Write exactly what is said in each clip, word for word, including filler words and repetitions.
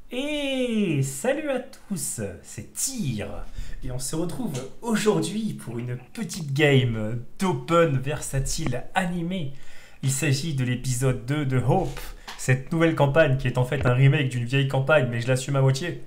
Et salut à tous, c'est Tyr. Et on se retrouve aujourd'hui pour une petite game d'open versatile animé. Il s'agit de l'épisode deux de Hope, cette nouvelle campagne qui est en fait un remake d'une vieille campagne, mais je l'assume à moitié.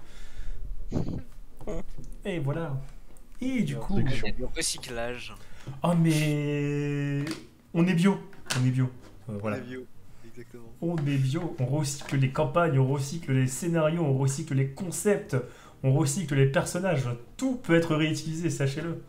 Et voilà. Et du coup... Il y a du recyclage. Oh mais... On est bio. On est bio. Euh, voilà. La bio, exactement. On est bio, on recycle les campagnes, on recycle les scénarios, on recycle les concepts, on recycle les personnages. Tout peut être réutilisé, sachez-le.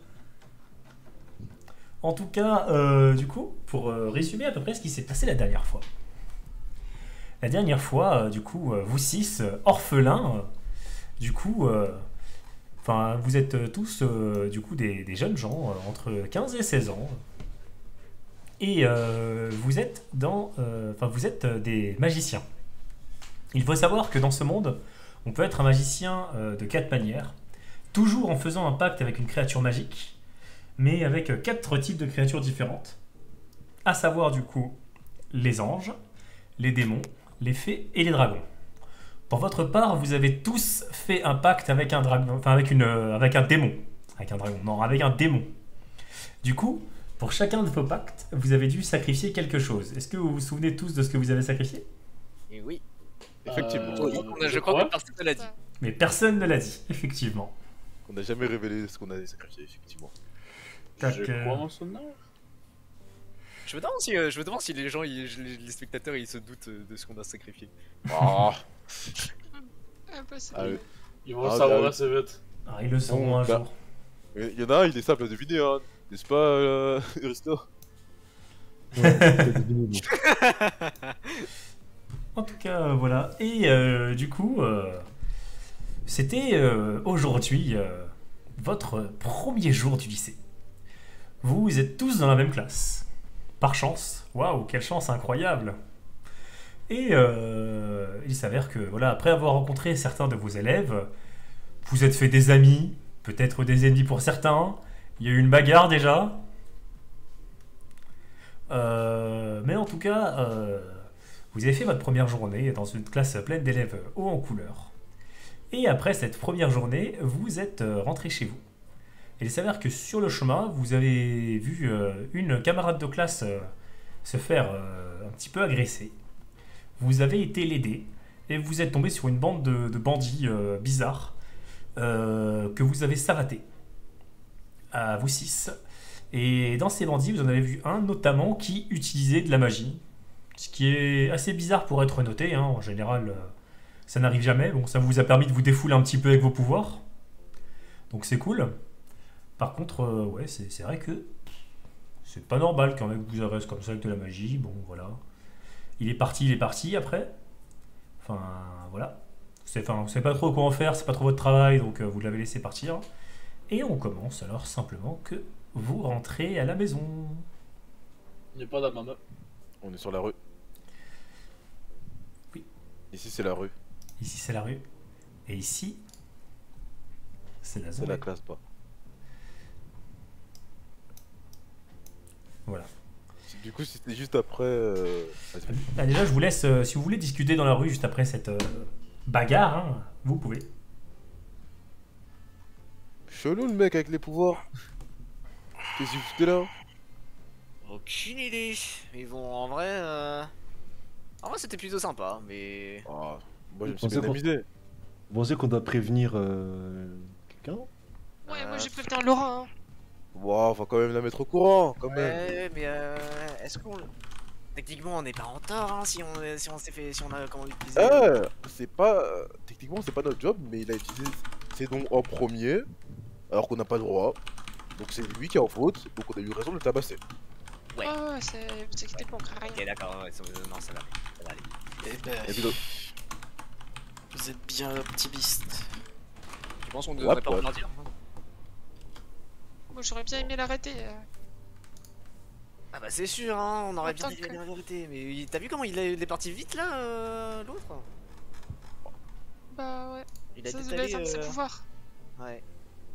En tout cas, euh, du coup, pour euh, résumer à peu près ce qui s'est passé la dernière fois. La dernière fois, euh, du coup, euh, vous six, euh, orphelins, euh, du coup, euh, enfin, vous êtes euh, tous, euh, du coup, des, des jeunes gens euh, entre quinze et seize ans. Et euh, vous êtes dans, euh, enfin, vous êtes euh, des magiciens. Il faut savoir que dans ce monde, on peut être un magicien euh, de quatre manières, toujours en faisant un pacte avec une créature magique, mais avec euh, quatre types de créatures différentes, à savoir du coup les anges, les démons, les fées et les dragons. Pour votre part, vous avez tous fait un pacte avec un dragon, enfin avec une, euh, avec un démon, avec un dragon, non, avec un démon. Du coup, pour chacun de vos pactes, vous avez dû sacrifier quelque chose. Est-ce que vous vous souvenez tous de ce que vous avez sacrifié? Et oui. Effectivement. Euh, je, je crois que personne ne l'a dit. Mais personne ne l'a dit, effectivement. On n'a jamais révélé ce qu'on avait sacrifié, effectivement. Tac, Je euh, crois en son nom. Je me demande si, euh, je me demande si les gens, ils- les, les spectateurs, ils se doutent euh, de ce qu'on a sacrifié. Ah, Impossible. ah oui. Ils vont le Ah, savoir bah, assez vite. ah, ils le sauront un Bah. jour. Il y en a un, il est simple à deviner, hein. N'est-ce pas, euh, Risto? En tout cas, euh, voilà. Et euh, du coup, euh, c'était euh, aujourd'hui euh, votre premier jour du lycée. Vous êtes tous dans la même classe. Par chance. Waouh, quelle chance incroyable. Et euh, il s'avère que, voilà, après avoir rencontré certains de vos élèves, vous êtes fait des amis, peut-être des ennemis pour certains. Il y a eu une bagarre déjà. Euh, mais en tout cas, euh, vous avez fait votre première journée dans une classe pleine d'élèves haut en couleur. Et après cette première journée, vous êtes euh, rentré chez vous. Et il s'avère que sur le chemin, vous avez vu euh, une camarade de classe euh, se faire euh, un petit peu agresser. Vous avez été l'aider et vous êtes tombé sur une bande de, de bandits euh, bizarres euh, que vous avez savaté à vous six. Et dans ces bandits, vous en avez vu un notamment qui utilisait de la magie. Ce qui est assez bizarre pour être noté, hein. En général, euh, ça n'arrive jamais. Bon, ça vous a permis de vous défouler un petit peu avec vos pouvoirs. Donc c'est cool. Par contre, euh, ouais, c'est c'est vrai que c'est pas normal qu'un mec vous agresse comme ça avec de la magie. Bon, voilà. Il est parti, il est parti après. Enfin, voilà. C'est, enfin, vous savez pas trop quoi en faire, c'est pas trop votre travail, donc euh, vous l'avez laissé partir. Et on commence alors simplement que vous rentrez à la maison. Il n'y a pas d'amama. On est sur la rue. Oui. Ici, c'est la rue. Ici c'est la rue. Et ici, c'est la C'est zone. la classe, pas. Voilà. Du coup, c'était juste après. Euh... vas-y, vas-y. Ah, déjà, je vous laisse, euh, si vous voulez discuter dans la rue juste après cette euh, bagarre, hein, vous pouvez. Chelou le mec avec les pouvoirs. Qu'est-ce que vous foutez là? Aucune idée. Mais bon, en vrai, euh... en vrai, c'était plutôt sympa, mais Ah, moi, je me Vous suis pensez bien qu'on- amusé. Vous pensez qu'on doit prévenir euh, quelqu'un? Ouais, moi Euh, j'ai prévenu Laura. Hein. Wow, faut quand même la mettre au courant, quand même. ouais, mais euh, est-ce qu'on, techniquement, on n'est pas en tort, hein, si on, si on s'est fait, si on a comment l'utiliser. Ah, c'est pas. Techniquement, c'est pas notre job, mais il a utilisé ses dons en premier, alors qu'on n'a pas le droit. Donc c'est lui qui est en faute, donc on a eu raison de le tabasser. Ouais. Ouais, ouais, c'est... vous inquiétez pas, on craint Ok, rien. d'accord. Ouais, ça- euh, non, ça va. Ça va aller. Eh ben, Et puis, donc, vous êtes bien optimiste. Tu penses qu'on Ouais, devrait pas ouais. en dire? Moi j'aurais bien aimé l'arrêter. euh. Ah bah c'est sûr, hein, on aurait bien Tant dit que- la vérité. Mais il- t'as vu comment il est, il est parti vite là, euh, l'autre? Bah ouais, Il a ça été devait être un allé, de ses euh, pouvoirs. Ouais.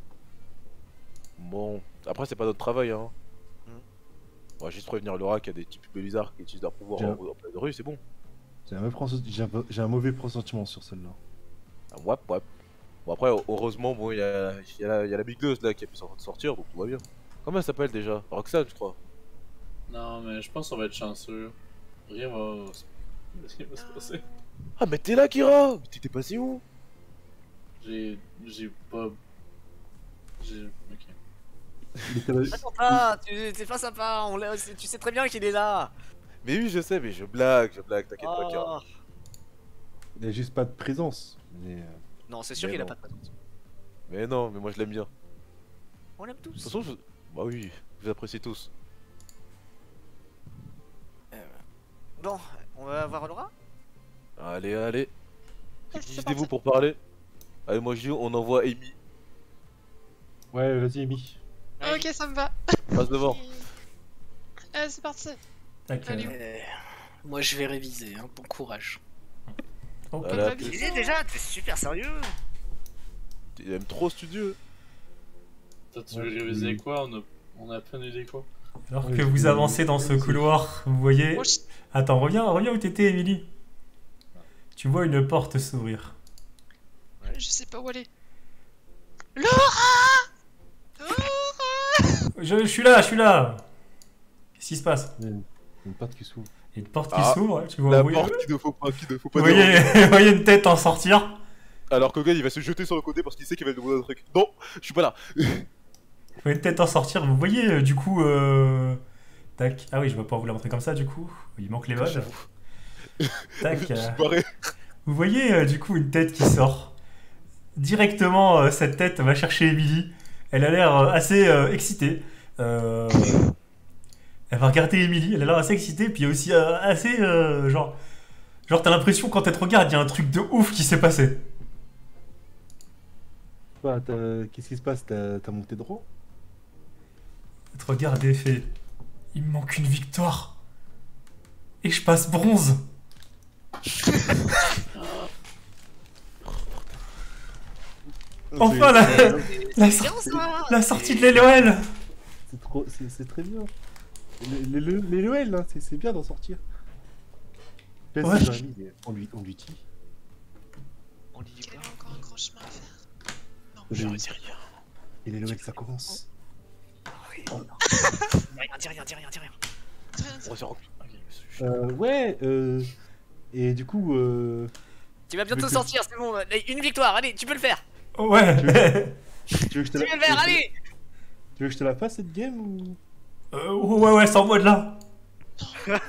bon, après, c'est pas notre travail, hein. Hmm. On va juste prévenir Laura qu'il y a des types bizarres qui utilisent leur pouvoir J'ai en, un- en pleine rue, c'est bon. J'ai un, mauvais pressenti- j'ai un- j'ai un mauvais pressentiment sur celle-là. Ah, ouais, ouais. Bon après, heureusement, bon, il y a, y, a, y a la Big Dose là qui a pu s'en sortir, donc tout va bien. Comment elle s'appelle déjà? Roxane, je crois. Non, mais je pense qu'on va être chanceux. Rien va, se- rien va se passer. Ah, mais t'es là, Kira! Mais t'étais passé où? J'ai. J'ai pas. J'ai. Ok. Mais t'as la- Pas sympa, tu t'es pas sympa, on l'a- tu sais très bien qu'il est là. Mais oui, je sais, mais je blague, je blague, t'inquiète pas, Kira. Oh. Il n'y a juste pas de présence. Mais, euh, Non, c'est sûr Mais qu'il a non. pas de présence. Mais non, mais moi je l'aime bien. De On l'aime tous. toute façon, je... bah oui, je vous apprécie tous. Bon, on va voir Laura. Allez, allez. Ah, c'est Décidez-vous parti. pour parler. Allez, moi je dis, on envoie Amy. Ouais, vas-y, Amy. Ok, ça me va. Passe devant. Euh, c'est parti. Tac, Allez. euh, Euh, moi je vais réviser, hein, bon courage. ok. Voilà, Bonne t'es- Il est déjà, t'es super sérieux. il aime trop studieux. Toi, tu Ouais, veux je- réviser quoi? On a, on a peine idée quoi? Alors Ouais, que je- vous avancez dans ce je- couloir, vous voyez... Moi, je- Attends, reviens, reviens où t'étais, Emily. Tu vois une porte s'ouvrir. je sais pas où aller. Laura Laura Je, je suis là, je suis là. Qu'est-ce qui se passe? Il y a une, une porte qui s'ouvre. Il y a une porte qui Ah, s'ouvre, hein, tu vois. La vous voyez- porte qu'il ne faut pas, qu'il ne faut pas vous voyez, déranger. vous voyez une tête en sortir. Alors que Gwen il va se jeter sur le côté parce qu'il sait qu'il va lui demander un truc. Non, je suis pas là. Vous voyez une tête en sortir. Vous voyez, euh, du coup... euh, Tac. Ah oui, je vais pas vous la montrer comme ça, du coup. Il manque les modes. Tac. Je euh, suis barré. Vous voyez, euh, du coup, une tête qui sort. Directement, euh, cette tête va chercher Emily. Elle a l'air euh, assez euh, excitée. Euh, Elle va regarder Emily. Elle a l'air assez excitée. Puis il y a aussi euh, assez... euh, genre... Genre, t'as l'impression, quand elle te regarde, il y a un truc de ouf qui s'est passé. Bah, t'as- qu'est-ce qui se passe? T'as t'as monté droit? Elle te regarde et fait... Il me manque une victoire. Et je passe bronze. Enfin, la, la, C'est sor- bien ça. la sortie de l'L O L. C'est trop, c'est c'est très bien. Les, les, les L O L, là, c'est c'est bien d'en sortir. Là, Ouais. c'est Jérémy, mais on lui, on lui dit. On dit Il y quoi? a encore un grand chemin à faire. Non, Je je lui dis rien. Et les L O L, ça commence. Oui. Oh. Rien, dis rien, dis rien, dis rien. Rien, On va se rendre- Euh, ouais, euh. Et du coup, euh. Tu vas bientôt Mais que- sortir, c'est bon. Allez, une victoire, allez, tu peux le faire. Ouais. Tu veux que je te Tu la, peux le faire, allez. tu veux que je te la fasse cette game ou. Euh, ouais, ouais, sors-moi de là. Euh,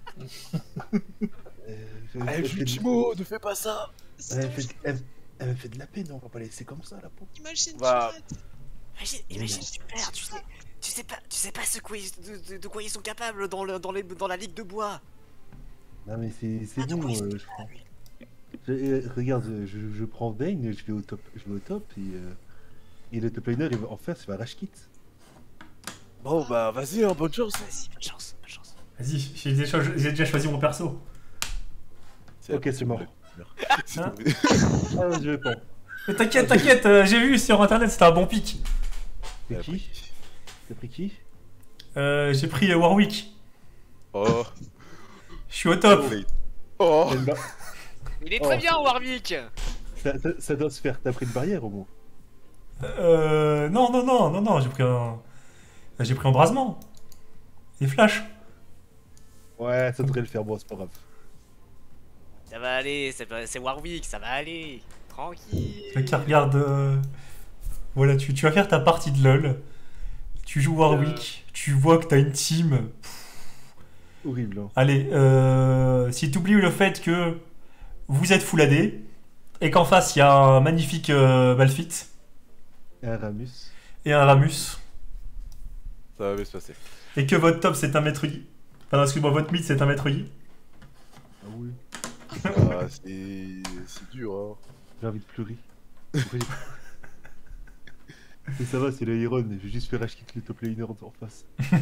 Eh, elle, fait de, Jultimo, ne fais pas ça. C'est elle, donc, fait, elle, elle me fait de la peine, on va pas laisser comme ça la pauvre. imagine, tu Bah. rates. Imagine, imagine, super, tu sais, tu sais pas, tu sais pas ce quoi ils- de, de- de quoi ils sont capables dans, le, dans, les, dans la ligue de bois. Non mais c'est c'est Ah, de bon, quoi ils sont euh, je prends. Je- euh, regarde, je, je prends Vayne, je vais au top, je vais au top et, euh, et le top laner il va en faire, c'est va rage kit. Bon, bah vas-y, hein, bonne chance. Vas-y, bonne chance, bonne chance. Vas-y, j'ai déjà, j'ai déjà choisi mon perso. Ok, c'est mort. C'est Hein tombé. Ah, je vais pas. Mais t'inquiète, t'inquiète, euh, j'ai vu sur internet, c'était un bon pic. C'est qui? T'as pris qui? Euh, j'ai pris euh, Warwick. Oh. Je suis au top. Oh. Elle va- Il est très Oh. bien, Warwick. ça, ça- ça doit se faire, t'as pris une barrière au moins. Euh, non, non, non, non, non, j'ai pris un... J'ai pris embrasement. Et flash. Ouais, ça devrait le faire, bon, c'est pas grave. Ça va aller, c'est pas- c'est Warwick, ça va aller. Tranquille. Le qui regarde... euh, Voilà, tu, tu vas faire ta partie de LoL. Tu joues Warwick. Tu vois que t'as une team. Horrible, hein. Allez, euh, si tu oublies le fait que vous êtes full A D et qu'en face il y a un magnifique euh, Malphite Et un Ramus. et un Ramus Ça va bien se passer. et que votre top c'est un maître Yi. Enfin, excuse-moi, votre mid c'est un maître Yi. Ah oui. Ah, c'est c'est dur, hein. J'ai envie de pleurer. Pourquoi j'ai- Mais ça va, c'est le Iron, je vais juste faire rage kick le top laner en en face.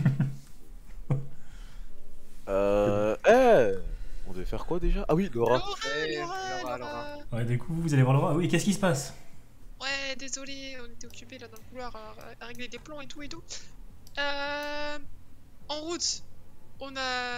Euh. Eh On devait faire quoi déjà? Ah oui, Laura. Laura, Ouais, Laura, Laura, Laura. Ouais, du coup vous allez voir le roi. Oui, qu'est-ce qui se passe? Ouais, désolé, on était occupés là dans le couloir à, à régler des plans et tout et tout. Euh, en route, on a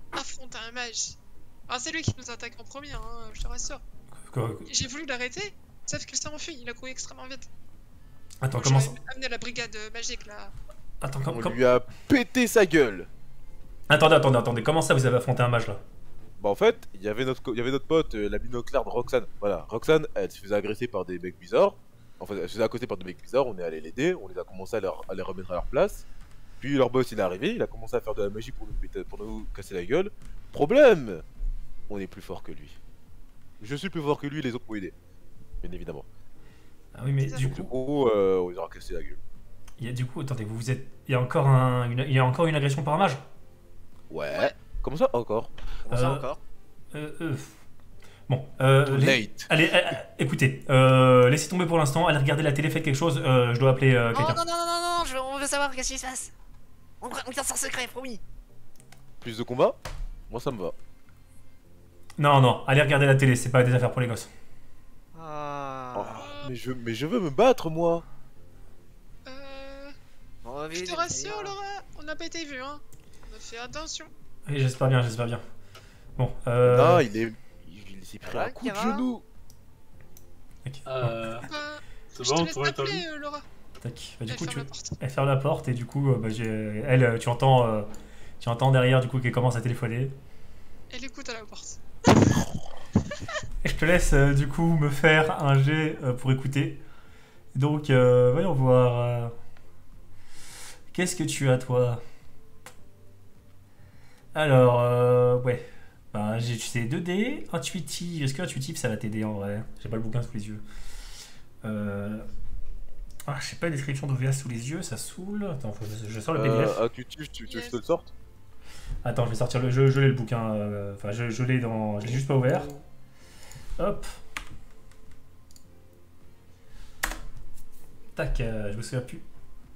affronté un mage. Alors c'est lui qui nous attaque en premier, hein, je te rassure. Quoi- J'ai voulu l'arrêter, Sauf qu'il s'est enfui, il a couru extrêmement vite. Attends, Donc, comment j'aurais ça amené la brigade euh, magique là. Attends, com- On com- lui a pété sa gueule. attendez, attendez, attendez, comment ça vous avez affronté un mage là? Bah en fait, il y avait notre, co- il y avait notre pote, euh, la binoclaire de Roxane. Voilà, Roxane, elle se faisait agresser par des mecs bizarres. Enfin, elle se faisait accoster par des mecs bizarres, on est allé l'aider, on les a commencé à, leur, à les remettre à leur place. Puis leur boss il est arrivé, il a commencé à faire de la magie pour nous, péter- pour nous casser la gueule. Problème, on est plus fort que lui. Je suis plus fort que lui, les autres m'ont aidé. Bien évidemment. Ah oui, mais C'est ça. du Du coup, coup, euh, on les aura cassé la gueule. il y a, du coup, attendez, vous vous êtes. Il y a encore un, une, il y a encore une agression par un mage? Ouais. Ouais. Comment ça encore? Comment ça Euh, encore? Euh, euh, Bon, euh, Too les- late. allez, euh, écoutez, euh, laissez tomber pour l'instant, allez regarder la télé, faites quelque chose, euh, je dois appeler euh, Oh quelqu'un. non, non, non, non, non, je veux- on veut savoir qu'est-ce qui se passe. On, on garde son secret, promis. Plus de combat? Moi ça me va. Non, non, allez regarder la télé, c'est pas des affaires pour les gosses. Ah. Oh, mais, je, mais je veux me battre moi. Euh... On va Je vite, te rassure, ça ira. Laura, on n'a pas été vus, hein. On a fait attention. Oui, j'espère bien, j'espère bien. Bon, euh... Non, il est. Il, il s'est pris Ça va, un coup de Kira genou. ok, Euh, Bah, c'est je te bon, laisse tout le monde est t'appeler, entendu? euh, Laura. tac. Bah, du Elle coup, ferme tu... la porte. elle ferme la porte et du coup, euh, bah, j'ai- elle, euh, tu entends, euh, tu entends derrière du coup qu'elle commence à téléphoner. Elle écoute à la porte. Et je te laisse euh, du coup me faire un jet euh, pour écouter. Donc, euh, voyons voir. euh, Qu'est-ce que tu as, toi? Alors, euh, ouais. Bah, j'ai, tu sais, deux dés. Intuitif. Est-ce que intuitif, ça va t'aider en vrai? J'ai pas le bouquin sous les yeux. Euh... Ah, je sais pas, description d'O V A sous les yeux, ça saoule. Attends, faut que je, je sors le P D F. Euh, intuitif, tu, tu veux que je te le sorte? Attends, je vais sortir le jeu. Je l'ai le bouquin. euh, Enfin, je, je l'ai dans. Je l'ai juste pas ouvert. Hop. Tac, euh, je me souviens plus.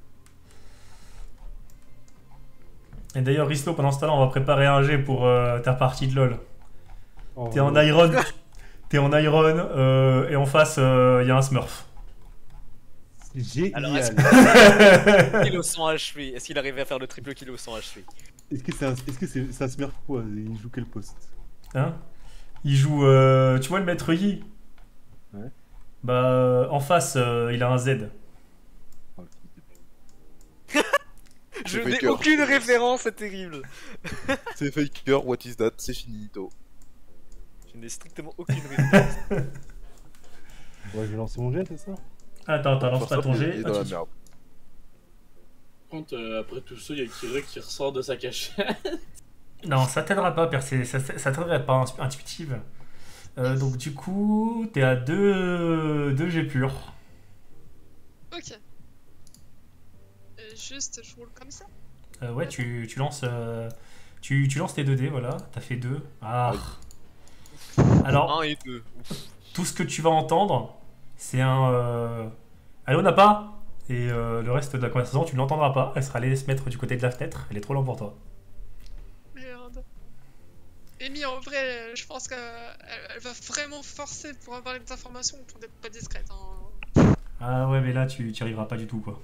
Et d'ailleurs, Risto, pendant ce temps-là, on va préparer un jet pour euh, ta partie de LoL. Oh, T'es en Iron, t'es en Iron, euh, et en face, il y a un Smurf. Alors, Génial. est-ce Kilo cent H P. Est-ce qu'il arrivait à faire le triple kilo cent H P? Est-ce que c'est un, est-ce que c'est, ça se meurt quoi? Il joue quel poste? Hein? Il joue, euh, tu vois le maître Yi? Ouais. Bah, euh, en face, euh, il a un Z. Oh, le fils de pute. Je C'est n'ai faker. aucune référence, c'est terrible. C'est faker, what is that? C'est finito. Je n'ai strictement aucune référence. Ouais, je vais lancer mon jet, c'est ça? Attends, attends, lance Pour pas ça, ton il jet. est dans la Ah, tu- merde. Par contre, euh, après tout ça, il y a Kira qui ressort de sa cachette. Non, ça t'aidera pas, percé. Ça, ça ça t'aiderait pas, intu- intuitive. Euh, donc, du coup, t'es à deux, deux G purs. Ok. Euh, juste, je roule comme ça. Euh, ouais, tu, tu lances. euh, tu, tu lances tes deux dés, voilà. T'as fait deux. Ah. Alors, un et deux. tout ce que tu vas entendre, c'est un. Euh... Allô, n'a pas? Et euh, le reste de la conversation, tu ne l'entendras pas. Elle sera allée se mettre du côté de la fenêtre. Elle est trop lente pour toi. Merde. Amy, en vrai, euh, je pense qu'elle elle va vraiment forcer pour avoir les informations pour n'être pas discrète. Hein. Ah ouais, mais là, tu n'y arriveras pas du tout, quoi.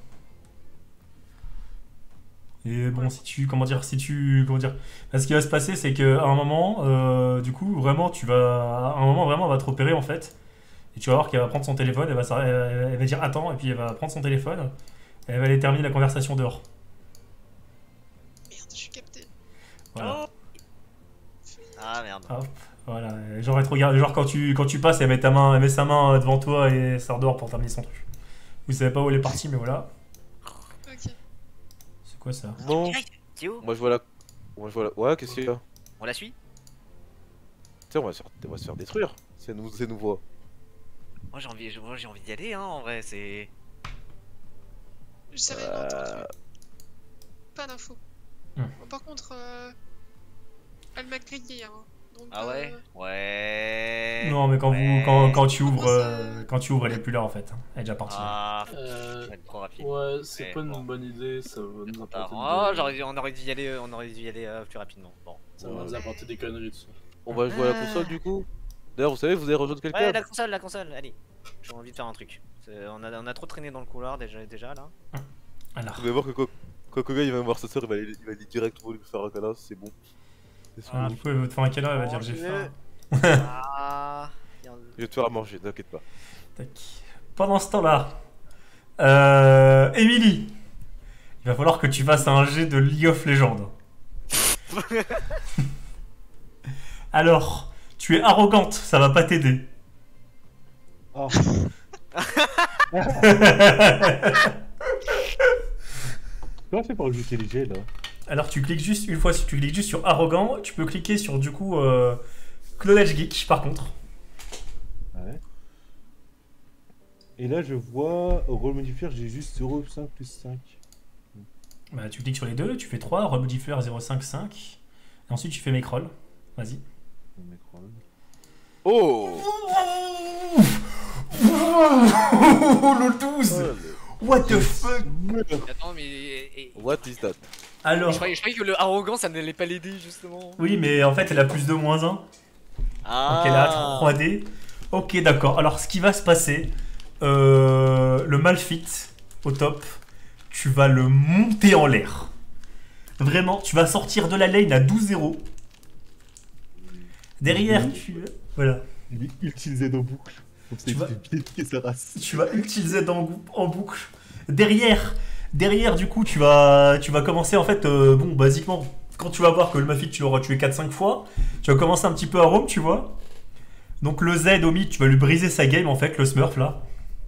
Et bon, si tu, comment dire, si tu, comment dire, ce qui va se passer, c'est qu'à un moment, euh, du coup, vraiment, tu vas, à un moment, vraiment, elle va te repérer, en fait, et tu vas voir qu'elle va prendre son téléphone, elle va, s'arr- elle, elle va dire attends, et puis elle va prendre son téléphone, et elle va aller terminer la conversation dehors. Merde, je suis capté. Voilà. Ah merde. Hop, voilà. Et Genre, elle te regarde, genre quand tu, quand tu passes, elle met ta main, elle met sa main devant toi et elle sort dehors pour terminer son truc. Vous savez pas où elle est partie, mais voilà. Ok. C'est quoi ça? Non, T'es où? moi je vois la. Moi je vois la. Ouais, qu'est-ce qu'il y a? On la suit? Tu sais, on va se faire, on va se faire détruire. Si elle nous, si elle nous voit. Moi j'ai envie, moi, j'ai envie d'y aller, hein, en vrai, c'est... Je sais rien Euh, entendre. Pas d'infos. Hmm. Bon, par contre, euh, elle m'a grillé. Hein. Donc, Ah ouais? euh, Ouais... Non, mais quand, Ouais. vous, quand, quand tu Comment ouvres, ça euh, quand tu ouvres, elle est plus là en fait. Elle est déjà partie. Ah, Euh, ça va être trop rapide. ouais, c'est Ouais, pas bon. une bonne idée, ça va C'est nous trop apporter tard. des Oh, conneries. j'aurais dû- on aurait dû y aller, on aurait dû y aller euh, plus rapidement. Bon. Ça va nous apporter des conneries, tout ça. On va jouer à la console du coup. D'ailleurs, vous savez, vous avez rejoint quelqu'un? Ouais, la console, la console, allez. J'ai envie de faire un truc. C'est- On a, on a trop traîné dans le couloir déjà, déjà là. Alors, Vous allez voir que Ko- Kokoga il va voir sa soeur, il va aller, il va aller directement lui faire un câlin, c'est bon. C'est ah, bon. du coup, elle va te faire un câlin, elle va Oh, dire j'ai je faim. Ah, il y a un- Je vais te faire à manger, t'inquiète pas. Tac. Pendant ce temps-là, euh, Emily, il va falloir que tu fasses un jet de League of Legends. Alors, tu es arrogante, ça va pas t'aider. Ah. Comment on fait pour ajouter les jets là? Alors tu cliques juste une fois, si tu cliques juste sur arrogant, tu peux cliquer sur du coup euh, Knowledge Geek par contre. Ouais. Et là je vois au rôle modifier j'ai juste zéro virgule cinq plus cinq. Bah, tu cliques sur les deux, tu fais trois, rôle modifier zéro virgule cinq, cinq. Et ensuite tu fais make roll. Vas-y. Oh Oh le douze. What the fuck. Attends, mais. et- et- What is that? Alors, Je croyais, je croyais que le arrogant ça n'allait pas l'aider justement. oui mais en fait elle a plus de moins un. Ah. Donc elle a trois D. Ok d'accord, alors ce qui va se passer, euh, le Malfit au top, tu vas le monter en l'air. Vraiment, tu vas sortir de la lane à douze zéro. Derrière tu... Voilà. Il est utilisé en boucle. Donc Tu ça vas- fait bien piquer sa race. Tu vas utiliser en, gou- en boucle. Derrière, derrière du coup tu vas, tu vas commencer en fait, euh, bon basiquement, quand tu vas voir que le Malfit tu l'auras tué quatre cinq fois, tu vas commencer un petit peu à roam, tu vois. Donc le Z au mid, tu vas lui briser sa game en fait, le Smurf là.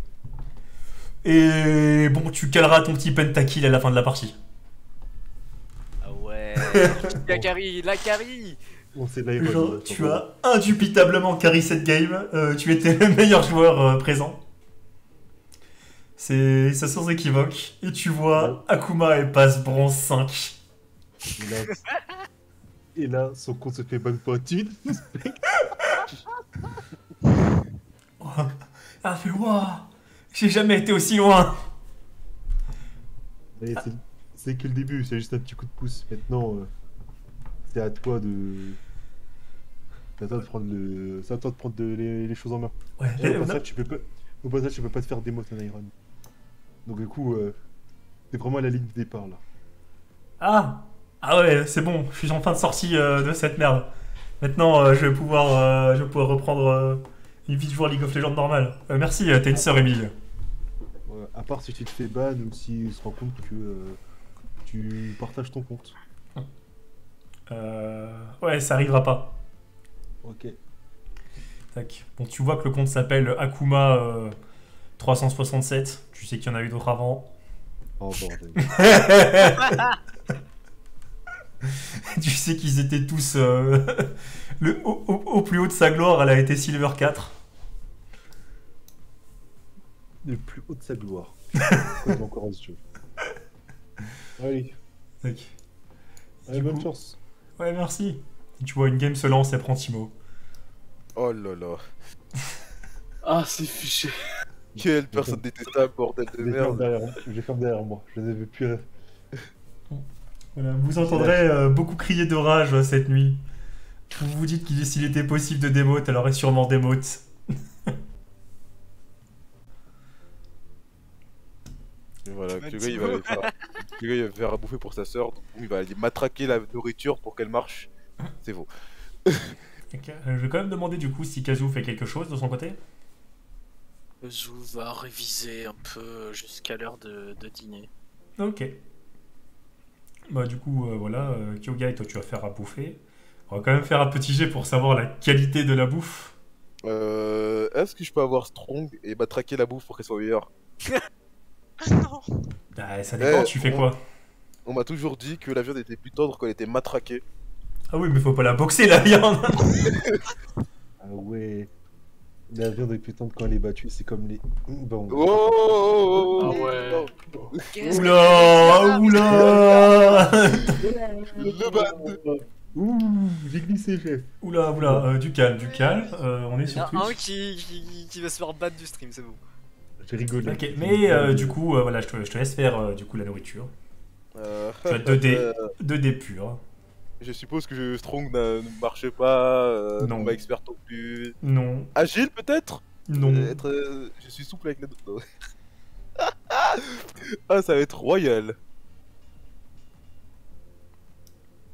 Et bon, tu caleras ton petit pentakill à la fin de la partie. Ah ouais. La carry, la carry. Bon, c'est de l'aéro. Genre, tu as indubitablement carry cette game, euh, tu étais le meilleur joueur euh, présent. C'est ça sans équivoque. Et tu vois, Akuma elle passe bronze cinq. Et là, et là, son compte se fait bonne fortune. Oh. Ah, fait waouh, j'ai jamais été aussi loin. Et c'est- C'est que le début, c'est juste un petit coup de pouce. Maintenant, euh, c'est à toi de. C'est à toi de prendre le. C'est à toi de prendre de- les, les choses en main. Ouais, Et eh, au on a- passage, tu peux pas. Au passage, tu peux pas te faire démo ton Iron. Donc du coup, euh, c'est vraiment à la ligne de départ là. Ah, ah ouais, c'est bon, je suis en fin de sortie euh, de cette merde. Maintenant, euh, je vais pouvoir, euh, je vais pouvoir reprendre euh, une vie de joueur League of Legends normale. Euh, merci, euh, t'es une sœur, Emile. Ouais, à part si tu te fais ban ou s'il se rend compte que euh, tu partages ton compte. Euh, ouais, ça arrivera pas. Ok. Tac. Bon, tu vois que le compte s'appelle Akuma euh, trois cent soixante-sept. Tu sais qu'il y en a eu d'autres avant. Oh bordel. Tu sais qu'ils étaient tous euh, le, au, au- au plus haut de sa gloire. Elle a été Silver quatre. Le plus haut de sa gloire. Quoi encore en ce jeu. Allez, Tac. allez Du bonne coup- chance. Ouais, merci. Tu vois, une game se lance, elle prend Timo. Oh là là. Ah, c'est fiché. Quelle personne détestable, bordel de Je les ferme merde. derrière moi. Je les ferme derrière moi. Je les avais plus. euh, Voilà, vous entendrez euh, beaucoup crier de rage euh, cette nuit. Vous vous dites qu'il s'il était possible de démote, elle aurait sûrement démote. Et voilà, Bah, que le gars, il va Timo. aller faire, que le gars, il va faire à bouffer pour sa sœur, donc il va aller matraquer la nourriture pour qu'elle marche. C'est faux. Ok, euh, Je vais quand même demander du coup si Kazu fait quelque chose de son côté. Zou va réviser un peu jusqu'à l'heure de, de dîner. Ok. Bah du coup, euh, voilà, euh, Kyogai, toi tu vas faire à bouffer. On va quand même faire un petit jet pour savoir la qualité de la bouffe. Euh, Est-ce que je peux avoir Strong et matraquer la bouffe pour qu'elle soit meilleure? Ah non. Bah, ça dépend, Eh, tu fais on- quoi? On m'a toujours dit que la viande était plus tendre quand elle était matraquée. Ah oui, mais faut pas la boxer la viande. Ah ouais. La viande est plus tendre quand elle est battue. C'est comme les. Bon. Oh, oh, oh, oh, Ah ouais. non. Qu'est-ce Oula, oula. Le ban. Ouh, j'ai glissé, chef. Oula, oula, euh, du calme, du calme. Euh, on est Il y en sur a un Twitch. qui, qui, qui va se faire battre du stream, c'est bon. J'ai rigolé. Ok, mais euh, du coup, euh, voilà, je te, je te laisse faire euh, du coup la nourriture. Euh, Tu as deux dés, euh, deux dés purs. Je suppose que je- Strong n'a- ne marchait pas, euh, Non. combat expert non plus. Non, Agile peut-être? non. Euh, être, euh, Je suis souple avec les dos. Ah, ça va être royal.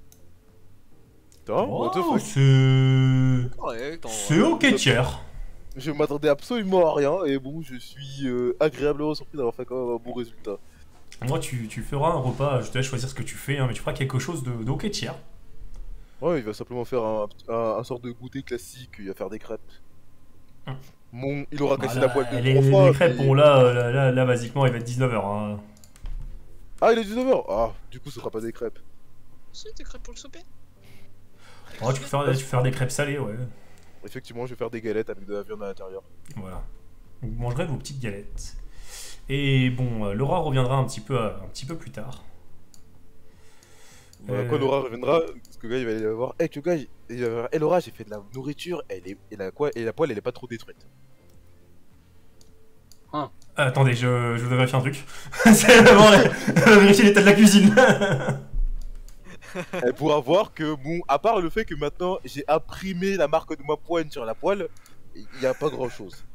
Attends, what the Oh, fuck? c'est. Ouais, attends, C'est ouais. ok tiers. Je m'attendais absolument à rien et bon, je suis euh, agréablement surpris d'avoir fait quand même un bon résultat. Moi, tu, tu feras un repas, je te laisse choisir ce que tu fais, hein, mais tu feras quelque chose de, de ok tiers. Ouais, il va simplement faire un, un, un sort de goûter classique, il va faire des crêpes. Hum. Bon, il aura cassé Voilà, la poêle deux, les, trois les fois. crêpes, mais- bon là, euh, là, là, là, basiquement, il va être dix-neuf heures. Hein. Ah, il est dix-neuf heures. Ah, du coup, ce sera pas des crêpes. Si, t'es crêpes pour le souper. Oh, tu, peux faire, tu peux faire des crêpes salées, ouais. Effectivement, je vais faire des galettes avec de la viande à l'intérieur. Voilà. Vous mangerez vos petites galettes. Et bon, euh, Laura reviendra un petit peu, euh, un petit peu plus tard. Voilà, Euh, Quand Laura reviendra, parce que le gars il va aller voir. Eh, hey, gars, il il va voir. Eh, Laura, j'ai fait de la nourriture, elle est, et la, quoi, et la poêle elle est pas trop détruite. ah, attendez, je, je vous vérifier un truc. C'est vraiment la- vérifier l'état de la cuisine. Elle pourra voir que, bon, à part le fait que maintenant j'ai imprimé la marque de ma poêle sur la poêle, il y a pas grand chose.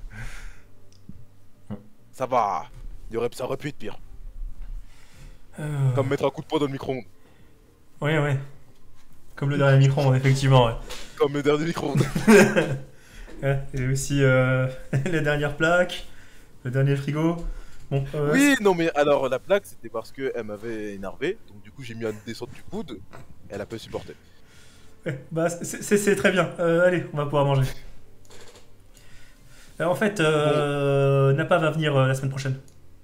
Ça va, il y aurait, ça aurait pu être pire. Euh, Comme mettre un coup de poing dans le micro-ondes. Ouais, ouais. Comme le dernier micro, effectivement. Ouais. Comme le dernier micro-ondes. Ouais, et aussi euh, les dernières plaques, le dernier frigo. Bon, euh, Oui, non mais alors la plaque c'était parce qu'elle m'avait énervé, donc du coup j'ai mis un descente du coude, elle a pas supporté. ouais, bah, c'est- c'est c'est très bien. Euh, allez, on va pouvoir manger. Alors, en fait, euh, Napa va venir euh, la semaine prochaine.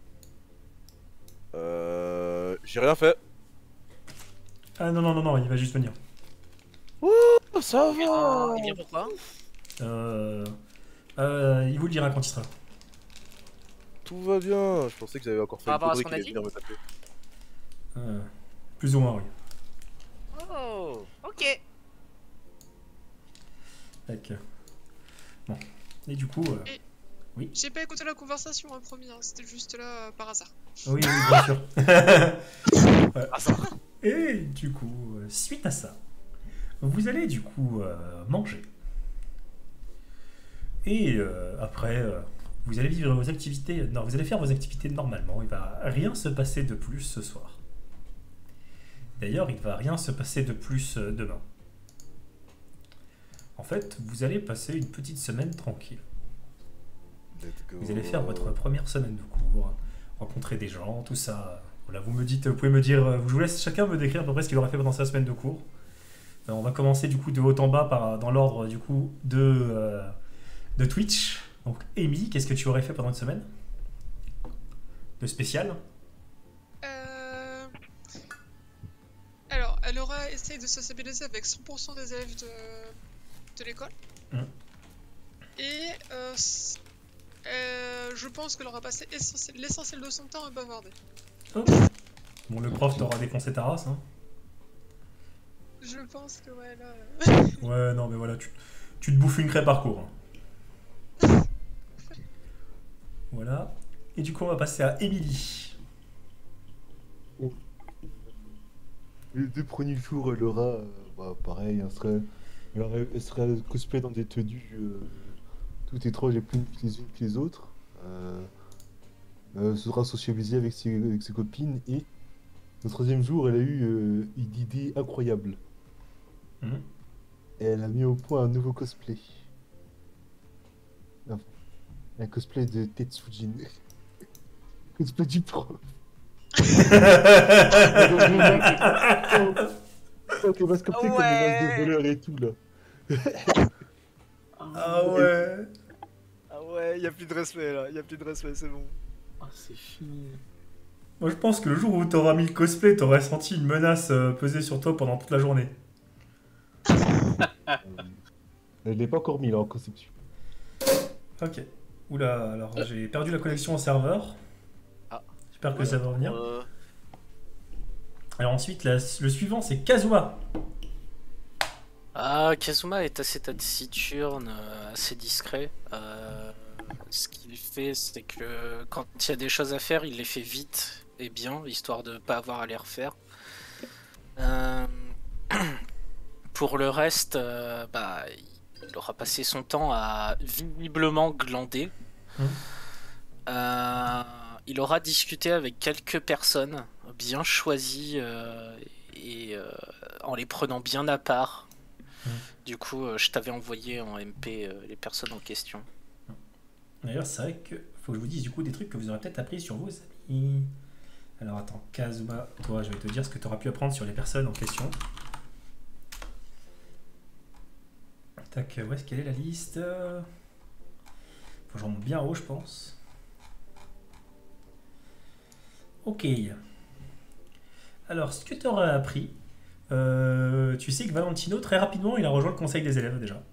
Euh... J'ai rien fait. Ah non, non, non, non, il va juste venir. Oh, ça Il vient, il vient pourquoi? Euh, euh, il vous le dira quand il sera là. Tout va bien, je pensais que j'avais encore fait Par une rapport à ce connerie qu'on qui a allait venir me taper. Euh, plus ou moins, oui. Oh, ok. Tac. Bon. Et du coup, euh, J'ai pas écouté la conversation, hein, promis, hein, c'était juste là euh, par hasard. oui, oui, bien sûr. Ouais. Ah, ça. Et du coup, euh, suite à ça, vous allez du coup euh, manger. Et euh, après, euh, vous allez vivre vos activités. Non, vous allez faire vos activités normalement. Il va rien se passer de plus ce soir. D'ailleurs, il va rien se passer de plus euh, demain. En fait, vous allez passer une petite semaine tranquille. Let's go. Vous allez faire votre première semaine de cours, rencontrer des gens, tout ça. Voilà, vous me dites, vous pouvez me dire, euh, je vous laisse chacun me décrire à peu près ce qu'il aura fait pendant sa semaine de cours. Euh, on va commencer du coup de haut en bas par, dans l'ordre du coup de, euh, de Twitch. Donc, Amy, qu'est-ce que tu aurais fait pendant une semaine de spécial? Euh... Alors, elle aura essayé de sociabiliser avec cent pour cent des élèves de, de l'école. Mhm. Et euh, s- euh, je pense qu'elle aura passé essentiel- l'essentiel de son temps à bavarder. Oh. Bon, le prof t'aura défoncé ta race, hein. Je pense que ouais, là... euh, Ouais, non, mais voilà, tu, tu te bouffes une crêpe par cours. hein. Voilà. Et du coup, on va passer à Émilie. Les deux premiers jours, Laura, euh, bah, pareil, elle serait, elle aurait- elle serait cosplay dans des tenues euh, tout étranges et plus les unes que les autres. Euh, euh, se sera sociabilisée avec ses, avec ses copines et le troisième jour, elle a eu euh, une idée incroyable. Mhm. Et elle a mis au point un nouveau cosplay. Enfin, un cosplay de Tetsujin. Cosplay du prof. Ok, on va se capter comme les masses de Ouais. voleurs et tout là. Ah ouais. Ah ouais, y a plus de respect là, y a plus de respect, c'est bon. Ah, c'est fini. Moi, je pense que le jour où t'auras mis le cosplay, t'aurais senti une menace euh, peser sur toi pendant toute la journée. Euh, Elle n'est pas encore mis là en conception. Ok. Oula, alors j'ai perdu la connexion au serveur. Ah. J'espère que ça va revenir. Euh, Alors ensuite, la- le suivant, c'est Kazuma. Ah, Kazuma est assez taciturne, euh, assez discret. Euh, ce qu'il fait, c'est que quand il y a des choses à faire, il les fait vite et bien, histoire de pas avoir à les refaire. Euh, Pour le reste, euh, bah, il aura passé son temps à visiblement glander. Mhm. Euh, il aura discuté avec quelques personnes bien choisies euh, et euh, en les prenant bien à part. Du coup, euh, je t'avais envoyé en M P euh, les personnes en question. D'ailleurs, c'est vrai que faut que je vous dise du coup des trucs que vous aurez peut-être appris sur vos amis. Alors attends, Kazuma, toi, je vais te dire ce que tu auras pu apprendre sur les personnes en question. Tac, où est-ce qu'elle est la liste? Faut que je remonte bien haut, je pense. Ok. Alors, ce que tu auras appris, euh, tu sais que Valentino, très rapidement, il a rejoint le conseil des élèves déjà.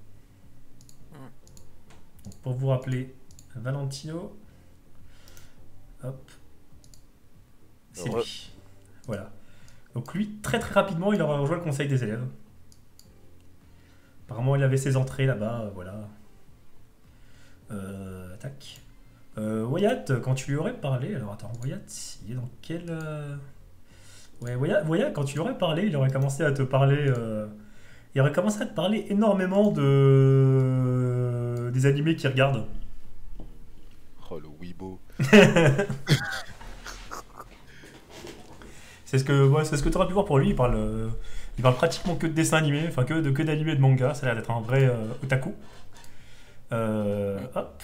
Donc, pour vous rappeler, Valentino, hop, c'est Ouais. lui. Voilà. Donc lui, très très rapidement, il aura rejoint le conseil des élèves. Apparemment, il avait ses entrées là-bas, euh, voilà. Euh, tac. Euh, Wyatt, quand tu lui aurais parlé, alors attends, Wyatt, il est dans quel... euh, Ouais, Wyatt, Wyatt, quand tu lui aurais parlé, il aurait commencé à te parler... euh, Il aurait commencé à te parler énormément de... des animés qu'il regarde. Oh le Weibo. C'est ce que, ouais, c'est ce que tu auras pu voir pour lui. Il parle, euh, il parle pratiquement que de dessins animés, enfin que de que d'animés et de manga. Ça a l'air d'être un vrai euh, otaku. Euh, hop.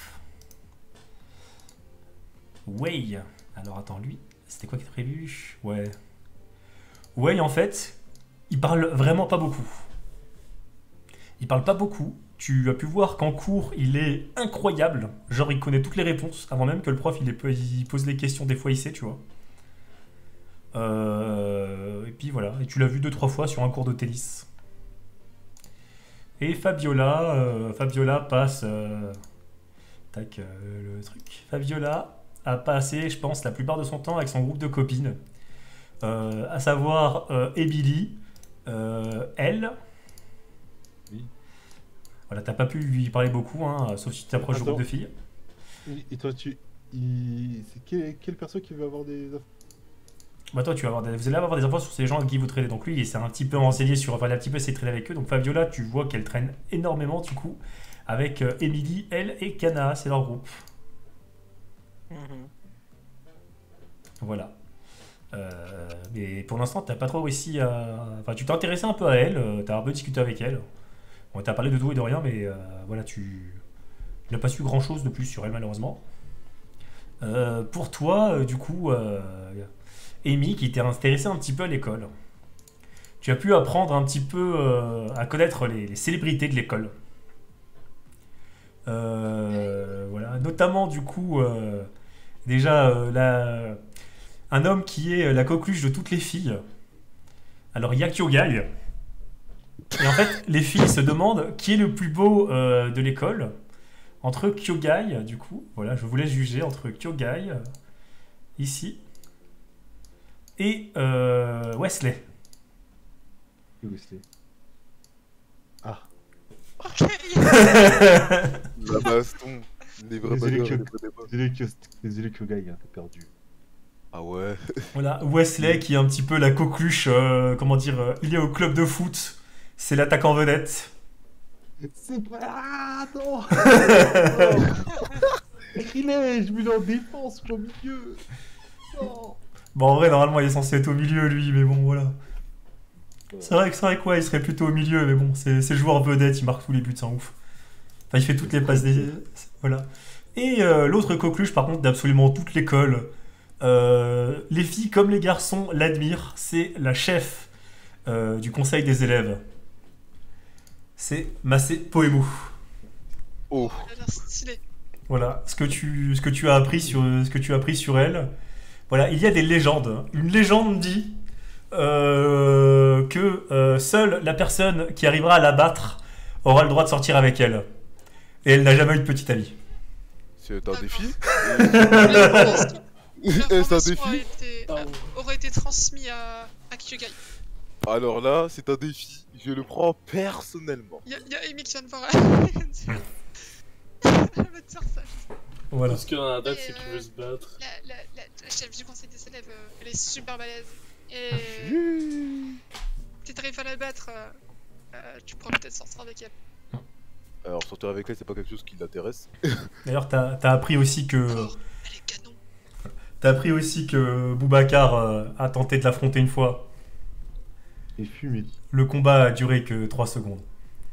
Wei. Alors attends, lui, c'était quoi qui était prévu? Ouais. Wei, en fait, il parle vraiment pas beaucoup. Il parle pas beaucoup. Tu as pu voir qu'en cours, il est incroyable. Genre, il connaît toutes les réponses avant même que le prof il, est, il pose les questions. Des fois, il sait, tu vois. Euh, et puis voilà, et tu l'as vu deux trois fois sur un cours de tennis. Et Fabiola, euh, Fabiola passe, euh, tac, euh, le truc. Fabiola a passé, je pense, la plupart de son temps avec son groupe de copines, euh, à savoir euh, Emily, euh, elle. Oui. Voilà, t'as pas pu lui parler beaucoup, hein, sauf si tu t'approches du groupe Attends. de filles. Et et toi, tu. il- C'est quel, quel perso qui veut avoir des. Bah toi, tu vas avoir des, vous allez avoir des infos sur ces gens avec qui vous traînez. Donc lui, il s'est un petit peu renseigné sur, enfin, il a un petit peu essayé de traîner avec eux. Donc Fabiola, tu vois qu'elle traîne énormément du coup avec euh, Emily, elle et Kana, c'est leur groupe. Mhm. Voilà. Euh, mais pour l'instant, t'as pas trop réussi à, enfin, tu t'es intéressé un peu à elle, euh, t'as un peu discuté avec elle. Bon, t'as parlé de tout et de rien, mais euh, voilà, tu, tu n'as pas su grand chose de plus sur elle malheureusement. Euh, pour toi, euh, du coup. Euh, Amy, qui t'est intéressée un petit peu à l'école. Tu as pu apprendre un petit peu euh, à connaître les, les célébrités de l'école. Euh, voilà, notamment du coup, euh, déjà euh, la- un homme qui est la coqueluche de toutes les filles. Alors il y a Kyogai. Et en fait, les filles se demandent qui est le plus beau euh, de l'école. Entre Kyogai, du coup, voilà, je vous laisse juger entre Kyogai, euh, ici, et euh, Wesley. Et Wesley. Ah, Ok. La baston. Des vrais Désolé bagarres, que- des vrais débats. désolé que, désolé que Guy, hein, t'as perdu. Ah ouais. Voilà, Wesley qui est un petit peu la coqueluche, euh, comment dire, euh, il est au club de foot, c'est l'attaquant vedette. C'est pas. Ah non. Il est, je me l'ai en défense, au milieu. Non. Bon, en vrai, normalement, il est censé être au milieu, lui, mais bon, voilà. C'est vrai que c'est vrai quoi, il serait plutôt au milieu, mais bon, c'est c'est le joueur vedette, il marque tous les buts, c'est un ouf. Enfin, il fait toutes les passes des... Voilà. Et euh, l'autre coqueluche, par contre, d'absolument toute l'école, euh, les filles comme les garçons l'admirent, c'est la chef euh, du conseil des élèves. C'est Massé Poemu. Oh. Elle a l'air stylée. Voilà, ce que tu, ce que tu as appris sur, ce que tu as appris sur elle. Voilà, il y a des légendes. Une légende dit euh, que euh, seule la personne qui arrivera à la battre aura le droit de sortir avec elle. Et elle n'a jamais eu de petite amie. C'est un D'accord. défi. L'information- C'est un l'information a défi. été- Ah, a- aurait été transmise à, à Kyogai. Alors là, c'est un défi. Je le prends personnellement. Il y, a- il y a Amy qui vient de voir. Elle va te dire ça. Voilà. Tout ce qu'il y a dans la tête, Et, c'est qu'il euh, veut se battre. La, la, la, la chef du conseil des élèves, euh, elle est super balèze. Et si t'arrives à la battre, euh, euh, tu pourras peut-être sortir avec elle. Alors sortir avec elle, c'est pas quelque chose qui l'intéresse. D'ailleurs, t'as as appris aussi que Alors, elle est canon. t'as appris aussi que Boubacar euh, a tenté de l'affronter une fois. Et fumé. Le combat a duré que trois secondes.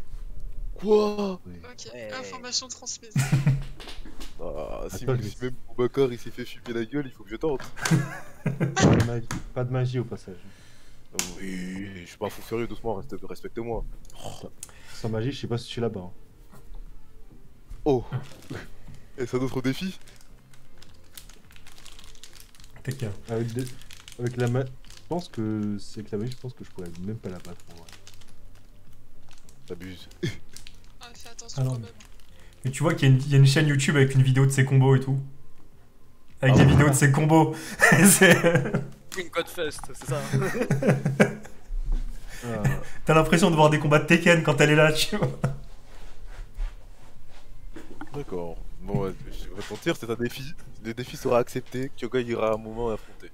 Quoi? Oui. Ok, Ouais. information transmise. Ah, si, Attends, je si vais- même Boubacar il s'est fait fumer la gueule, il faut que je tente. Pas de magie, pas de magie au passage. Oui, je suis pas un fou furieux, doucement, reste- respecte-moi. Sans magie, je sais pas si tu es là-bas. hein. Oh. Est-ce un autre défi? Tac. Avec, des- avec la magie, je pense que c'est avec la magie, je pense que je pourrais même pas la battre. en vrai. T'abuses. Ah, fais attention Ah non, quand mais- même. Mais tu vois qu'il y, a une- il y a une chaîne YouTube avec une vidéo de ses combos et tout. Avec Ah des ouais. vidéos de ses combos. C'est- Queen Godfest, c'est ça. Ah, T'as l'impression de voir des combats de Tekken quand elle est là, tu vois. D'accord. Bon, ouais, je vais te mentir, c'est un défi. Le défi sera accepté, Kyoga ira un moment affronter.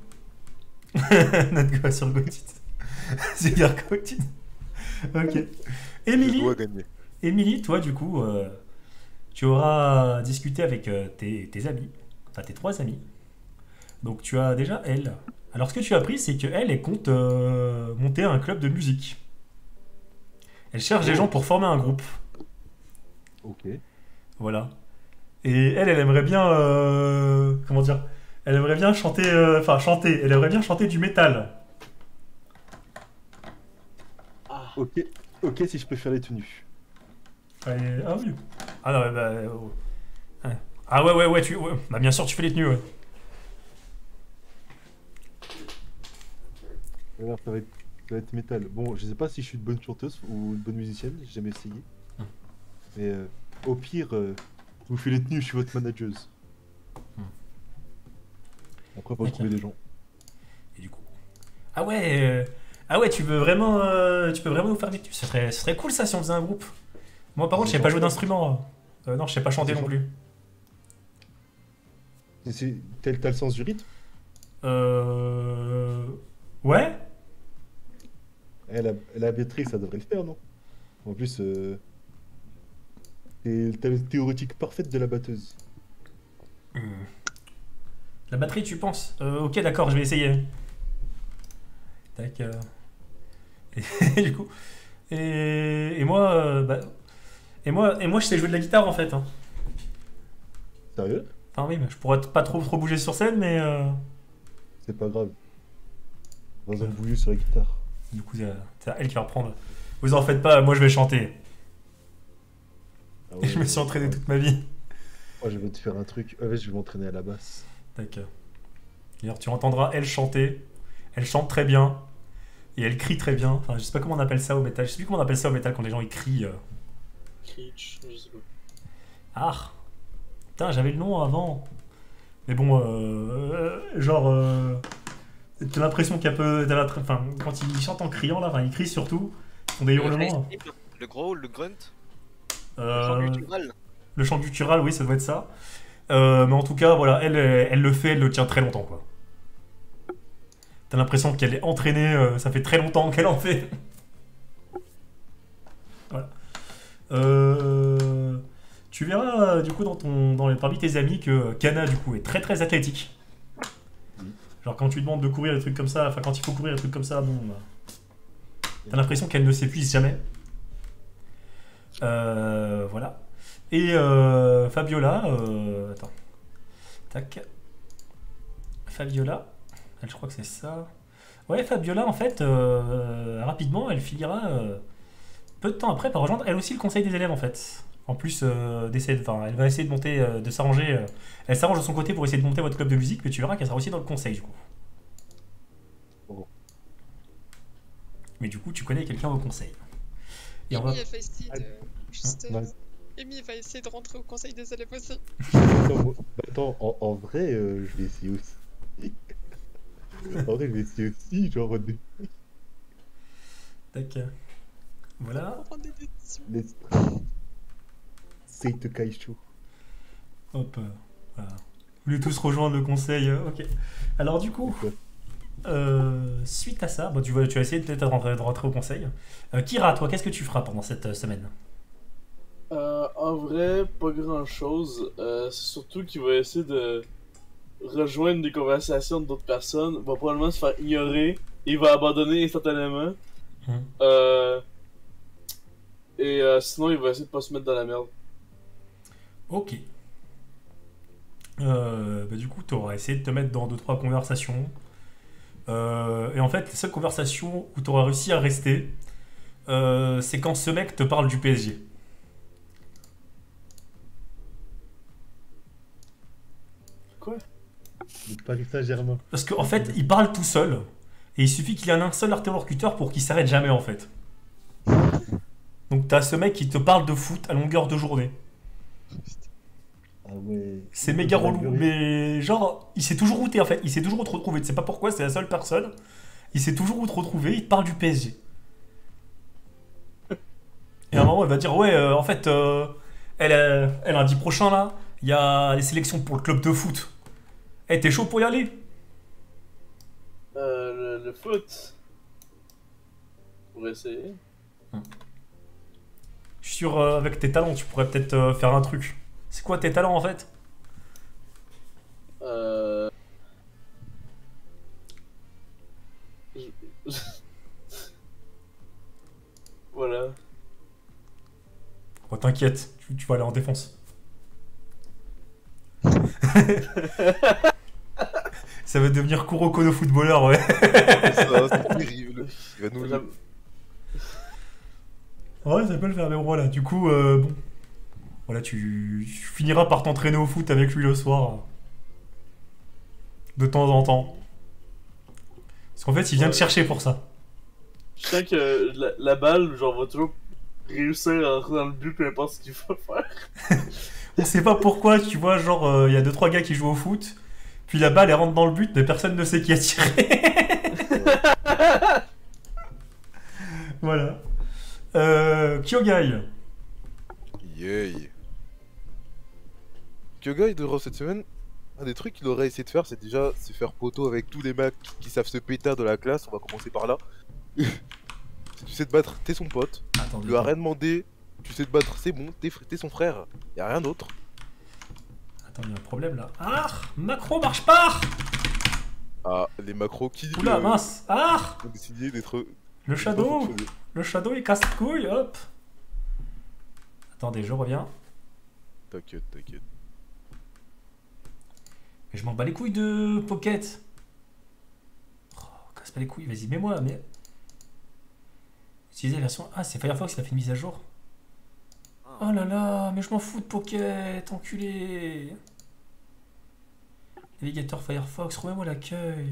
Notre gars sur Gotit. Super Gotit. Ok. Je Émilie, dois gagner. Émilie, toi du coup, euh, tu auras discuté avec euh, tes, tes amis, enfin tes trois amis. Donc tu as déjà elle. Alors ce que tu as appris, c'est qu'elle, elle compte euh, monter un club de musique. Elle cherche des Oh. gens pour former un groupe. ok. Voilà. Et elle, elle aimerait bien, euh, comment dire, elle aimerait bien chanter, euh, enfin chanter, elle aimerait bien chanter du métal. Ok, ok, si je peux faire les tenues. Ouais, ah oui. Ah non, ouais, bah. euh, ouais. Ah ouais, ouais, ouais, tu. Ouais. Bah bien sûr, tu fais les tenues, ouais. Alors, ça va être, ça va être métal. Bon, je sais pas si je suis une bonne chanteuse ou une bonne musicienne, j'ai jamais essayé. Hmm. Mais euh, au pire, euh, je vous fais les tenues, je suis votre manageuse. Hmm. Après, faut Ok. trouver des gens. Et du coup. Ah ouais, euh, ah ouais, tu veux vraiment, euh, tu peux vraiment nous faire des tenues. Ce serait, ce serait cool ça si on faisait un groupe. Moi, par contre, je sais pas jouer d'instrument. Euh, non, je sais pas chanter non plus. Et c'est- T'as t'as le sens du rythme? Euh. Ouais. Eh, la, la Béatrix, ça devrait le faire, non? En plus, euh, t'es- t'as le théorétique parfaite de la batteuse. Hmm. La batterie, tu penses? Euh, ok, d'accord, je vais essayer. Tac. euh. Et du coup. Et, et moi, euh, bah, et moi, et moi, je sais jouer de la guitare en fait. hein. Sérieux? Enfin oui, mais je pourrais pas trop trop bouger sur scène, mais euh, C'est pas grave. Dans un bouillu sur la guitare. du coup, c'est c'est elle qui va reprendre. Vous en faites pas, moi je vais chanter. Ah Et ouais, je me suis entraîné toute ma vie. Moi, je vais te faire un truc. Ah ouais, je vais m'entraîner à la basse. Tac. D'ailleurs, tu entendras elle chanter. Elle chante très bien. Et elle crie très bien. Enfin, je sais pas comment on appelle ça au métal. Je sais plus comment on appelle ça au métal quand les gens ils crient. euh. Creech, je sais pas. Ah putain, j'avais le nom avant. Mais bon, euh, euh, genre, euh, t'as l'impression qu'il y a peu. t'as l'impression- Enfin, quand ils chantent en criant là, enfin, ils crient surtout. Ils font des Le hurlements. high step, le growl, le grunt, le Euh, chant guttural. le chant guttural, oui, ça doit être ça. Euh, mais en tout cas, voilà, elle, elle, elle le fait, elle le tient très longtemps, quoi. T'as l'impression qu'elle est entraînée, euh, ça fait très longtemps qu'elle en fait. Voilà. Euh, tu verras, euh, du coup, dans ton, dans les, parmi tes amis, que Kana, du coup, est très très athlétique. Genre, quand tu lui demandes de courir des trucs comme ça, enfin, quand il faut courir des trucs comme ça, bon, bah, t'as l'impression qu'elle ne s'épuise jamais. Euh, voilà. Et euh, Fabiola, euh, attends. Tac. Fabiola, elle, je crois que c'est ça. Ouais, Fabiola, en fait, euh, rapidement, elle finira euh, peu de temps après par rejoindre elle aussi le conseil des élèves, en fait. En plus euh, d'essayer, de- enfin, elle va essayer de monter, euh, de s'arranger. euh, elle s'arrange de son côté pour essayer de monter votre club de musique, mais tu verras qu'elle sera aussi dans le conseil, du coup. Oh. Mais du coup, tu connais quelqu'un au conseil. Et on va... Amy, elle va essayer de. Juste. euh, Ouais. Amy va essayer de rentrer au conseil des élèves aussi. Attends, moi- bah, attends, en, en vrai, euh, je vais essayer aussi. En vrai, je vais essayer aussi, genre, des- Tac. Voilà. Pour prendre des décisions. les Seito Kaishu. Hop. euh, Voilà. Vous voulez tous rejoindre le conseil, euh, ok. Alors du coup, euh, suite à ça, bon, tu, vas, tu vas essayer peut-être de rentrer, de rentrer au conseil. Euh, Kira, toi, qu'est-ce que tu feras pendant cette euh, semaine? Euh, en vrai, pas grand chose. Euh, c'est surtout qu'il va essayer de rejoindre des conversations d'autres personnes. Va probablement se faire ignorer. Et il va abandonner instantanément. Hum. Euh... Et euh, sinon, il va essayer de pas se mettre dans la merde. Ok. Euh, bah, du coup, tu auras essayé de te mettre dans deux trois conversations. Euh, et en fait, les seules conversations où tu auras réussi à rester, euh, c'est quand ce mec te parle du P S G. Quoi? Le Paris Saint-Germain. Parce qu'en fait, il parle tout seul. Et il suffit qu'il y ait un seul interlocuteur pour qu'il s'arrête jamais, en fait. Donc, t'as ce mec qui te parle de foot à longueur de journée. Ah ouais. C'est méga relou, mais genre, il sait toujours où t'es en fait, il sait toujours où te retrouver, tu sais pas pourquoi, c'est la seule personne, il sait toujours où te retrouver, il te parle du P S G. Et à un moment, il va dire, ouais, euh, en fait, euh, elle, euh, elle, lundi prochain, là, il y a les sélections pour le club de foot. Eh, t'es chaud pour y aller? Euh, le, le foot. Pour essayer. Je suis sûr, euh, avec tes talents, tu pourrais peut-être euh, faire un truc. C'est quoi tes talents, en fait? Euh... Je- Voilà. Oh, t'inquiète, tu, tu vas aller en défense. Ça va devenir Kuroko no footballeur, ouais. Ça, c'est terrible. Il va nous le... J'aime- Ouais, ça peut le faire, mais bon, voilà. Du coup, euh, bon. Voilà, tu, tu finiras par t'entraîner au foot avec lui le soir. De temps en temps. Parce qu'en fait, il vient te Ouais. chercher pour ça. Je sens que la, la balle, genre, va toujours réussir à rentrer dans le but, peu importe ce qu'il va faire. On sait pas pourquoi, tu vois, genre, euh, il y a deux trois gars qui jouent au foot. Puis la balle, elle rentre dans le but, mais personne ne sait qui a tiré. Voilà. Euh, Kyogai. Yay. Kyogai, durant cette semaine, un des trucs qu'il aurait essayé de faire, c'est déjà se faire poteau avec tous les mecs qui savent se péter de la classe. On va commencer par là. Si tu sais te battre, t'es son pote. Attendez. Tu lui as rien demandé. Tu sais te battre, c'est bon. T'es fr- t'es son frère. Y a rien d'autre. Attends, il y a un problème là. Ah, macro marche pas. Ah, les macros qui Oula, euh, mince. Ah, ont décidé d'être. le shadow. Le shadow, il casse les couilles, hop. Attendez, je reviens. T'inquiète, t'inquiète. Mais je m'en bats les couilles de Pocket. Oh, casse pas les couilles, vas-y, mets-moi, mais. Utilisez la version. Ah, c'est Firefox qui a fait une mise à jour. Oh là là, mais je m'en fous de Pocket, enculé. Navigateur Firefox, remets-moi l'accueil.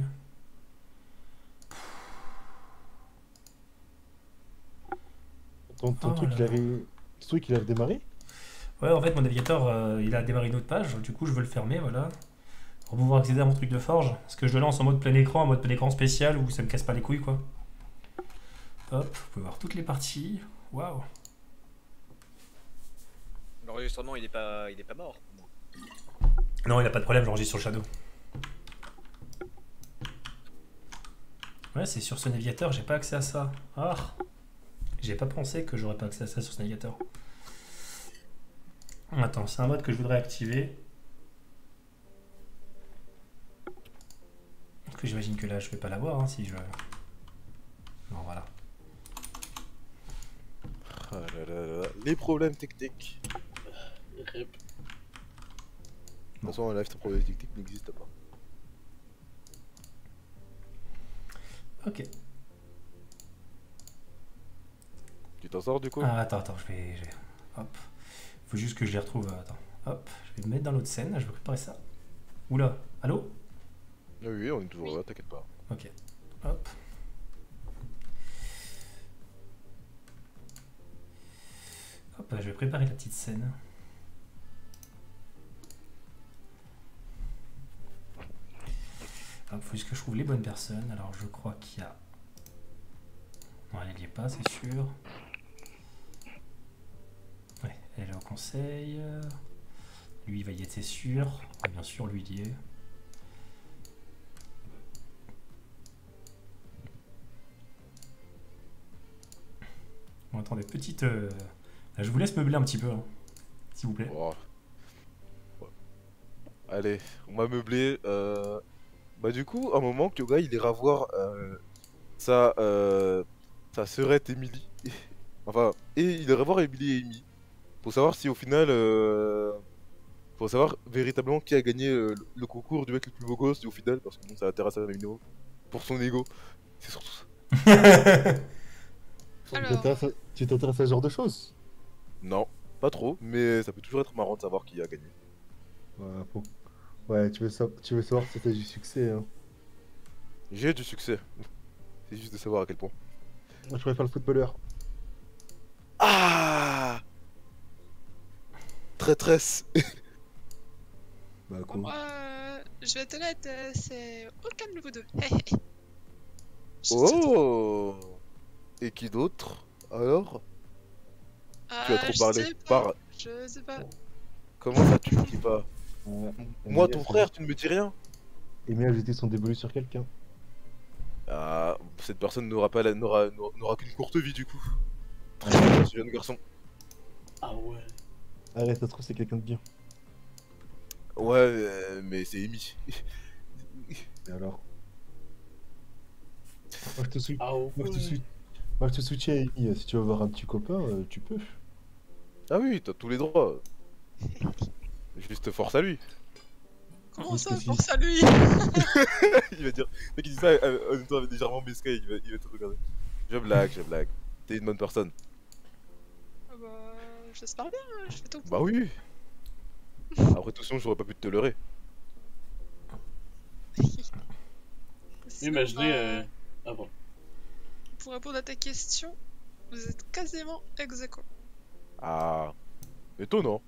Ton, ton Oh truc, là il là. avait... Ce truc, il a redémarré? Ouais, en fait, mon navigateur, euh, il a démarré une autre page, du coup, je veux le fermer, voilà. Pour pouvoir accéder à mon truc de forge. Parce que je le lance en mode plein écran, en mode plein écran spécial, où ça me casse pas les couilles, quoi. Hop, vous pouvez voir toutes les parties. Waouh. L'enregistrement, il est pas, il est pas mort. Non, il a pas de problème, j'enregistre sur le Shadow. Ouais, c'est sur ce navigateur, j'ai pas accès à ça. Ah, j'ai pas pensé que j'aurais pas accès à ça sur ce navigateur. Attends, c'est un mode que je voudrais activer. Parce que j'imagine que là, je vais pas l'avoir hein, si je... Non, voilà. Ah là là là là. Les problèmes techniques. Rip. De toute façon, en live, tes problèmes techniques n'existent pas. Ok. Tu t'en sors du coup? Ah, attends, attends, je vais... je vais- Hop. Faut juste que je les retrouve. Attends. Hop, je vais me mettre dans l'autre scène, je vais préparer ça. Oula, allô? Ah oui, on est toujours là, t'inquiète pas. Ok. Hop. Hop, je vais préparer la petite scène. Hop, faut juste que je trouve les bonnes personnes. Alors, je crois qu'il y a... Non, elle n'y est pas, c'est sûr. Ouais, elle est au conseil. Lui, il va y être, c'est sûr. Et bien sûr, lui, il y est. Bon, attendez, petite... euh, là, je vous laisse meubler un petit peu, hein, s'il vous plaît. Oh. Ouais. Allez, on m'a meublé. Euh... Bah du coup, à un moment, Kyoga il ira voir euh, sa, euh, sa sœurette Emily. Enfin, et il devrait voir Emily et Amy. Pour savoir si au final. Euh... Pour savoir véritablement qui a gagné euh, le concours du mec le plus beau gosse au final. Parce que bon, ça intéresse à la vidéo. Pour son ego. C'est surtout ça. Tu Alors. t'intéresses à- tu t'intéresses à ce genre de choses? Non, pas trop. Mais ça peut toujours être marrant de savoir qui a gagné. Ouais, faut- ouais, tu veux, sa- tu veux savoir si t'as du succès, hein. J'ai du succès. C'est juste de savoir à quel point. Moi, je préfère le footballeur. Ah Traîtresse. Bah, Bon, quoi. moi, euh, je vais être honnête, euh, c'est au calme vous deux. Je sais Oh Et qui d'autre alors? pas. Tu as Euh, trop je parlé. sais pas, Parle. Je sais pas. Comment ça tu me dis pas? Ouais. Moi Amy, ton elle- frère tu ne me dis rien? Amy a jeté son dévolu sur quelqu'un. Ah, cette personne n'aura pas la- n'aura n'aura n'aura qu'une courte vie du coup. Très bien, ce jeune garçon. Ah ouais. Arrête, ça se trouve, c'est quelqu'un de bien. Ouais, euh, mais c'est Amy. Et alors? Moi, je te, sou- Ah ouais. Moi, je te, sou- Moi, je te soutiens, Amy. Si tu veux avoir un petit copain, euh, tu peux. Ah oui, t'as tous les droits. Juste force à lui. Comment Qu'est-ce ça, que force à lui? Il va dire. Le mec il dit ça euh, en même temps avec légèrement mesquin, il va, il va te regarder. Je blague, je blague. T'es une bonne personne. Ah bah, j'espère bien, hein, je fais tout. Bah oui. Après tout ça, j'aurais pas pu te tolérer. Sinon, Imaginez. bah, Euh... Ah bon. Pour répondre à ta question, vous êtes quasiment ex aequo. Ah. Étonnant.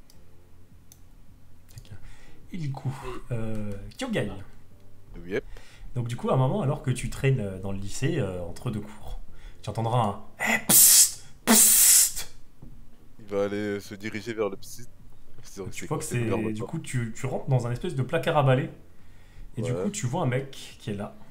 Et du coup, euh, Kyogai. Yep. Donc du coup, à un moment, alors que tu traînes euh, dans le lycée, euh, entre deux cours, tu entendras un « Eh, psst, psst !» Il va aller se diriger vers le psy. C'est- Tu c'est- vois que c'est le meilleur c'est... mode, Du quoi. coup, tu, tu rentres dans un espèce de placard à balai. Et du Ouais. coup, tu vois un mec qui est là.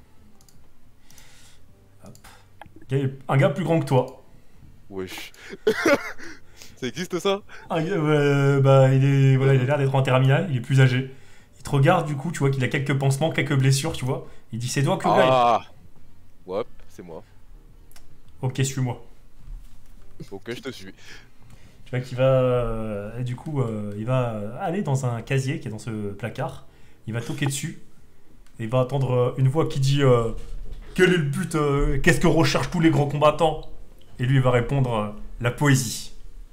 Hop. Gars- Un gars plus grand que toi. Wesh. Ça existe ça? Un gars, euh, bah, il est, voilà, il a l'air d'être en terminale, il est plus âgé. Il te regarde, du coup, tu vois qu'il a quelques pansements, quelques blessures, tu vois. Il dit « C'est toi, Kyogai ?» Ah. Ouais, c'est moi. Ok, suis-moi. Ok, je te suis. Tu vois qu'il va, euh, et du coup, euh, il va aller dans un casier qui est dans ce placard. Il va toquer dessus. Et il va entendre euh, une voix qui dit euh, quel est le but euh, qu'est-ce que recherchent tous les grands combattants? Et lui, il va répondre euh, la poésie.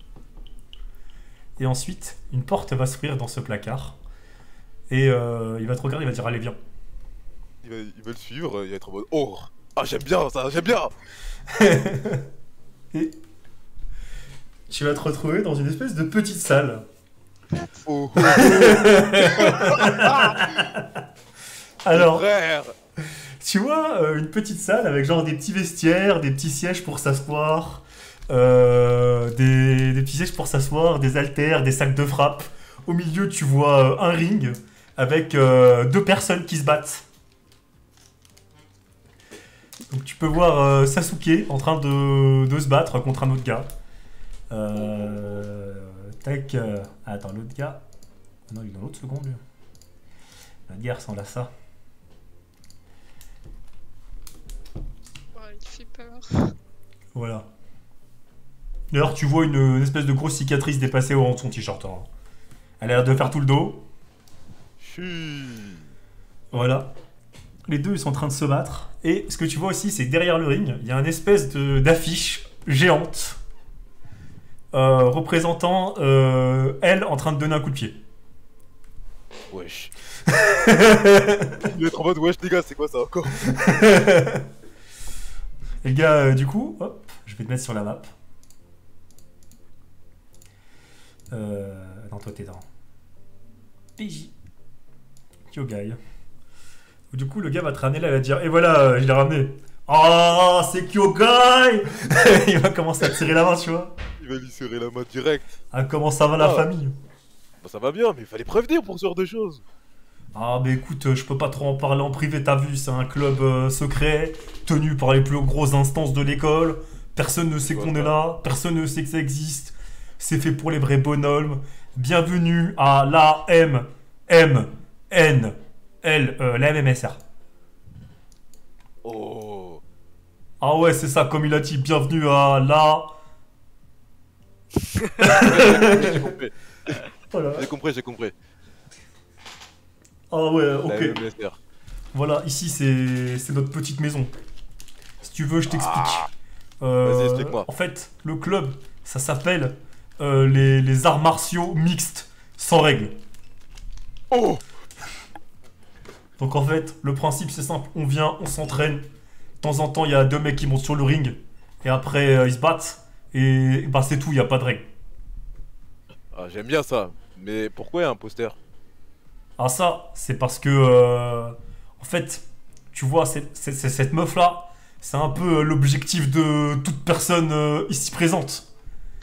Et ensuite, une porte va s'ouvrir dans ce placard. Et euh, il va te regarder, il va dire allez, viens. Il va, il va le suivre, il va être en mode oh. Ah, j'aime bien ça, j'aime bien. Et tu vas te retrouver dans une espèce de petite salle. Oh. Alors, Frère. tu vois, euh, une petite salle avec genre des petits vestiaires, des petits sièges pour s'asseoir, euh, des, des petits sièges pour s'asseoir, des haltères, des sacs de frappe. Au milieu, tu vois euh, un ring avec euh, deux personnes qui se battent. Donc tu peux voir euh, Sasuke en train de, de se battre contre un autre gars. Euh, tac. euh, attends, l'autre gars. Ah non, il est dans l'autre seconde. lui. La guerre ressemble à ça. Ouais, il fait peur. Voilà. D'ailleurs, tu vois une, une espèce de grosse cicatrice dépassée au rang de son t-shirt. hein. Elle a l'air de faire tout le dos. Chut. Voilà. Les deux, ils sont en train de se battre. Et ce que tu vois aussi, c'est que derrière le ring, il y a une espèce de- d'affiche géante euh, représentant euh, elle en train de donner un coup de pied. Wesh. Il va être en mode wesh les gars, c'est quoi ça encore? Et le gars, euh, du coup, hop, je vais te mettre sur la map. Euh, non, toi, t'es dans P J. Kyogai. Du coup, le gars va te ramener là, il va te dire, et voilà, euh, je l'ai ramené. Ah, c'est Kyogai. Il va commencer à te serrer la main, tu vois. Il va lui serrer la main direct. Ah, comment ça va la Ah. famille? Bah ça va bien, mais il fallait prévenir pour ce genre de choses. Ah, mais écoute, euh, je peux pas trop en parler en privé, t'as vu, c'est un club euh, secret, tenu par les plus grosses instances de l'école. Personne ne sait qu'on est là, personne ne sait que ça existe. C'est fait pour les vrais bonhommes. Bienvenue à l'A M M N L, euh, la M M S R. Oh. Ah ouais, c'est ça, comme il a dit, bienvenue à la J'ai compris, Voilà. j'ai compris, j'ai compris. Ah ouais, La ok. M M S R. Voilà, ici c'est c'est notre petite maison. Si tu veux, je t'explique. Euh, Vas-y, explique-moi. En fait, le club, ça s'appelle euh, les, les arts martiaux mixtes, sans règles. Oh! Donc en fait, le principe c'est simple, on vient, on s'entraîne. De temps en temps, il y a deux mecs qui montent sur le ring. Et après, euh, ils se battent. Et bah c'est tout, il n'y a pas de règles. Ah, j'aime bien ça. Mais pourquoi il y a un poster? Ah ça, c'est parce que... euh, en fait, tu vois, c'est- c'est- c'est- cette meuf-là, c'est un peu euh, l'objectif de toute personne euh, ici présente.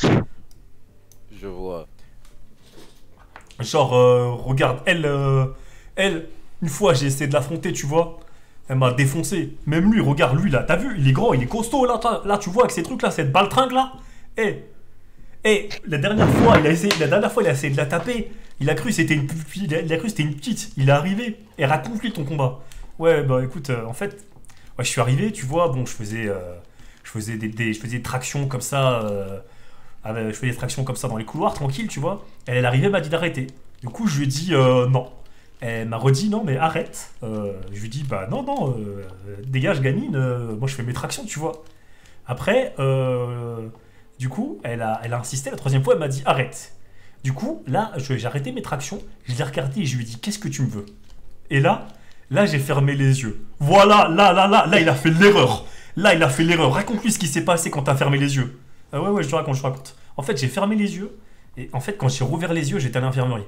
Je vois. Genre, euh, regarde, elle, euh, elle, une fois j'ai essayé de l'affronter, tu vois, elle m'a défoncé. Même lui, regarde, lui là, t'as vu, il est grand, il est costaud là, t'as- là tu vois, avec ces trucs là, cette baltringue là. Eh, eh, la dernière fois, il a essayé, la dernière fois, il a essayé de la taper. Il a cru que c'était une, il a, il a cru que c'était une petite. Il est arrivé et raconte-lui ton combat. Ouais, bah écoute, euh, en fait, ouais, je suis arrivé, tu vois, bon, je faisais, euh, je faisais des, des- je faisais des tractions comme ça. euh, avec- je faisais des tractions comme ça dans les couloirs, tranquille, tu vois. Elle est arrivée, elle m'a dit d'arrêter. Du coup, je lui ai dit euh, non. Elle m'a redit non, mais arrête. Euh, je lui ai dit bah non, non, euh, dégage, gamine. euh, moi, je fais mes tractions, tu vois. Après, euh, du coup, elle a, elle a insisté. La troisième fois, elle m'a dit arrête. Du coup, là, je- j'ai arrêté mes tractions. Je l'ai regardé et je lui ai dit qu'est-ce que tu me veux? Et là, là, j'ai fermé les yeux. Voilà, là, là, là, là, il a fait l'erreur. Là, il a fait l'erreur. Raconte-lui ce qui s'est passé quand t'as fermé les yeux. Ah ouais, ouais, je te raconte, je te raconte. En fait, j'ai fermé les yeux. Et en fait, quand j'ai rouvert les yeux, j'étais à l'infirmerie.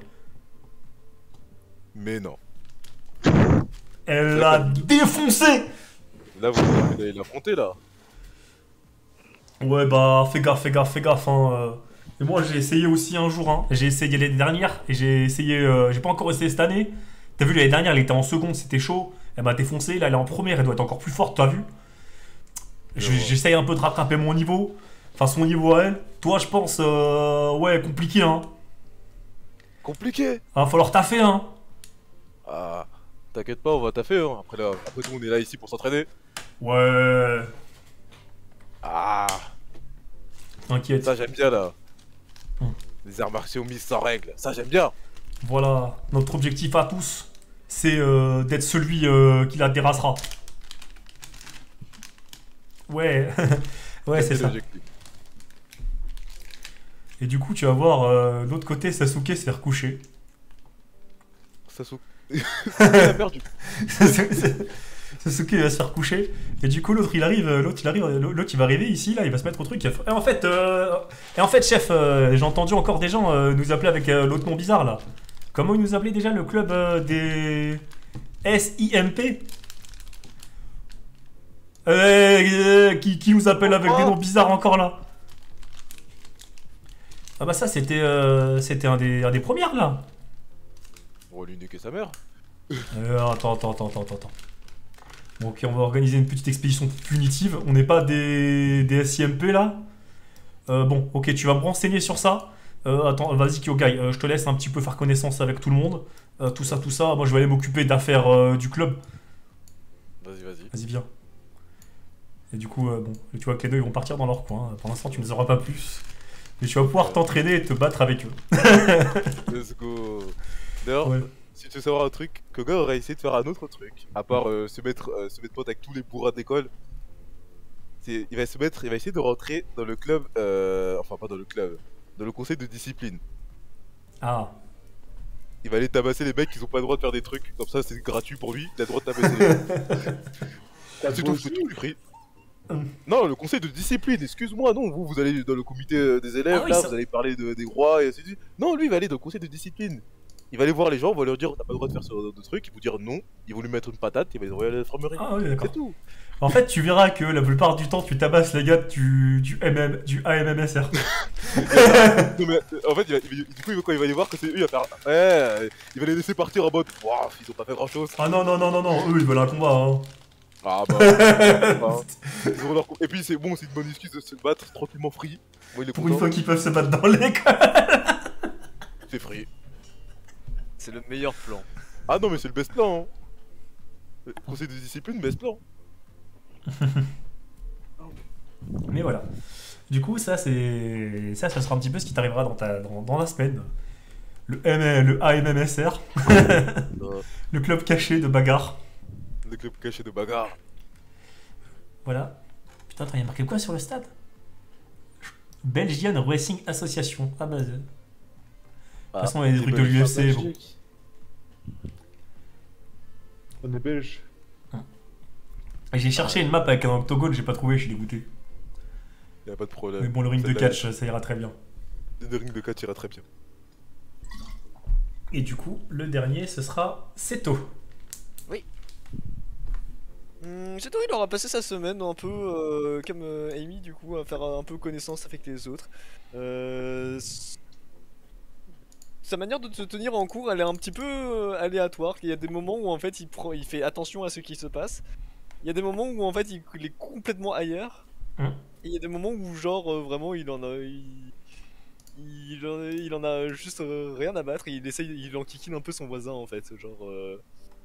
Mais non. Elle l'a défoncé. Là, vous avez d'aller l'affronter là. Ouais, bah, fais gaffe, fais gaffe, fais gaffe. Hein. euh. Et moi, j'ai essayé aussi un jour. Hein. J'ai essayé l'année dernière. Et j'ai essayé. euh, J'ai pas encore essayé cette année. T'as vu, l'année dernière, elle était en seconde, c'était chaud. Elle m'a défoncé. Là, elle est en première, elle doit être encore plus forte, t'as vu? Je Je- vois. J'essaye un peu de rattraper mon niveau. Enfin, son niveau à elle. Toi, je pense. euh, Ouais, compliqué, hein. Compliqué. Va falloir taffer, hein. Ah, t'inquiète pas, on va taffer. Hein. Après, là, après tout, on est là ici pour s'entraîner. Ouais. Ah, T'inquiète. ça j'aime bien là. Hmm. Les arts martiaux mis sans règles, ça j'aime bien. Voilà, notre objectif à tous, c'est euh, d'être celui euh, qui la terrassera. Ouais, ouais, c'est ça. l'objectif. Et du coup, tu vas voir, euh, de l'autre côté, Sasuke s'est recouché. Sasuke. Sasuke a perdu. Sasuke va se faire coucher. Et du coup, l'autre, il arrive, euh, l'autre, il arrive, l'autre, il va arriver ici, là, il va se mettre au truc. il va- Et en fait, euh, et en fait, chef, euh, j'ai entendu encore des gens euh, nous appeler avec euh, l'autre nom bizarre, là. Comment ils nous appelaient déjà le club euh, des S I M P euh, euh, qui, qui nous appelle avec des noms bizarres encore là? Ah bah ça c'était euh, c'était un des, un des premières là. On va lui niquer sa mère. Euh, attends, attends, attends, attends, attends. Bon, ok, on va organiser une petite expédition punitive. On n'est pas des, des S I M P là. Euh, bon, ok, tu vas me renseigner sur ça. Euh, attends, vas-y Kyogai, euh, je te laisse un petit peu faire connaissance avec tout le monde. Euh, tout ça, tout ça. Moi je vais aller m'occuper d'affaires euh, du club. Vas-y, vas-y. Vas-y, viens. Et du coup, euh, bon, tu vois que les deux ils vont partir dans leur coin. Pour l'instant, tu ne les auras pas plus. Mais tu vas pouvoir t'entraîner et te battre avec eux. Let's go. D'ailleurs, Ouais. si tu veux savoir un truc, Koga aurait essayé de faire un autre truc. À part euh, se mettre euh, se mettre pote avec tous les bourrins d'école. C'est, il va se mettre, il va essayer de rentrer dans le club, euh, enfin pas dans le club, dans le conseil de discipline. Ah. Il va aller tabasser les mecs qui ont pas le droit de faire des trucs. Comme ça, c'est gratuit pour lui. Il a le droit de tabasser les mecs. C'est tout, c'est tout le prix. Hum. Non, le conseil de discipline, excuse-moi, non, vous, vous allez dans le comité euh, des élèves, Ah oui, là, ça- vous allez parler de- des rois et ainsi de suite. Non, lui, il va aller dans le conseil de discipline. Il va aller voir les gens, il va leur dire, t'as pas le droit de faire ce genre de trucs, ils vont dire non, ils vont lui mettre une patate, il va les envoyer à l'infirmerie. Ah oui, d'accord. C'est tout. En fait, tu verras que la plupart du temps, tu tabasses les gars du, du, M M, du A M M S R. Non, mais euh, en fait, il va- il va- du coup, il va- quand il va y voir que c'est eux, il va faire. Ouais, il va les laisser partir en mode. Waouh, ils ont pas fait grand chose. Ah non, non, non, non, non, eux ils veulent un combat. Hein. Ah bah. bah, ils auront leur co- Et puis, c'est bon, c'est une bonne excuse de se battre tranquillement free. Moi, il est Pour une content. fois qu'ils peuvent se battre dans l'école. C'est free. C'est le meilleur plan. Ah non, mais c'est le best plan. Hein. Le conseil de discipline, best plan. Mais voilà. Du coup, ça, c'est ça, ça sera un petit peu ce qui t'arrivera dans, ta... dans, dans la semaine. Le, M... le A M M S R, Non, le club caché de bagarre. le club caché de bagarre. Voilà. Putain, attends, il y a marqué quoi sur le stade? Belgian Racing Association. Ah bah. De toute Ah, façon, il y a des c'est trucs de belge. l'U F C. Bon. Belgique. On est belge. Et J'ai cherché une map avec un octogone, j'ai pas trouvé, je suis dégoûté. Y a pas de problème. Mais bon, le ring de Celle-là, catch, ça ira très bien. Le ring de catch ira très bien. Et du coup, le dernier, ce sera Seto. Hum, c'est tout, il aura passé sa semaine un peu euh, comme euh, Amy, du coup, à faire un peu connaissance avec les autres. Euh, s- Sa manière de se tenir en cours, elle est un petit peu euh, aléatoire. Il y a des moments où en fait il prend, il fait attention à ce qui se passe. Il y a des moments où en fait il, il est complètement ailleurs. Hum. Et il y a des moments où genre euh, vraiment il en a, il, il en, a- il en a juste euh, rien à battre. Et il essaye, il enquiquine un peu son voisin en fait, genre. euh,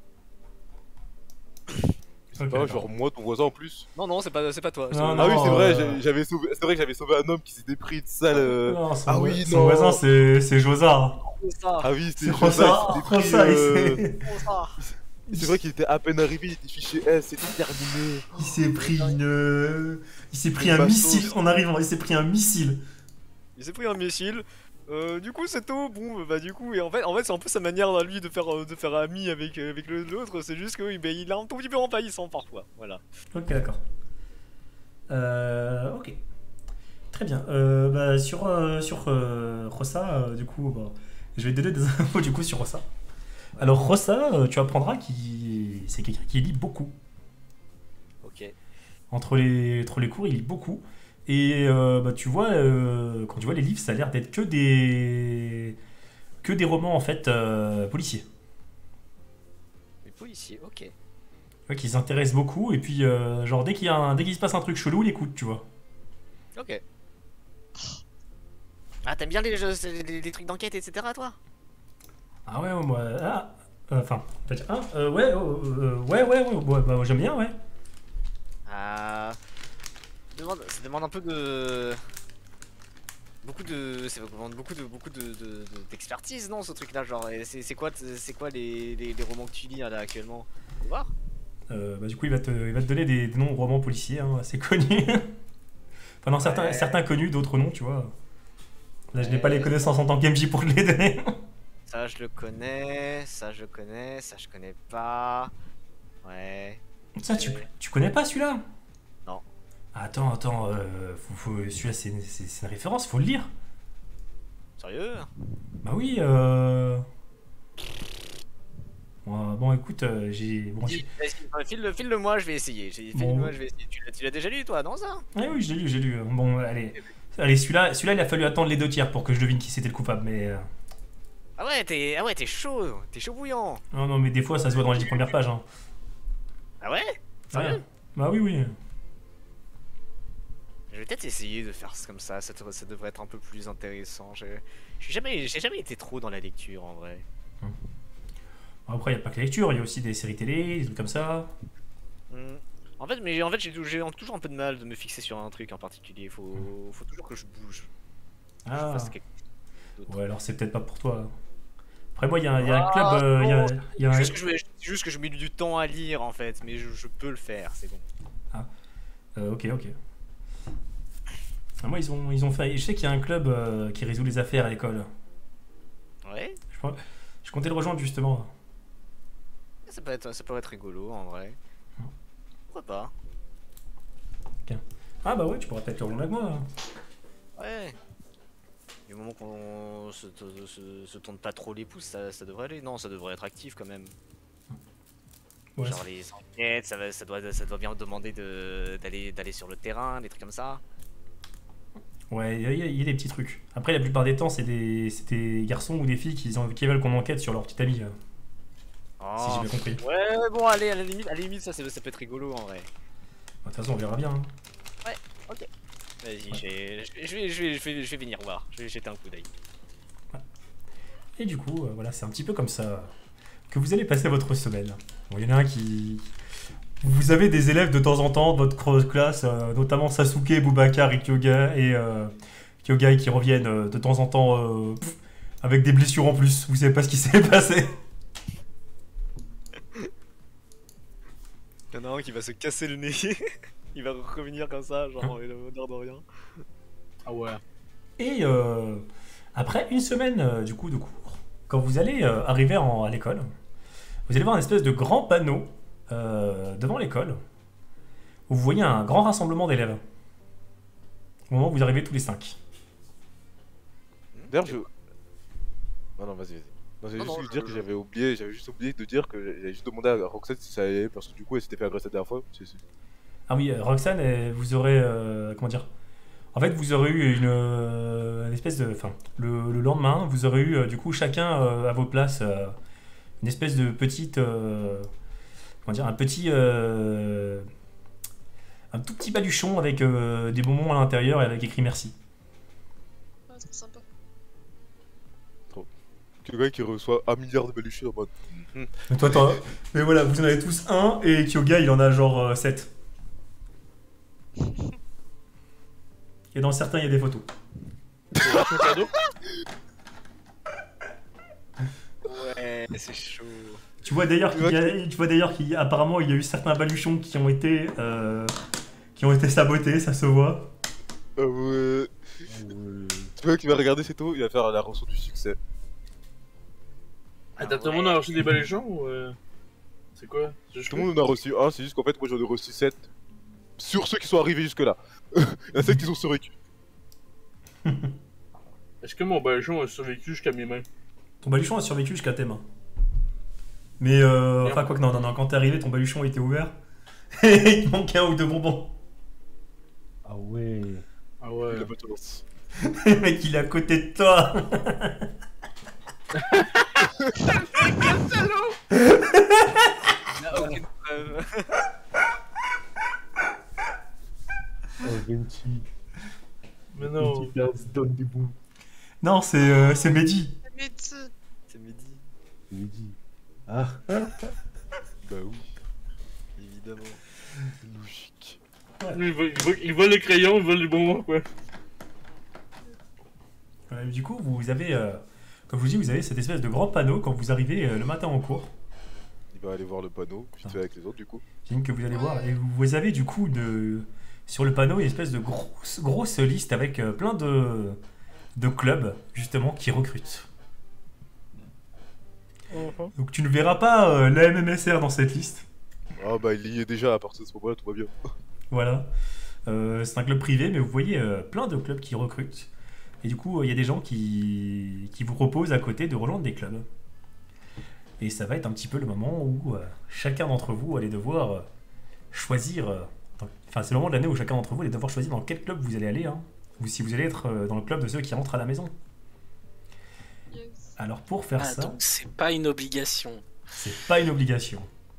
C'est Ok, pas d'accord. genre moi, ton voisin en plus. Non non, c'est pas, c'est pas toi. c'est- Non, Ah oui, c'est vrai, euh, j'ai- j'avais sauvé, c'est vrai que j'avais sauvé un homme qui s'était pris de sale. euh, Non, son, Ah voi- oui, son non. voisin, c'est c'est Josa. C'est ça. Ah oui, C'est c'était Rosa. Josa, il s'était pris, Rosa, il euh, s'est- C'est ça. C'est vrai qu'il était à peine arrivé, il était fiché S, c'était terminé. il s'est pris une. Il s'est pris Une un bastos. missile en arrivant, il s'est pris un missile. Il s'est pris un missile. Euh, du coup, c'est tout. Bon, bah du coup, et en fait, en fait, c'est un peu sa manière à lui de faire, euh, de faire ami avec, euh, avec le- l'autre. C'est juste que oui, bah, il est un tout petit peu envahissant parfois. Voilà. Ok, d'accord. Euh, ok. Très bien. Euh, bah, sur euh, sur euh, Rosa, euh, du coup, bah, je vais te donner des infos du coup sur Rosa. Alors Rosa, euh, tu apprendras qu'il c'est quelqu'un qui lit beaucoup. Ok. Entre les, entre les cours, il lit beaucoup. Et euh, bah, tu vois, euh, quand tu vois les livres, ça a l'air d'être que des que des romans en fait euh, policiers. Les policiers, ok. Ouais, qui s'intéressent beaucoup. Et puis, euh, genre, dès qu'il y a un- dès qu'il se passe un truc chelou, il écoute, tu vois. Ok. Ah, t'aimes bien les, jeux, les, les trucs d'enquête, et cetera, toi? Ah ouais, ouais, moi. Ah, euh, enfin, on peut dire, ah, euh, ouais, euh, euh, ouais, ouais, ouais, ouais, bah, j'aime bien, ouais. Ah. Ça demande, ça demande un peu de. Beaucoup de. Ça demande beaucoup de. Beaucoup de. de- de- d'expertise, non, ce truc-là? Genre, et c'est c'est quoi, c'est quoi les, les, les romans que tu lis là actuellement? On peut voir? Euh, bah, du coup, il va te, il va te donner des, des noms de romans policiers hein, assez connus. Enfin, non, certains, Ouais. certains connus, d'autres non, tu vois. Là, je n'ai pas Ouais. les connaissances en tant qu'M J pour te les donner. Ça je le connais, ça je connais, ça je connais pas. Ouais. Ça, tu, tu connais pas celui-là? Non. Attends, attends, euh, faut, faut- celui-là, c'est une, c'est- c'est une référence, faut le lire. Sérieux? Bah oui, euh... Bon, bon, écoute, euh, j'ai... Bon, j'ai- Vas-y, File-le file moi, je vais essayer. J'ai- Bon. File-le-moi, je vais essayer. Tu l'as- tu l'as déjà lu toi, non ça? Ah oui, j'ai lu, j'ai lu. Bon, allez, allez celui-là, celui-là, il a fallu attendre les deux tiers pour que je devine qui c'était le coupable, mais... euh, Ah ouais, t'es ah ouais, t'es chaud, t'es chaud bouillant. Non, non, mais des fois, ça se voit dans les dix premières pages, hein. Ah ouais? Sérieux? Ouais. Bah oui, oui. Je vais peut-être essayer de faire comme ça, ça, te- ça devrait être un peu plus intéressant. Je j'ai jamais, j'ai jamais été trop dans la lecture en vrai. Après, il n'y a pas que la lecture, il y a aussi des séries télé, des trucs comme ça. Hmm. En fait, mais en fait, j'ai j'ai toujours un peu de mal de me fixer sur un truc en particulier. Faut, faut toujours que je bouge. Que je Ah, fasse quelque chose d'autre. ouais, alors c'est peut-être pas pour toi. Après, moi, il y, a un- il y a un Ah, club... euh, il y a- non, il y a un- C'est juste, que je- c'est juste que je mets du temps à lire en fait, mais je, je peux le faire, c'est bon. Euh, ok, ok. Ah, moi, ils ont, ils ont fait... Je sais qu'il y a un club euh, qui résout les affaires à l'école. Ouais, Je, pense- je comptais le rejoindre, justement. ça peut être, ça peut être rigolo en vrai. Pourquoi pas? Ah bah ouais, tu pourrais peut-être le rejoindre avec moi. Ouais. Du moment qu'on se, se, se- se tourne pas trop les pouces, ça, ça devrait aller. Non, ça devrait être actif quand même. Ouais, Genre les enquêtes, ça, va, ça, doit, ça doit bien demander de- d'aller d'aller sur le terrain, des trucs comme ça. Ouais, il y, a- il y a des petits trucs. Après, la plupart des temps, c'est des, c'est des garçons ou des filles qui, ont- qui veulent qu'on enquête sur leur petite amie, euh, si j'ai Oh. bien compris. Ouais, bon, allez, à la limite, à la limite ça, c'est- ça peut être rigolo en vrai. De toute façon, on verra bien. hein. Vas-y, je vais, je, vais, je, vais, je, vais, je vais venir voir, je vais jeter un coup d'œil. Et du coup, euh, voilà, c'est un petit peu comme ça que vous allez passer votre semaine. Bon, il y en a un qui... vous avez des élèves de temps en temps de votre classe, euh, notamment Sasuke, Boubacar et Kyoga, et euh, Kyogai qui reviennent euh, de temps en temps euh, pff, avec des blessures en plus. Vous savez pas ce qui s'est passé. Il y en a un qui va se casser le nez. Il va revenir comme ça, genre l'air de rien. Ah ouais. Et euh, après une semaine euh, du coup de cours, quand vous allez euh, arriver en- à l'école, vous allez voir un espèce de grand panneau euh, devant l'école où vous voyez un grand rassemblement d'élèves. Au moment où vous arrivez tous les cinq. D'ailleurs, je. Ah non, vas-y, vas-y. Non, j'ai Non, juste non, voulu je- dire que j'avais oublié, j'avais juste oublié de dire que j'avais juste demandé à Roxette si ça allait parce que du coup elle s'était fait agresser la dernière fois. C'est- c'est- Ah oui, euh, Roxane, euh, vous aurez euh, comment dire? En fait, vous aurez eu une, euh, une espèce de, enfin, le, le lendemain, vous aurez eu euh, du coup chacun euh, à vos places euh, une espèce de petite, euh, comment dire, un petit, euh, un tout petit baluchon avec euh, des bonbons à l'intérieur et avec écrit merci. Ah, trop sympa. Quelqu'un qui reçoit un milliard de baluchés en mode. Mhm. Mais toi, t'en- mais voilà, vous en avez tous un et Kyoga il en a genre sept. Et dans certains, il y a des photos. Ton cadeau? Ouais, c'est chaud. Tu vois d'ailleurs qu'il y Ouais. a, tu vois d'ailleurs qu'il y a- apparemment il y a eu certains baluchons qui ont été, euh, qui ont été sabotés, ça se voit. Ah ouais. Tu vois qui va regarder c'est tout, il va faire la rançon du succès. Attends, tout le monde a reçu des baluchons ou euh... C'est quoi? C'est juste Tout le monde en a reçu un, c'est juste qu'en fait moi j'en ai reçu sept. Sur ceux qui sont arrivés jusque là. Il y en a sept qui ont survécu. Est-ce que mon baluchon a survécu jusqu'à mes mains? Ton baluchon a survécu jusqu'à tes mains. Mais euh, enfin quoi que non, non, non, quand t'es arrivé, ton baluchon était ouvert. Et il manquait un ou deux bonbons. Ah ouais. Ah Il ouais. a pas de chance. Le mec il est à côté de toi. Ah, aucune preuve. Oh, Renchi. Mais non. Renchi, là, se donne des bouts. Non, c'est euh, c'est Mehdi. Mais tu- C'est midi. Je lui ai dit. Ah. Bah oui, évidemment. Logique. Lui, il vole, il vole- il vole les crayons, il vole les bonbons, quoi. Euh, du coup, vous avez, euh, comme je vous dis, vous avez cette espèce de grand panneau quand vous arrivez euh, le matin en cours. Il va aller voir le panneau, vite fait avec les autres du coup. J'imagine que vous allez voir. Et vous, vous avez du coup de, sur le panneau une espèce de grosse, grosse liste avec euh, plein de, de clubs justement qui recrutent. Donc tu ne verras pas euh, l'A M M S R dans cette liste. Ah bah il y est déjà, à partir de ce moment-là tout va bien. Voilà. Euh, c'est un club privé, mais vous voyez euh, plein de clubs qui recrutent. Et du coup, il y a des gens qui, qui vous proposent à côté de rejoindre des clubs. Et ça va être un petit peu le moment où euh, chacun d'entre vous allez devoir euh, choisir. euh, dans- Enfin, c'est le moment de l'année où chacun d'entre vous allez devoir choisir dans quel club vous allez aller. Hein, ou si vous allez être euh, dans le club de ceux qui rentrent à la maison. yes. Alors pour faire Ah, ça, donc c'est pas une obligation. c'est pas une obligation.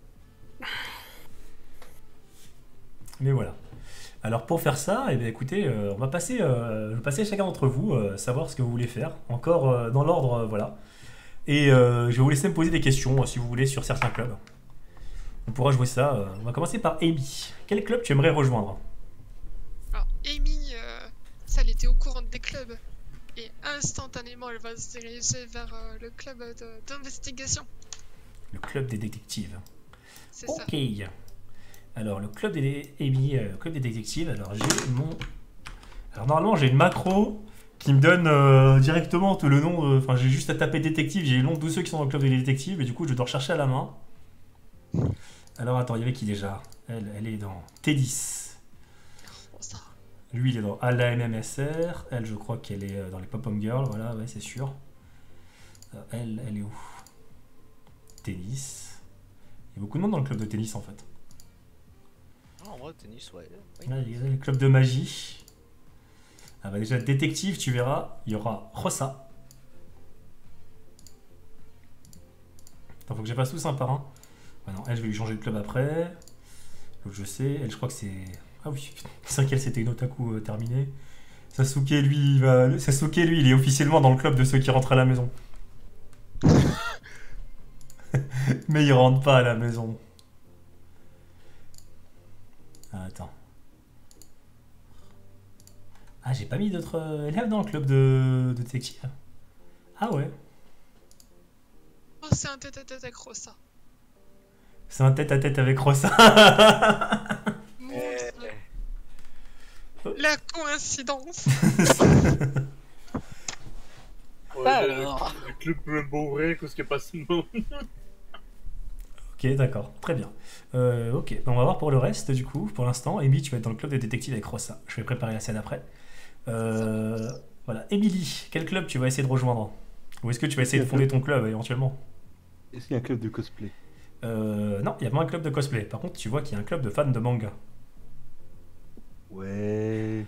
Mais voilà. Alors pour faire ça, eh bien, écoutez, euh, on va passer, euh, je vais passer à chacun d'entre vous, euh, savoir ce que vous voulez faire. Encore euh, dans l'ordre, euh, voilà. Et euh, je vais vous laisser me poser des questions, euh, si vous voulez, sur certains clubs. On pourra jouer ça. euh, on va commencer par Amy. Quel club tu aimerais rejoindre? Alors, Amy, euh, ça, elle était au courant des clubs. Et instantanément, elle va se diriger vers euh, le club de- d'investigation. Le club des détectives. C'est ça. Ok. Alors le club des Amy, euh, le club des détectives. Alors j'ai mon. Alors normalement j'ai une macro qui me donne euh, directement tout le nom. de- Enfin j'ai juste à taper détective. J'ai le nom de tous ceux qui sont dans le club des détectives et du coup je dois rechercher à la main. Alors attends, il y avait qui déjà? Elle, elle est dans T dix. Bon, ça. Lui il est dans A L A M M S R. Elle je crois qu'elle est euh, dans les Pop-Home Girls. Voilà, ouais c'est sûr. Euh, elle, elle est où? Tennis. Il y a beaucoup de monde dans le club de tennis en fait. Ah, en vrai, tennis, ouais. Oui. Là, il y a le club de magie. Ah bah déjà, détective, tu verras, il y aura Rossa. Attends, faut que je passe tous un par un. Ah non, elle, je vais lui changer de club après. L'autre, je sais. Elle, je crois que c'est... Ah oui, c'est vrai qu'elle, c'était une otaku euh, terminée. Sasuke, lui, il va... Sasuke, lui, il est officiellement dans le club de ceux qui rentrent à la maison. Mais il rentre pas à la maison. Ah, attends. Ah, j'ai pas mis d'autres euh, élèves dans le club de, de détective. Ah ouais. Oh, c'est un tête-à-tête avec Rosa. C'est un tête-à-tête avec Rosa. Eh, La coïncidence. Ouais, Alors. le, le club peut même pas ouvrir parce qu'il n'y a pas assez de monde. Ok, d'accord, très bien. Euh, ok, on va voir pour le reste du coup. Pour l'instant, Amy, tu vas être dans le club de détective avec Rosa. Je vais préparer la scène après. Euh, voilà, Emily, quel club tu vas essayer de rejoindre? Ou est-ce que tu vas essayer de fonder ton club éventuellement? Est-ce qu'il y a un club de cosplay? euh, Non, il y a pas un club de cosplay. Par contre, tu vois qu'il y a un club de fans de manga. Ouais.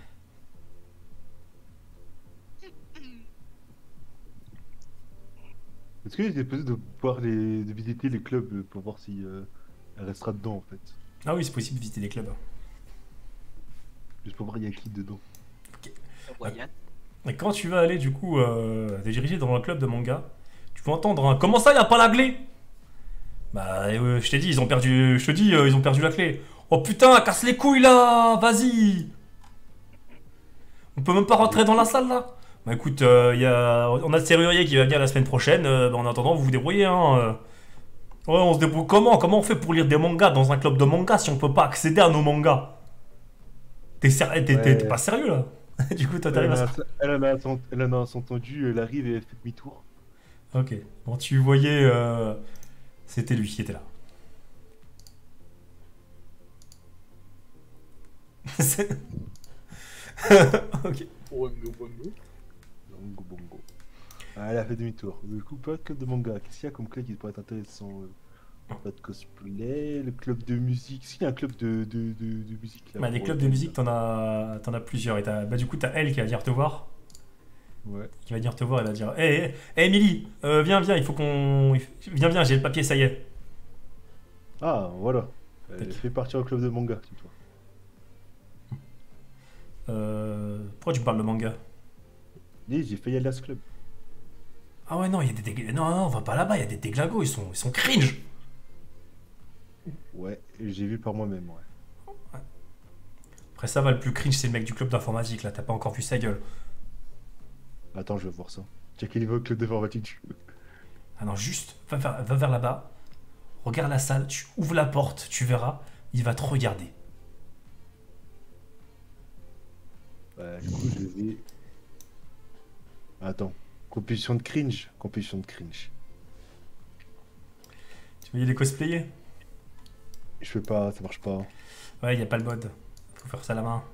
Est-ce que j'ai posé de pouvoir les, de visiter les clubs pour voir si euh, elle restera dedans en fait? Ah oui, c'est possible de visiter les clubs. Juste pour voir il y a qui dedans. Wyatt. Et quand tu vas aller du coup euh, te diriger dans le club de manga, tu vas entendre un comment ça, y a pas la clé? Bah, euh, je t'ai dit, ils ont perdu. Je te dis, euh, ils ont perdu la clé. Oh putain, casse les couilles là, vas-y. On peut même pas rentrer dans la salle là. Bah écoute, euh, y a... on a le serrurier qui va venir la semaine prochaine. euh, bah, en attendant, vous vous débrouillez. Hein, euh. Ouais, on se débrouille comment? Comment on fait pour lire des mangas dans un club de manga si on peut pas accéder à nos mangas? T'es ser... t'es- t'es- Ouais. t'es pas sérieux là? Du coup, toi Elle t'arrives en à a, ça. elle en a, atten- elle en a entendu, elle arrive et elle fait demi-tour. Ok. Bon, tu voyais. euh, C'était lui qui était là. C'est- ok. Bongo, bongo. Bongo bongo. Ah, elle a fait demi-tour. Du coup, pas de club de manga. Qu'est-ce qu'il y a comme clé qui pourrait être intéressant? euh, Pas de cosplay, le club de musique. S'il y a un club de, de, de, de musique là. Bah, des pour- clubs de musique, t'en as, t'en as plusieurs. Et t'as- bah, du coup, t'as elle qui va venir te voir. Ouais. Qui va venir te voir et va dire hé, hey, hey, Emily, euh, viens, viens, il faut qu'on. Viens, viens, j'ai le papier, ça y est. Ah, voilà. Elle Tac. fait partir au club de manga, tu vois. Euh, pourquoi tu me parles de manga? Dis, j'ai fait y aller à ce club. Ah ouais, non, il y a des dég- non, non, on va pas là-bas, il y a des déglingos, ils sont, ils sont cringe. Ouais, et j'ai vu par moi-même, ouais. Après, ça va, le plus cringe, c'est le mec du club d'informatique, là, t'as pas encore vu sa gueule. Attends, je vais voir ça. Tiens, qu'il évoque le club d'informatique, tu veux. Ah non, juste, va vers, va vers là-bas, regarde la salle, tu ouvres la porte, tu verras, il va te regarder. Ouais, du coup, je vais. Attends. Compétition de cringe. Compétition de cringe. Tu voyais les cosplayers? Je fais pas, ça marche pas. Ouais, il y a pas le mode, faut faire ça à la main.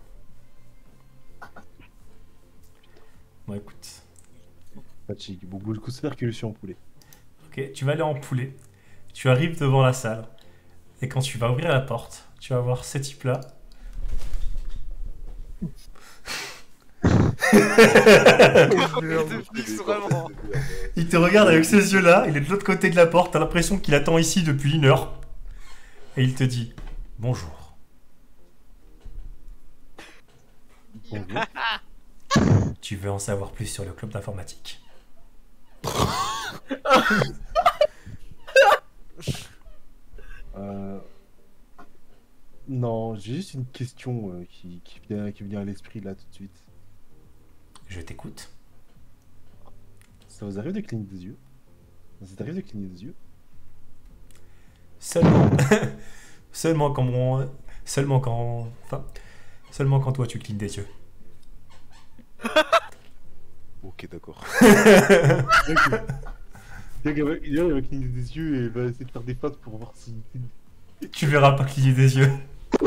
Bon, écoute. Fatigue. Bon, du coup, c'est faire que je suis en poulet. Ok, tu vas aller en poulet. Tu arrives devant la salle. Et quand tu vas ouvrir la porte, tu vas voir ce type-là. te fixe vraiment. Il te regarde avec ses yeux-là, il est de l'autre côté de la porte, t'as l'impression qu'il attend ici depuis une heure. Et il te dit bonjour. Bonjour. Tu veux en savoir plus sur le club d'informatique? Euh... Non, j'ai juste une question euh, qui, qui, vient, qui me vient à l'esprit là tout de suite. Je t'écoute. Ça vous arrive de cligner des yeux? Ça t'arrive de cligner des yeux? Seulement, seulement quand mon, seulement quand, enfin, seulement quand toi tu clignes des yeux. Ok, d'accord. Il va il va cligner des yeux et il va essayer de faire des fautes pour voir si. Tu verras pas cligner des yeux.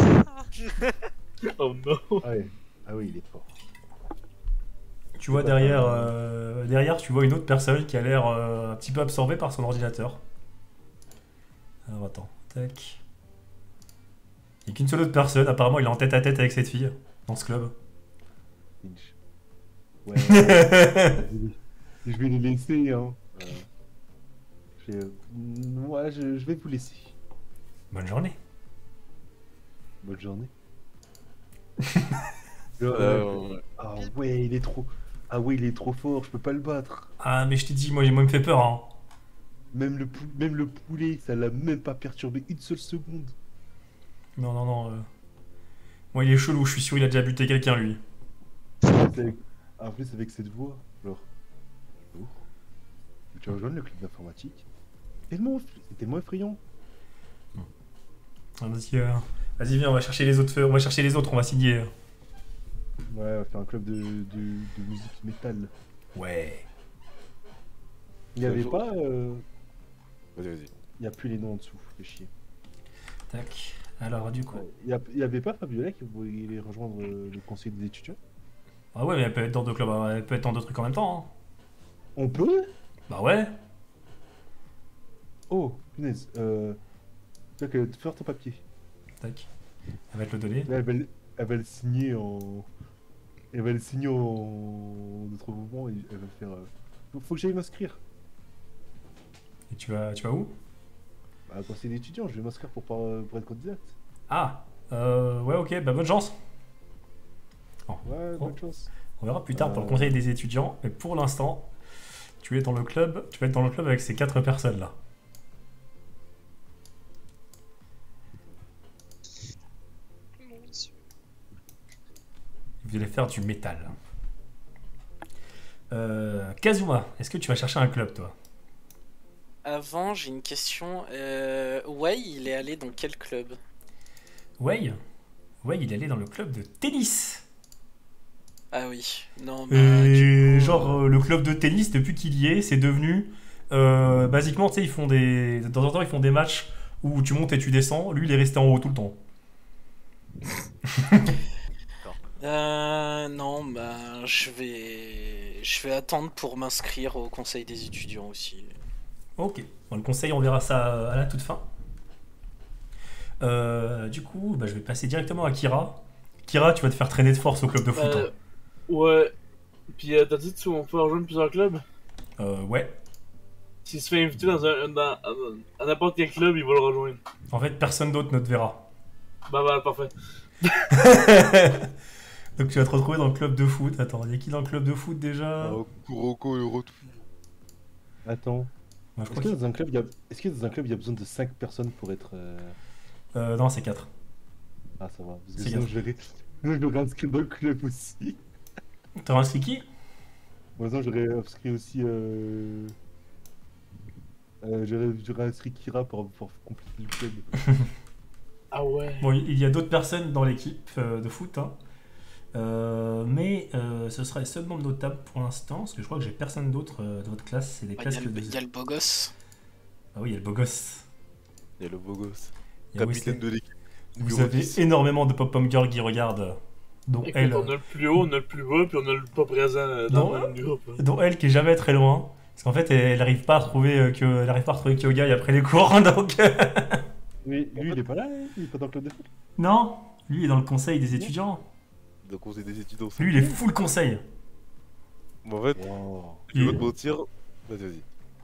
Oh non. Ah, ouais. Ah oui, il est fort. Tu vois derrière, euh, derrière, tu vois une autre personne qui a l'air euh, un petit peu absorbée par son ordinateur. Alors attends, tac. Il n'y a qu'une seule autre personne, apparemment il est en tête à tête avec cette fille, dans ce club. Cringe. Ouais. Je vais les laisser, hein. Euh, je vais- Ouais, je, je vais vous laisser. Bonne journée. Bonne journée. Euh, ouais. Ah ouais, il est trop. Ah ouais, il est trop fort, je peux pas le battre. Ah mais je t'ai dit, moi, moi il me fait peur, hein. Même le, pou- même le poulet, ça l'a même pas perturbé une seule seconde. Non, non, non. euh. Moi, il est chelou, je suis sûr il a déjà buté quelqu'un, lui. Avec- En plus, avec cette voix, genre. Bonjour. Tu rejoins le club d'informatique. Tellement, c'est tellement effrayant. Ah, Vas-y, euh, vas-y, viens, on va chercher les autres, on va chercher les autres, on va signer. Ouais, on va faire un club de, de, de musique métal. Ouais. Il n'y avait jour- pas. euh, Vas-y, vas-y. Il n'y a plus les noms en dessous, fais chier. Tac. Alors, du coup. Il n'y avait pas Fabiola qui voulait rejoindre euh, le conseil des étudiants. Ah ouais, mais elle peut être dans deux clubs, elle peut être dans deux trucs en même temps. Hein. On peut. Bah ouais. Oh, punaise. Euh... Donc, euh, faire ton papier. Tac. Elle va te le donner. Là, elle va, le- elle va le signer en. Elle va le signer en. Notre mouvement et elle va le faire. euh, Faut, faut que j'aille m'inscrire. Et tu vas, tu vas où? Bah, conseil d'étudiants, je vais m'inscrire pour, par- pour être candidate. Ah. Euh, ouais, ok, bah bonne chance. Ouais, Oh. bonne chance. On verra plus tard pour le Euh. conseil des étudiants. Mais pour l'instant, tu es dans le club. Tu vas être dans le club avec ces quatre personnes là. Mon Dieu. Vous allez faire du métal. Euh, Kazuma, est-ce que tu vas chercher un club toi? Avant, j'ai une question. Euh... Ouais, il est allé dans quel club? Way Way, il est allé dans le club de tennis. Ah oui. Non, bah, Et du coup, genre euh, euh, le club de tennis depuis qu'il y est, c'est devenu euh, basiquement tu sais ils font des de temps en temps ils font des matchs où tu montes et tu descends. Lui il est resté en haut tout le temps. Euh, non, bah, je vais, je vais attendre pour m'inscrire au conseil des étudiants aussi. Ok. Bon, le conseil on verra ça à la toute fin. Euh, du coup bah, je vais passer directement à Kira. Kira tu vas te faire traîner de force au club de foot. Euh, hein. ouais. Puis euh, t'as dit qu'on peut rejoindre plusieurs clubs? Euh, ouais. S'il se fait inviter dans un, dans, à n'importe quel club, il va le rejoindre. En fait personne d'autre ne te verra. Bah bah parfait. Donc tu vas te retrouver dans le club de foot. Attends, il y a qui dans le club de foot déjà? Ah, Kuroko et Rotu. Attends. Moi, je Est-ce crois que, qu'il- dans un club, il y a... Est-ce que dans un club, il y a besoin de cinq personnes pour être. euh, Euh, non, c'est quatre. Ah, ça va. Parce que C'est sinon, grave. je vais je vais inscrire dans le club aussi. T'as inscrit qui? Moi, sinon, j'aurais inscrit aussi. Euh... Euh, j'aurais j'aurais inscrit Kira pour, pour compléter le club. Ah ouais. Bon, il y a d'autres personnes dans l'équipe euh, de foot, hein. Euh, mais euh, ce sera les seuls membres notables pour l'instant, parce que je crois que j'ai personne d'autre euh, de votre classe. C'est des Il classes y, a que le- de... y a le beau gosse. Ah oui, il y a le beau gosse. Il y a le beau gosse. Il y a Capitaine Wesley. de l'équipe. Vous Numéro avez dix. énormément de pop-pom girls qui regardent, dont Écoute, elle, on a le plus haut, on a le plus bas, puis on a le pas présent euh, Non. dans le groupe. dont elle qui est jamais très loin. Parce qu'en fait, elle n'arrive pas à trouver euh, que, elle arrive pas à retrouver Kyogai après les cours, donc... Mais lui, il est pas là, hein, il est pas dans le club de foot. non, lui il est dans le conseil des étudiants. Donc on s'est des étudiants. Lui, il est full conseil. En fait, Wow. je vais Il- pas te mentir. Vas-y, vas-y.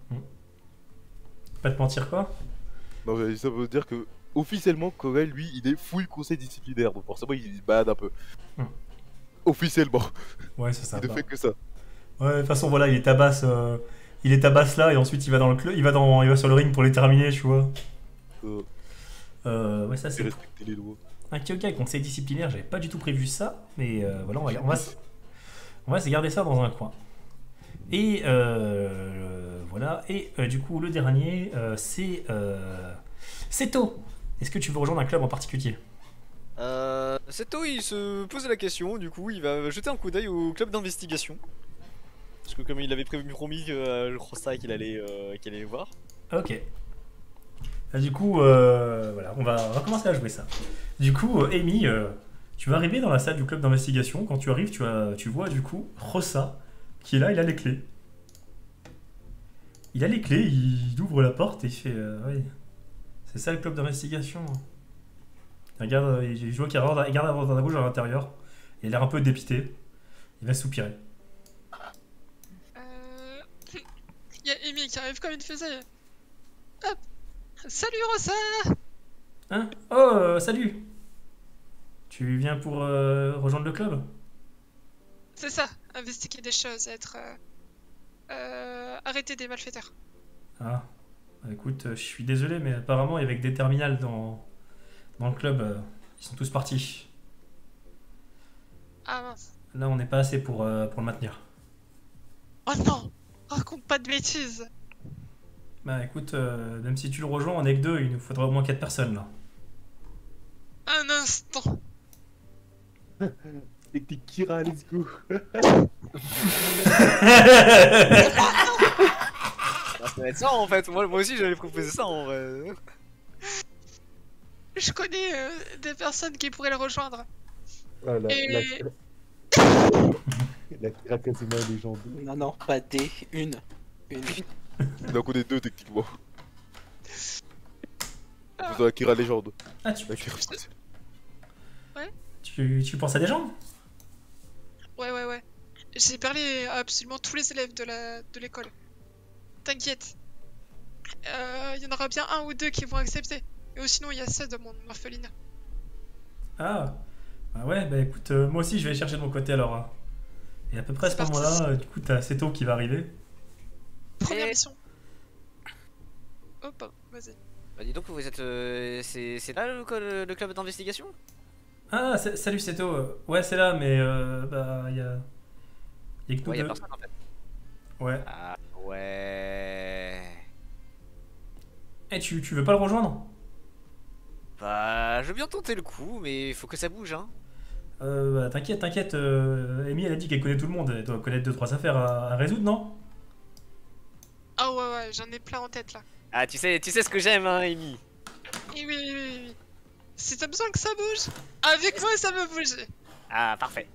Pas te mentir quoi? Non, mais ça veut dire que officiellement, Corel, lui, il est full conseil disciplinaire. Donc forcément, il se balade un peu. Hmm. Officiellement. Ouais, c'est ça. Il ne fait que ça. Ouais, de toute façon, voilà, il est tabasse, euh, il est tabasse là, et ensuite il va dans le club, il va dans, il va sur le ring pour les terminer, tu vois. Euh, Euh, ouais, ça c'est c'est respecter les lois. un Kyogai conseil disciplinaire. J'avais pas du tout prévu ça, mais euh, voilà, on va, on va, se- on va se garder ça dans un coin. Et euh, voilà. Et euh, du coup, le dernier, euh, c'est euh, Seto. Est-ce que tu veux rejoindre un club en particulier? Euh, Seto, il se pose la question, du coup, il va jeter un coup d'œil au club d'investigation. Parce que comme il avait prévu promis euh, le Rosta qu'il allait, euh, qu'il allait voir. Ok. Ah, du coup, euh, voilà, on va, on va commencer à jouer ça. Du coup, euh, Amy, euh, tu vas arriver dans la salle du club d'investigation. Quand tu arrives, tu, as, tu vois du coup Rossa qui est là, il a les clés. Il a les clés, il ouvre la porte et il fait euh, oui, c'est ça le club d'investigation. Il regarde, euh, je vois qu'il regarde, il regarde à droite à gauche à l'intérieur. Il a l'air un peu dépité. Il va soupirer. Euh... Il y a Amy qui arrive comme une fusée. Hop. Salut Rosa. Hein? Oh, euh, salut! Tu viens pour euh, rejoindre le club? C'est ça, investiguer des choses, être... Euh... Euh... Arrêter des malfaiteurs. Ah, bah, écoute, euh, je suis désolé, mais apparemment, avec des terminales dans, dans le club, euh, ils sont tous partis. Ah mince. Là, on n'est pas assez pour, euh, pour le maintenir. Oh non, raconte pas de bêtises. Bah écoute, euh, même si tu le rejoins, on est que deux, il nous faudra au moins quatre personnes là. Un instant. Technique Kira, let's go. Ah, ça va être ça en fait. Moi, moi aussi j'allais proposer ça en vrai. Je connais euh, des personnes qui pourraient le rejoindre. Ah, la, Et- la, la Kira Kazuma légende. Non, non, pas des, une. Une. Donc on est deux techniquement. Vous avez Akira légende. Ah, tu, Akira- tu, tu penses à des gens? Ouais, ouais, ouais. J'ai parlé à absolument tous les élèves de la de l'école. T'inquiète. Il y en aura bien un ou deux qui vont accepter. Et sinon, il y a ça de mon orphelinat. Ah, bah ouais, bah écoute, euh, moi aussi je vais chercher de mon côté alors. hein. Et à peu près à ce C'est parti. moment-là, euh, du coup, t'as Seto qui va arriver. Première Et- mission. Oh, pardon, vas-y. Bah dis donc, vous êtes. euh, c'est c'est là le, le- le club d'investigation? Ah, sa- salut Seto. euh, Ouais, c'est là, mais euh, bah, il y a. Il y a que nous Ouais, y'a deux. personne en fait. Ouais. Ah ouais. Eh, tu, tu veux pas le rejoindre? Bah, je veux bien tenter le coup, mais il faut que ça bouge, hein. Euh, bah, t'inquiète, t'inquiète. Euh, Amy, elle a dit qu'elle connaît tout le monde. Elle doit connaître deux trois affaires à, à résoudre, non? Ah ouais, ouais, j'en ai plein en tête là. Ah, tu sais, tu sais ce que j'aime, hein, Amy. Et oui, oui, oui, oui. Si t'as besoin que ça bouge, avec moi ça va bouger. Ah, parfait.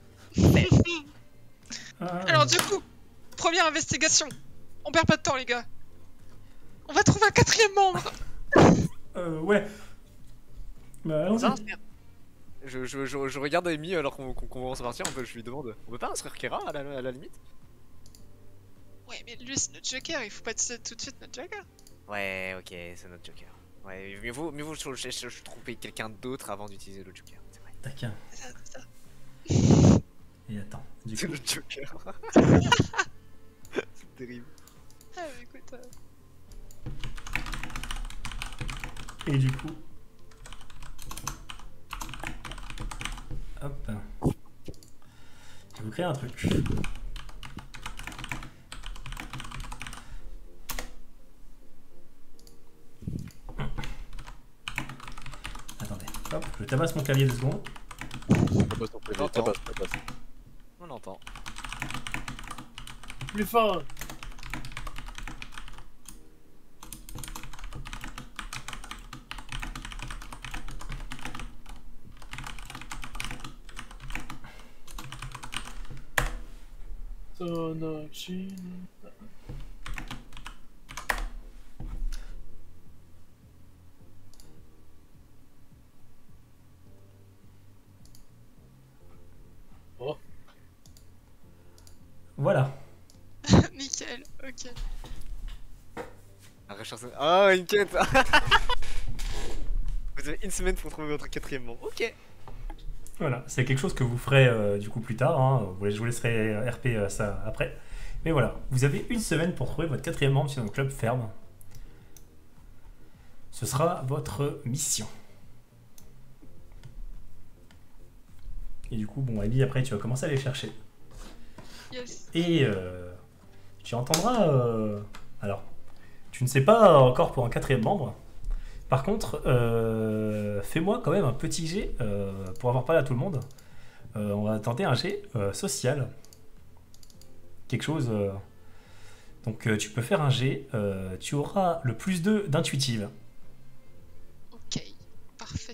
Ah, Alors du coup, première investigation. On perd pas de temps les gars. On va trouver un quatrième membre. euh, ouais. Bah, allons-y. Ça, c'est- je, je, je, je regarde Amy alors qu'on qu'on commence à partir, on peut, je lui demande. On peut pas inscrire Kera à la, à la limite? Ouais, mais lui c'est notre joker, il faut pas dire tout de suite notre joker. Ouais, ok, c'est notre joker. Ouais, mieux vaut, mieux vaut je, je, je, je trouver quelqu'un d'autre avant d'utiliser le joker. C'est vrai. Taquin. C'est ça, c'est ça. Et attends. Du C'est coup, le joker. C'est terrible. Ah bah écoute, euh, et du coup. Hop. Je vais vous créer un truc. Attendez. Hop, je tabasse mon clavier deux secondes. Tabasse ton clavier, J'entends. tabasse, tabasse. On l'entend. Plus fort. Sonochi. Voilà. nickel, ok. Un recherche- Ah, une quête. Vous avez une semaine pour trouver votre quatrième membre. Ok. Voilà, c'est quelque chose que vous ferez euh, du coup plus tard. Hein. Je vous laisserai R P euh, ça après. Mais voilà, vous avez une semaine pour trouver votre quatrième membre sur notre club ferme. Ce sera votre mission. Et du coup, bon, Amy, après, tu vas commencer à aller chercher. Yes. Et euh, tu entendras... euh, alors, tu ne sais pas encore pour un quatrième membre. Par contre, euh, fais-moi quand même un petit jet euh, pour avoir parlé à tout le monde. Euh, on va tenter un jet euh, social. Quelque chose... euh, donc euh, tu peux faire un jet. euh, tu auras le plus deux d'intuitive. Ok, parfait.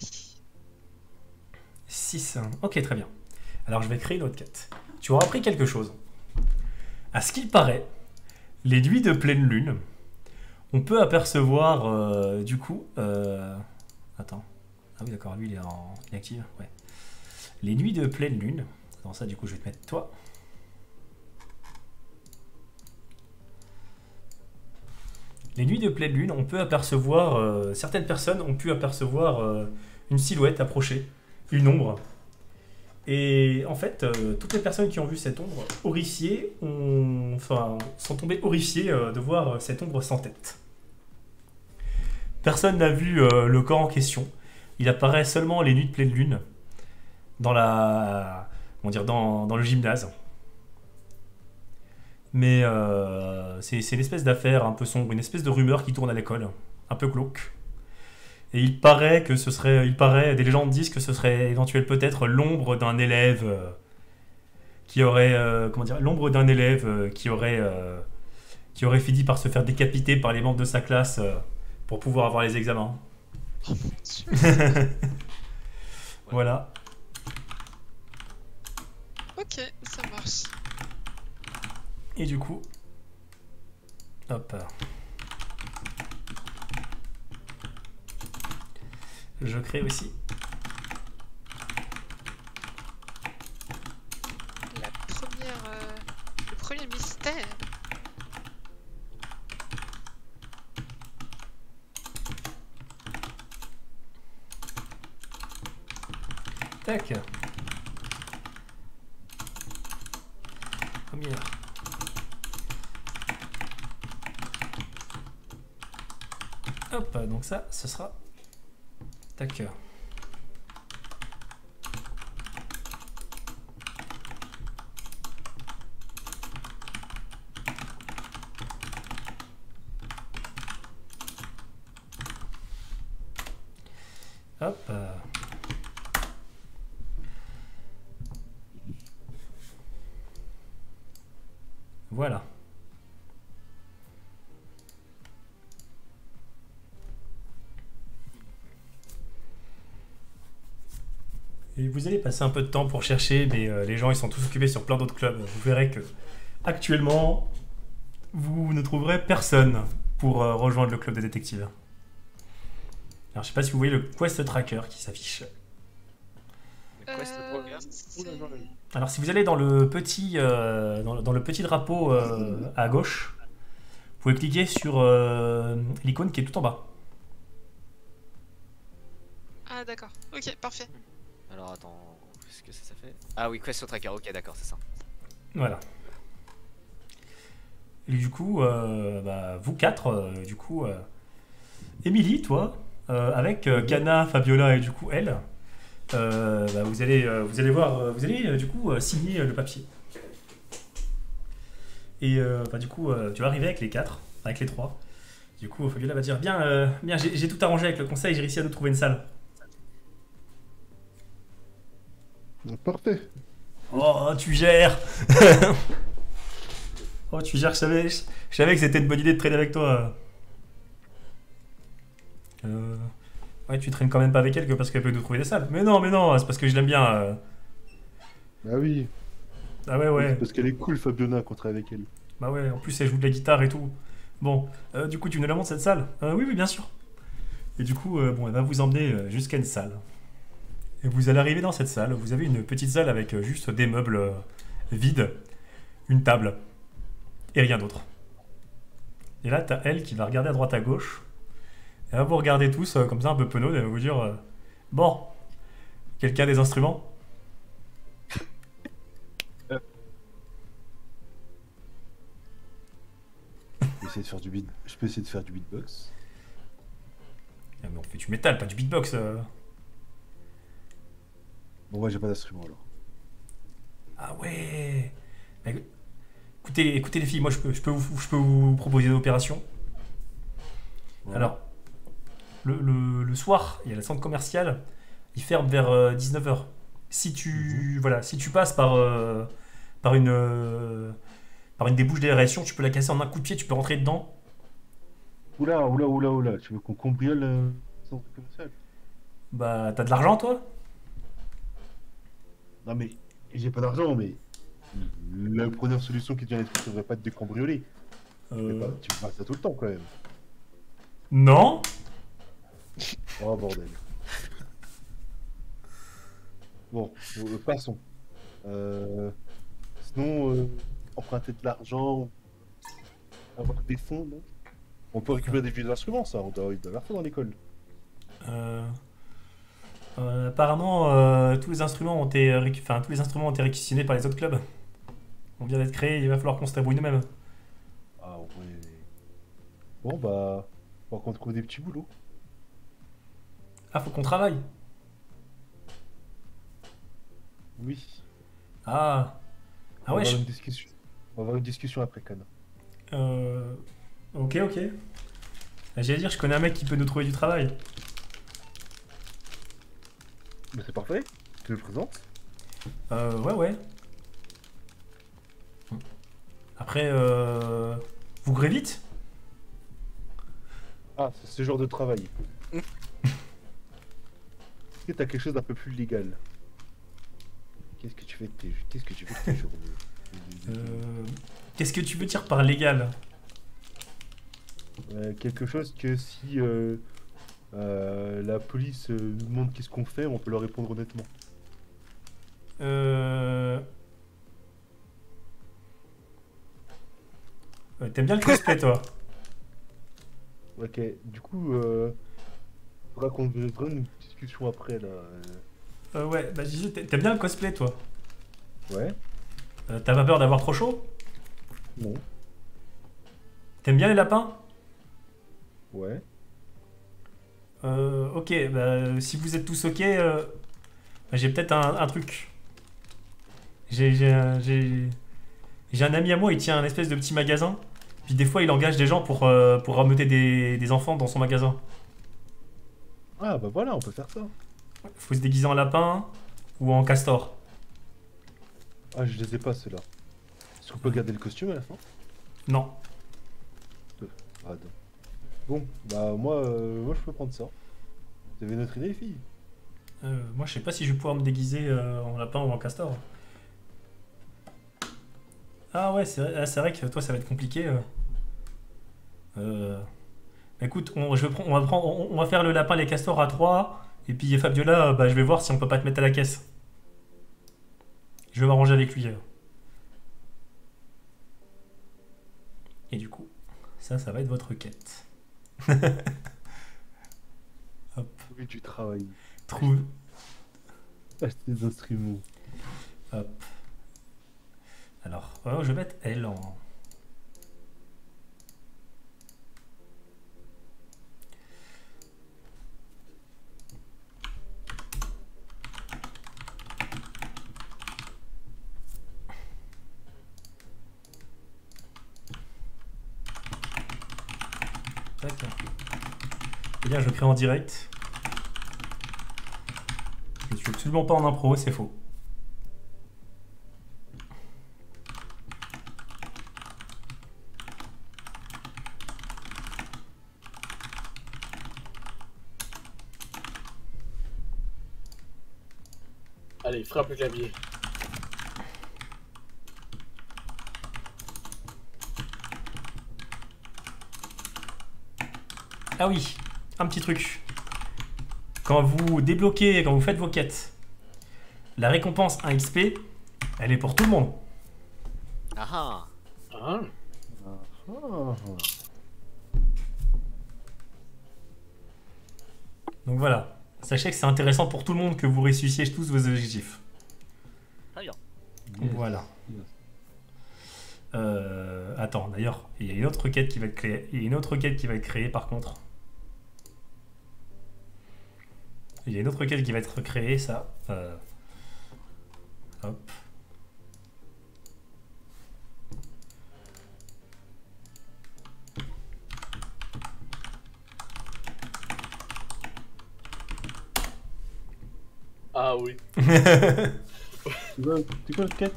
six. Ok, très bien. Alors je vais créer une autre quête. Tu auras appris quelque chose. À ce qu'il paraît, les nuits de pleine lune, on peut apercevoir euh, du coup... euh, Attends. Ah oui d'accord, lui il est en inactive. Ouais. Les nuits de pleine lune. Attends, ça du coup je vais te mettre toi. Les nuits de pleine lune, on peut apercevoir... euh, certaines personnes ont pu apercevoir euh, une silhouette approcher, une ombre. Et en fait, euh, toutes les personnes qui ont vu cette ombre horrifiée ont, enfin, sont tombées horrifiées euh, de voir euh, cette ombre sans tête. Personne n'a vu euh, le corps en question. Il apparaît seulement les nuits de pleine lune, dans la, on va dire dans, dans le gymnase. Mais euh, c'est c'est une espèce d'affaire un peu sombre, une espèce de rumeur qui tourne à l'école, un peu glauque. Et il paraît que ce serait, il paraît, des légendes disent que ce serait éventuel peut-être l'ombre d'un élève euh, qui aurait, euh, comment dire, l'ombre d'un élève euh, qui aurait, euh, qui aurait fini par se faire décapiter par les membres de sa classe euh, pour pouvoir avoir les examens. Voilà. Ok, ça marche. Et du coup, hop. Je crée aussi La première, euh, le premier mystère. tac. Première. Hop, donc ça, ce sera tac. Hop. Voilà. Et vous allez passer un peu de temps pour chercher, mais euh, les gens ils sont tous occupés sur plein d'autres clubs. Vous verrez que actuellement, vous ne trouverez personne pour euh, rejoindre le club des détectives. Alors je sais pas si vous voyez le quest tracker qui s'affiche. Mais quoi, c'est Euh, le programme c'est- Alors si vous allez dans le petit, euh, dans, le, dans le petit drapeau euh, à gauche, vous pouvez cliquer sur euh, l'icône qui est tout en bas. Ah d'accord, ok, parfait. Alors attends, qu'est-ce que ça, ça fait? Ah oui, Quest Tracker, ok, d'accord, c'est ça. Voilà. Et du coup, euh, bah, vous quatre, euh, du coup, euh, Émilie, toi, euh, avec euh, Kana, Fabiola et du coup elle, euh, bah, vous allez, euh, vous allez voir, euh, vous allez euh, du coup euh, signer euh, le papier. Et euh, bah, du coup, euh, tu vas arriver avec les quatre, avec les trois. Du coup, Fabiola va dire bien, euh, bien, j'ai j'ai tout arrangé avec le conseil, j'ai réussi à nous trouver une salle. Parfait. Oh, tu gères. Oh, tu gères, je savais, je, je savais que c'était une bonne idée de traîner avec toi. Euh... Ouais, tu traînes quand même pas avec elle que parce qu'elle peut nous trouver des salles. Mais non, mais non, c'est parce que je l'aime bien. euh. Bah oui. Ah ouais, ouais. Parce qu'elle est cool, Fabiona, quand on travaille avec elle. Bah ouais, en plus elle joue de la guitare et tout. Bon, euh, du coup, tu nous la montres cette salle? Euh, Oui, oui, bien sûr. Et du coup, euh, bon, elle va vous emmener euh, jusqu'à une salle. Et vous allez arriver dans cette salle. Vous avez une petite salle avec euh, juste des meubles euh, vides, une table et rien d'autre. Et là, t'as elle qui va regarder à droite à gauche. Elle va vous regarder tous euh, comme ça, un peu penaud, et elle va vous dire euh, bon, quelqu'un a des instruments? Je peux essayer de faire du beat... Je peux essayer de faire du beatbox. Ah, mais on fait du métal, pas du beatbox. euh. Bon, moi j'ai pas d'instrument alors. Ah ouais. Bah, écoutez, écoutez les filles, moi je peux, je peux, vous, je peux vous proposer une opération. Ouais. Alors, le, le- le soir, il y a le centre commercial, il ferme vers dix-neuf heures. Si tu, voilà, si tu passes par, euh, par, une, euh, par une débouche d'aération, tu peux la casser en un coup de pied, tu peux rentrer dedans. Oula, oula, oula, oula. Tu veux qu'on cambriole le centre commercial? Bah, t'as de l'argent toi? Non mais, j'ai pas d'argent, mais la première solution qui te vient à l'esprit, ça devrait pas être de cambrioler. Tu fais pas- Euh, Tu fais pas ça tout le temps quand même. Non. Oh bordel. Bon, euh, passons. Euh, Sinon, euh, emprunter de l'argent, avoir des fonds, non? On peut récupérer des vieux instruments, ça, on doit, il doit y avoir ça dans l'école. Euh, euh, apparemment, euh, tous les instruments ont été, récu- enfin, tous les instruments ont été réquisitionnés par les autres clubs. On vient d'être créés, il va falloir qu'on se débrouille nous-mêmes. Ah ouais. Bon bah, faut qu'on trouve des petits boulots. Ah, faut qu'on travaille. Oui. Ah. Ah on, va ouais, avoir je... une discussion. on va avoir une discussion après, Con. Euh... Ok, ok. J'allais dire, je connais un mec qui peut nous trouver du travail. Mais c'est parfait, tu le présentes. Euh, ouais, ouais. Après, euh... vous gré vite? Ah, c'est ce genre de travail. Est-ce que t'as quelque chose d'un peu plus légal? Qu'est-ce que tu fais de tes, Qu'est-ce que tu fais de tes journées? Euh... Qu'est-ce que tu veux dire par légal? Euh, quelque chose que si euh, euh, la police euh, nous demande qu'est-ce qu'on fait, on peut leur répondre honnêtement. Euh... euh, T'aimes bien le cosplay, toi? Ok, du coup, euh, faudra qu'on faudra une discussion après là. euh. Euh, ouais, bah je disais, t'a- t'aimes bien le cosplay, toi? Ouais? Euh, T'as pas peur d'avoir trop chaud? Non? T'aimes bien les lapins? Ouais? Euh, ok, bah si vous êtes tous ok, euh, bah, j'ai peut-être un, un truc. J'ai j'ai un j'ai- j'ai un ami à moi, il tient un espèce de petit magasin. Puis des fois, il engage des gens pour, euh, pour rameuter des, des enfants dans son magasin. Ah bah voilà, on peut faire ça. Faut se déguiser en lapin ou en castor. Ah, je les ai pas ceux-là. Est-ce qu'on peut garder le costume à la fin? Non. Ah, non. Bon, bah moi, euh, moi je peux prendre ça. Vous avez une autre idée, les filles? Euh, moi, je sais pas si je vais pouvoir me déguiser euh, en lapin ou en castor. Ah ouais, c'est vrai, ah, c'est vrai que toi, ça va être compliqué. Euh... Euh, Écoute, on, je vais prendre- on, va prendre, on, on va faire le lapin, les castors à trois. Et puis Fabiola, euh, bah, je vais voir si on peut pas te mettre à la caisse. Je vais m'arranger avec lui. euh. Et du coup, ça, ça va être votre quête. Hop, Oui, du travail. trouve. Acheter des instruments. Hop. Alors, oh, je vais mettre elle en. Tac. Eh bien, je crée en direct. Je ne suis absolument pas en impro, c'est faux. Allez, frappe le clavier. Ah oui, un petit truc. Quand vous débloquez, quand vous faites vos quêtes, la récompense un X P, elle est pour tout le monde. Ah ah. Ah. Ah. Donc voilà, sachez que c'est intéressant pour tout le monde que vous réussissiez tous vos objectifs. Très bien. Yes. Voilà. Yes. Euh, attends, d'ailleurs, il y a une autre quête qui va être créée. Il y a une autre quête qui va être créée par contre. Il y a une autre quête qui va être créée, ça. Euh, hop. Ah oui. Tu vois, c'est quoi le quête?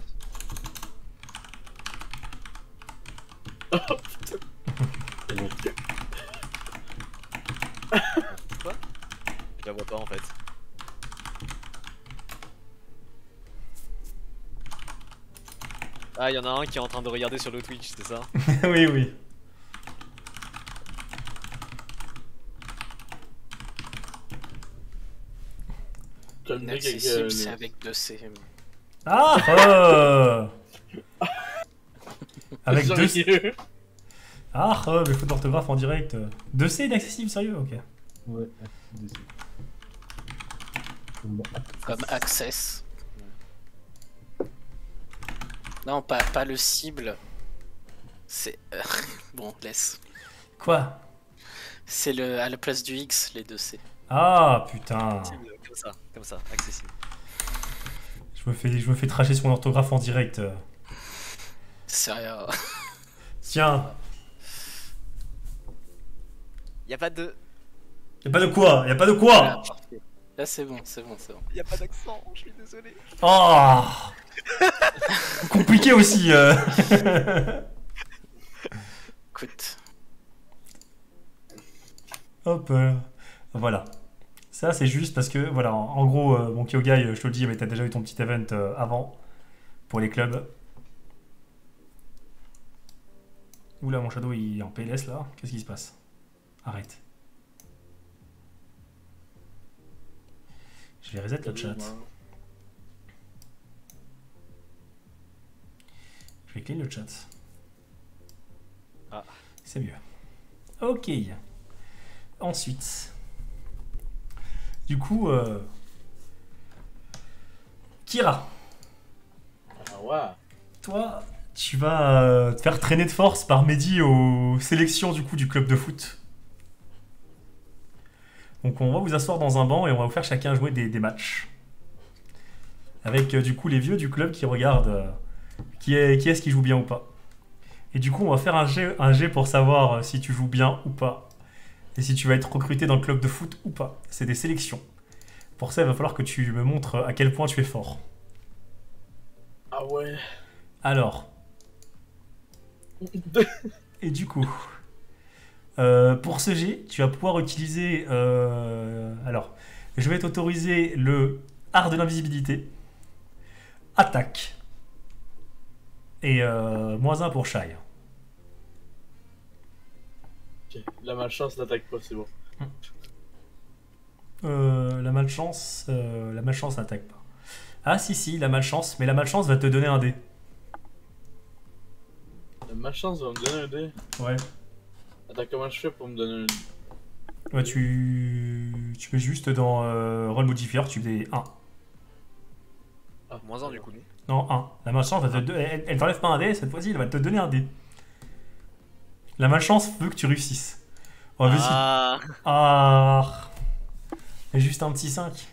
Je la vois pas en fait. Ah, il y en a un qui est en train de regarder sur le Twitch, c'est ça? Oui, oui. Comme le mec avec, Inaccessible, euh, c'est le- avec deux C. Ah euh, Avec Genre, deux il- Ah, euh, mais faute d'orthographe en direct. deux C inaccessible, sérieux, ok. Ouais, D C. Comme Comme Access. Non, pas, pas le cible. C'est. euh, bon, laisse. Quoi? C'est le à la place du X, les deux C. Ah, putain. Comme ça, comme ça, accessible. Je Je me fais, je me fais tracher son orthographe en direct. euh. C'est rien. Tiens, Y a pas de. y a pas de quoi, y a pas de quoi. Voilà, parfait. Là, c'est bon, c'est bon, c'est bon. Y a pas d'accent, je suis désolé. Oh compliqué aussi. euh. Écoute. Hop, euh, voilà. Ça, c'est juste parce que, voilà, en, en gros, euh, mon Kyogai, euh, je te le dis, mais t'as déjà eu ton petit event euh, avant pour les clubs. Oula, mon Shadow, il est en P L S là. Qu'est-ce qui se passe? Arrête. Je vais reset le chat. Je vais clean le chat. Ah. C'est mieux. Ok. Ensuite. Du coup, euh... Kira, Ah ouais. toi, tu vas euh, te faire traîner de force par Mehdi aux sélections du coup du club de foot. Donc on va vous asseoir dans un banc et on va vous faire chacun jouer des, des matchs. Avec euh, du coup les vieux du club qui regardent euh, qui est qui est-ce qui joue bien ou pas. Et du coup on va faire un jet, un jet pour savoir euh, si tu joues bien ou pas. Et si tu vas être recruté dans le club de foot ou pas. C'est des sélections. Pour ça il va falloir que tu me montres à quel point tu es fort. Ah ouais. Alors, et du coup, euh, pour ce jet, tu vas pouvoir utiliser... euh, alors, je vais t'autoriser le art de l'invisibilité, attaque, et euh, moins un pour Shy. Ok. La malchance n'attaque pas, c'est bon. Euh, la malchance, euh, la malchance n'attaque pas. Ah si si, la malchance, mais la malchance va te donner un dé. La malchance va me donner un dé. Ouais. Attends, comment je fais pour me donner un dé? Ouais, tu, tu mets juste dans euh, Roll Modifier, tu fais un. Ah, moins un du coup. Non, un. La malchance, va te do- elle, elle t'enlève pas un dé, cette fois-ci, elle va te donner un dé. La malchance veut que tu réussisses. On va essayer. Ah. Ah. Et juste un petit cinq.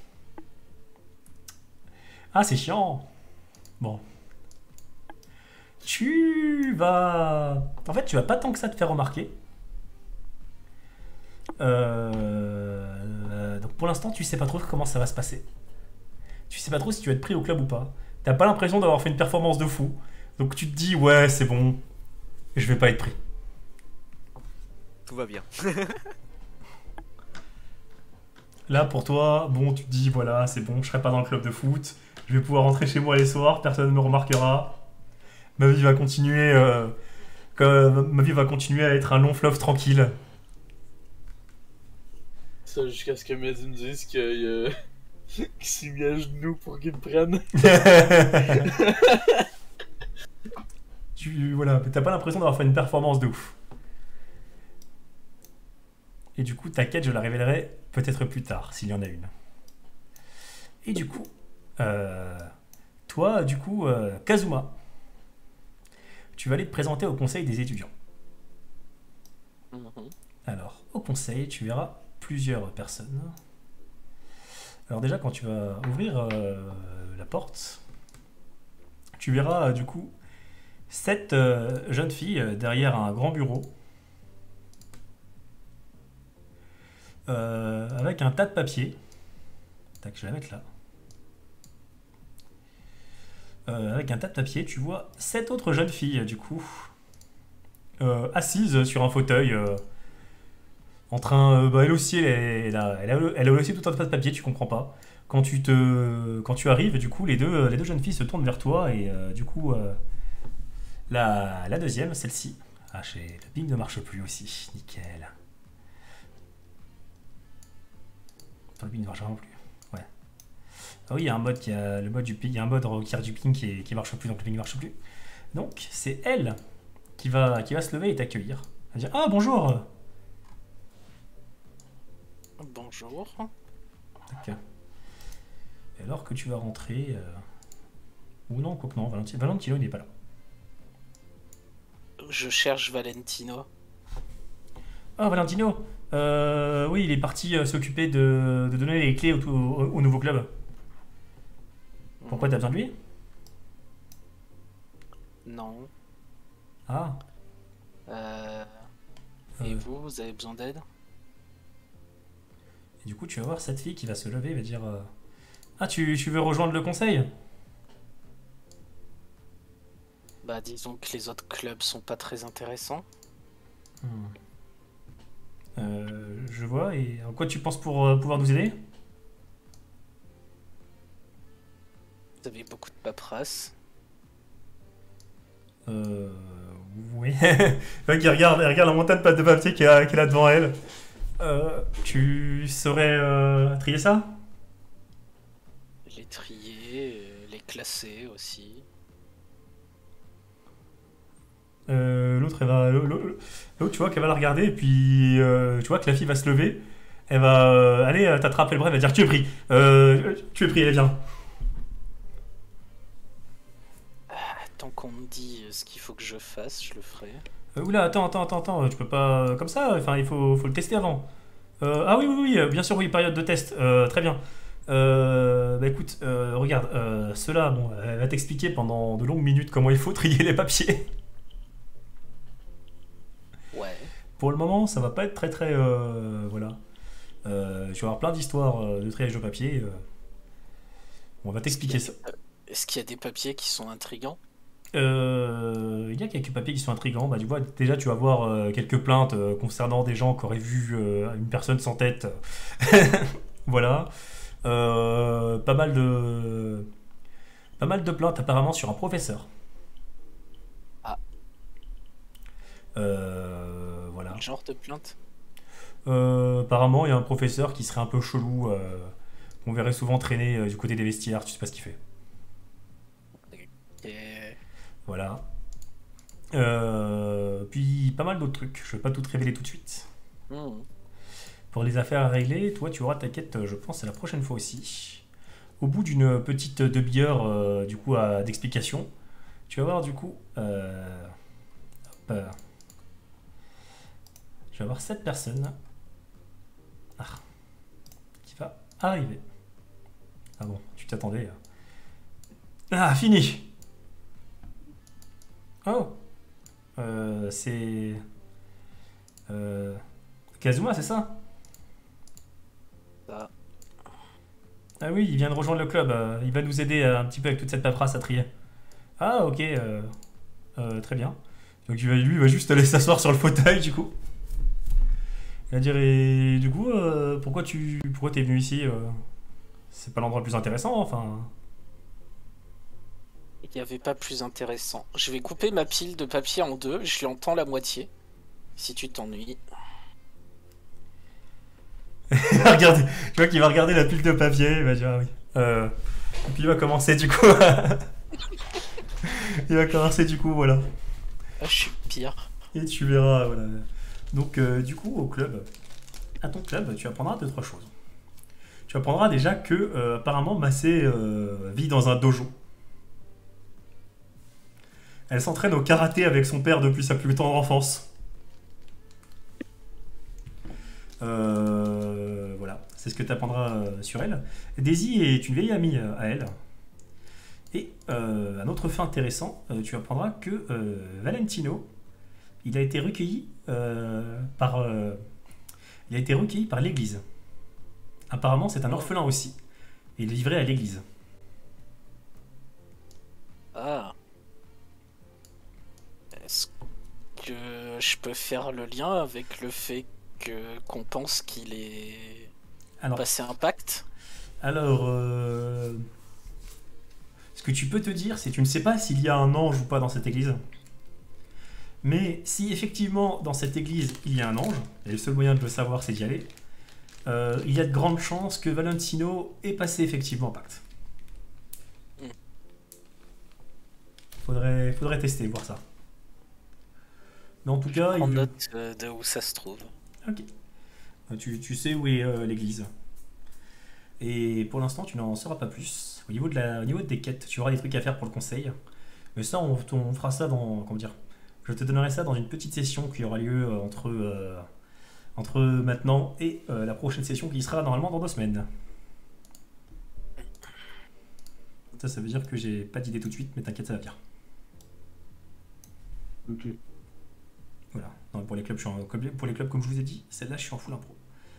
Ah, c'est chiant. Bon. Tu vas... En fait, tu vas pas tant que ça te faire remarquer. Euh... Donc pour l'instant, tu sais pas trop comment ça va se passer. Tu sais pas trop si tu vas être pris au club ou pas. T'as pas l'impression d'avoir fait une performance de fou. Donc tu te dis, ouais, c'est bon. Je vais pas être pris. Tout va bien. Là, pour toi, bon, tu te dis, voilà, c'est bon, je serai pas dans le club de foot. Je vais pouvoir rentrer chez moi les soirs, personne ne me remarquera. Ma vie va continuer, euh, comme- ma vie va continuer à être un long fleuve tranquille. Ça jusqu'à ce que Mehdi me dise qu'il euh, qu'il s'est mis à genoux pour qu'il me prenne. Tu, voilà, t'as pas l'impression d'avoir fait une performance de ouf. Et du coup, ta quête, je la révélerai peut-être plus tard, s'il y en a une. Et du coup, euh, toi, du coup, euh, Kazuma, tu vas aller te présenter au conseil des étudiants. Mhm. Alors, au conseil, tu verras plusieurs personnes. Alors déjà, quand tu vas ouvrir euh, la porte, tu verras euh, du coup sept euh, jeunes filles euh, derrière un grand bureau euh, avec un tas de papier. Tac, je vais la mettre là. Euh, avec un tas de papier, tu vois sept autres jeunes filles du coup euh, assises sur un fauteuil. Euh, En train, euh, bah, elle aussi, elle, est- elle a, elle, a, elle a aussi tout un tas de papier, tu comprends pas. Quand tu te, quand tu arrives, du coup, les deux, les deux jeunes filles se tournent vers toi et euh, du coup, euh, la, la deuxième, celle-ci. Ah, j'ai- le ping ne marche plus aussi, nickel. Attends, le ping ne marche vraiment plus. Ouais. Ah oui, il y a un mode qui a le mode du ping, il y a un mode qui a du ping qui, est- qui marche plus, donc le ping ne marche plus. Donc, c'est elle qui va, qui va se lever et t'accueillir. Elle va dire, ah bonjour. Bonjour. Tac. Et alors que tu vas rentrer... euh, Ou non, quoi que non, Valentino, Valentino il n'est pas là. Je cherche Valentino. Ah, Valentino euh, Oui, il est parti euh, s'occuper de, de donner les clés au, au- au nouveau club. Pourquoi t'as besoin de lui? Non. Ah. Euh... Et Euh. vous, vous avez besoin d'aide? Et du coup, tu vas voir cette fille qui va se lever et va dire euh, ah, tu, tu veux rejoindre le conseil? Bah disons que les autres clubs sont pas très intéressants. Hmm. Euh, je vois. Et en quoi tu penses pour euh, pouvoir nous aider? Vous avez beaucoup de paperasse. Euh. Oui. Ouais, qui regarde, elle regarde la montagne de papier qu'elle a, qu'elle a devant elle. Euh, tu saurais euh, trier ça? Les trier, euh, les classer aussi. Euh, l'autre, elle va. L'autre, tu vois qu'elle va la regarder, et puis euh, tu vois que la fille va se lever. Elle va euh, aller euh, t'attraper le bras, elle va dire tu es pris. Euh, tu es pris, allez, viens. Tant qu'on me dit ce qu'il faut que je fasse, je le ferai. Euh, oula, attends, attends, attends, attends, tu peux pas euh, comme ça, enfin il faut, faut le tester avant. Euh, ah oui, oui, oui, euh, bien sûr, oui, période de test, euh, très bien. Euh, bah écoute, euh, regarde, euh, cela, bon, elle va t'expliquer pendant de longues minutes comment il faut trier les papiers. Ouais. Pour le moment, ça va pas être très très, euh, voilà. Euh, tu vas avoir plein d'histoires euh, de triage de papier. euh. On va t'expliquer ça. Est-ce qu'il y a des papiers qui sont intrigants? Euh, il y a quelques papiers qui sont intrigants. Bah, tu vois, déjà, tu vas voir euh, quelques plaintes euh, concernant des gens qui auraient vu euh, une personne sans tête. Voilà. Euh, pas mal de pas mal de plaintes apparemment sur un professeur. Ah. Euh, voilà. Quel genre de plainte? Euh, apparemment, il y a un professeur qui serait un peu chelou, euh, qu'on verrait souvent traîner euh, du côté des vestiaires. Tu sais pas ce qu'il fait. Et... Voilà. Euh, puis pas mal d'autres trucs. Je vais pas tout te révéler tout de suite. Hmm. Pour les affaires à régler, toi tu auras ta quête, je pense, la prochaine fois aussi. Au bout d'une petite demi-heure euh, du coup à- d'explication, tu vas voir du coup. euh, hop, euh, je vais avoir cette personne ah, qui va arriver. Ah bon, tu t'attendais. euh. Ah, fini! Oh! Euh, c'est. Euh, Kazuma, c'est ça? Ça. Ah oui, il vient de rejoindre le club. euh, il va nous aider euh, un petit peu avec toute cette paperasse à trier. Ah, ok. euh, euh, très bien. Donc il va- lui, il va juste aller s'asseoir sur le fauteuil, du coup. Il va dire, et du coup, euh, pourquoi tu pourquoi t'es venu ici? euh C'est pas l'endroit le plus intéressant, enfin. Il n'y avait pas plus intéressant. Je vais couper ma pile de papier en deux, je l'entends la moitié. Si tu t'ennuies. Il va regarder, tu vois qu'il va regarder la pile de papier, il va dire, ah oui. Euh, et puis il va commencer, du coup. Il va commencer, du coup, voilà. Ah, je suis pire. Et tu verras, voilà. Donc, euh, du coup, au club, à ton club, tu apprendras deux, trois choses. Tu apprendras déjà que, euh, apparemment, Massé euh, vit dans un dojo. Elle s'entraîne au karaté avec son père depuis sa plus tendre enfance. Euh, voilà, c'est ce que tu apprendras euh, sur elle. Daisy est une vieille amie euh, à elle. Et euh, un autre fait intéressant, euh, tu apprendras que euh, Valentino, il a été recueilli euh, par, euh, il a été recueilli par l'Église. Apparemment, c'est un orphelin aussi. Et il est livré à l'Église. Ah. Est-ce que je peux faire le lien avec le fait que qu'on pense qu'il est Alors, passé un pacte? alors euh, ce que tu peux te dire, c'est que tu ne sais pas s'il y a un ange ou pas dans cette église. Mais si effectivement dans cette église il y a un ange, et le seul moyen de le savoir c'est d'y aller, euh, il y a de grandes chances que Valentino ait passé effectivement un pacte. Mm. Faudrait, faudrait tester, voir ça. Mais en tout Je cas, prends il... note euh, de où ça se trouve. Ok. Euh, Tu, tu sais où est euh, l'église. Et pour l'instant, tu n'en sauras pas plus. Au niveau, de la, au niveau des quêtes, tu auras des trucs à faire pour le conseil. Mais ça, on, on fera ça dans. Comment dire? Je te donnerai ça dans une petite session qui aura lieu euh, entre, euh, entre maintenant et euh, la prochaine session qui sera normalement dans deux semaines. Ça, ça veut dire que j'ai pas d'idée tout de suite, mais t'inquiète, ça va venir. Ok. Voilà. Non, pour les clubs, je suis en, pour les clubs, comme je vous ai dit, celle-là, je suis en full impro.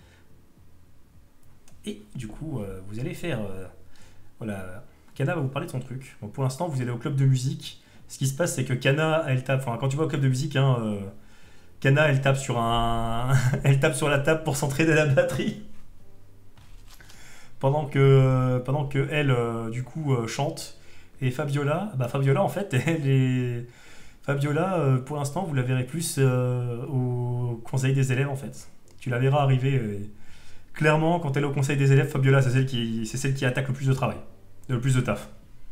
Et du coup, euh, vous allez faire... Euh, voilà, Kana va vous parler de son truc. Bon, pour l'instant, vous allez au club de musique. Ce qui se passe, c'est que Kana, elle tape... Enfin, quand tu vas au club de musique, hein, euh, Kana, elle tape sur un... elle tape sur la table pour s'entraîner à la batterie. Pendant que, pendant que elle, euh, du coup, euh, chante. Et Fabiola, bah Fabiola, en fait, elle est... Fabiola, euh, pour l'instant, vous la verrez plus euh, au conseil des élèves, en fait. Tu la verras arriver... Euh, clairement, quand elle est au conseil des élèves, Fabiola, c'est celle qui, c'est celle qui attaque le plus de travail, le plus de taf.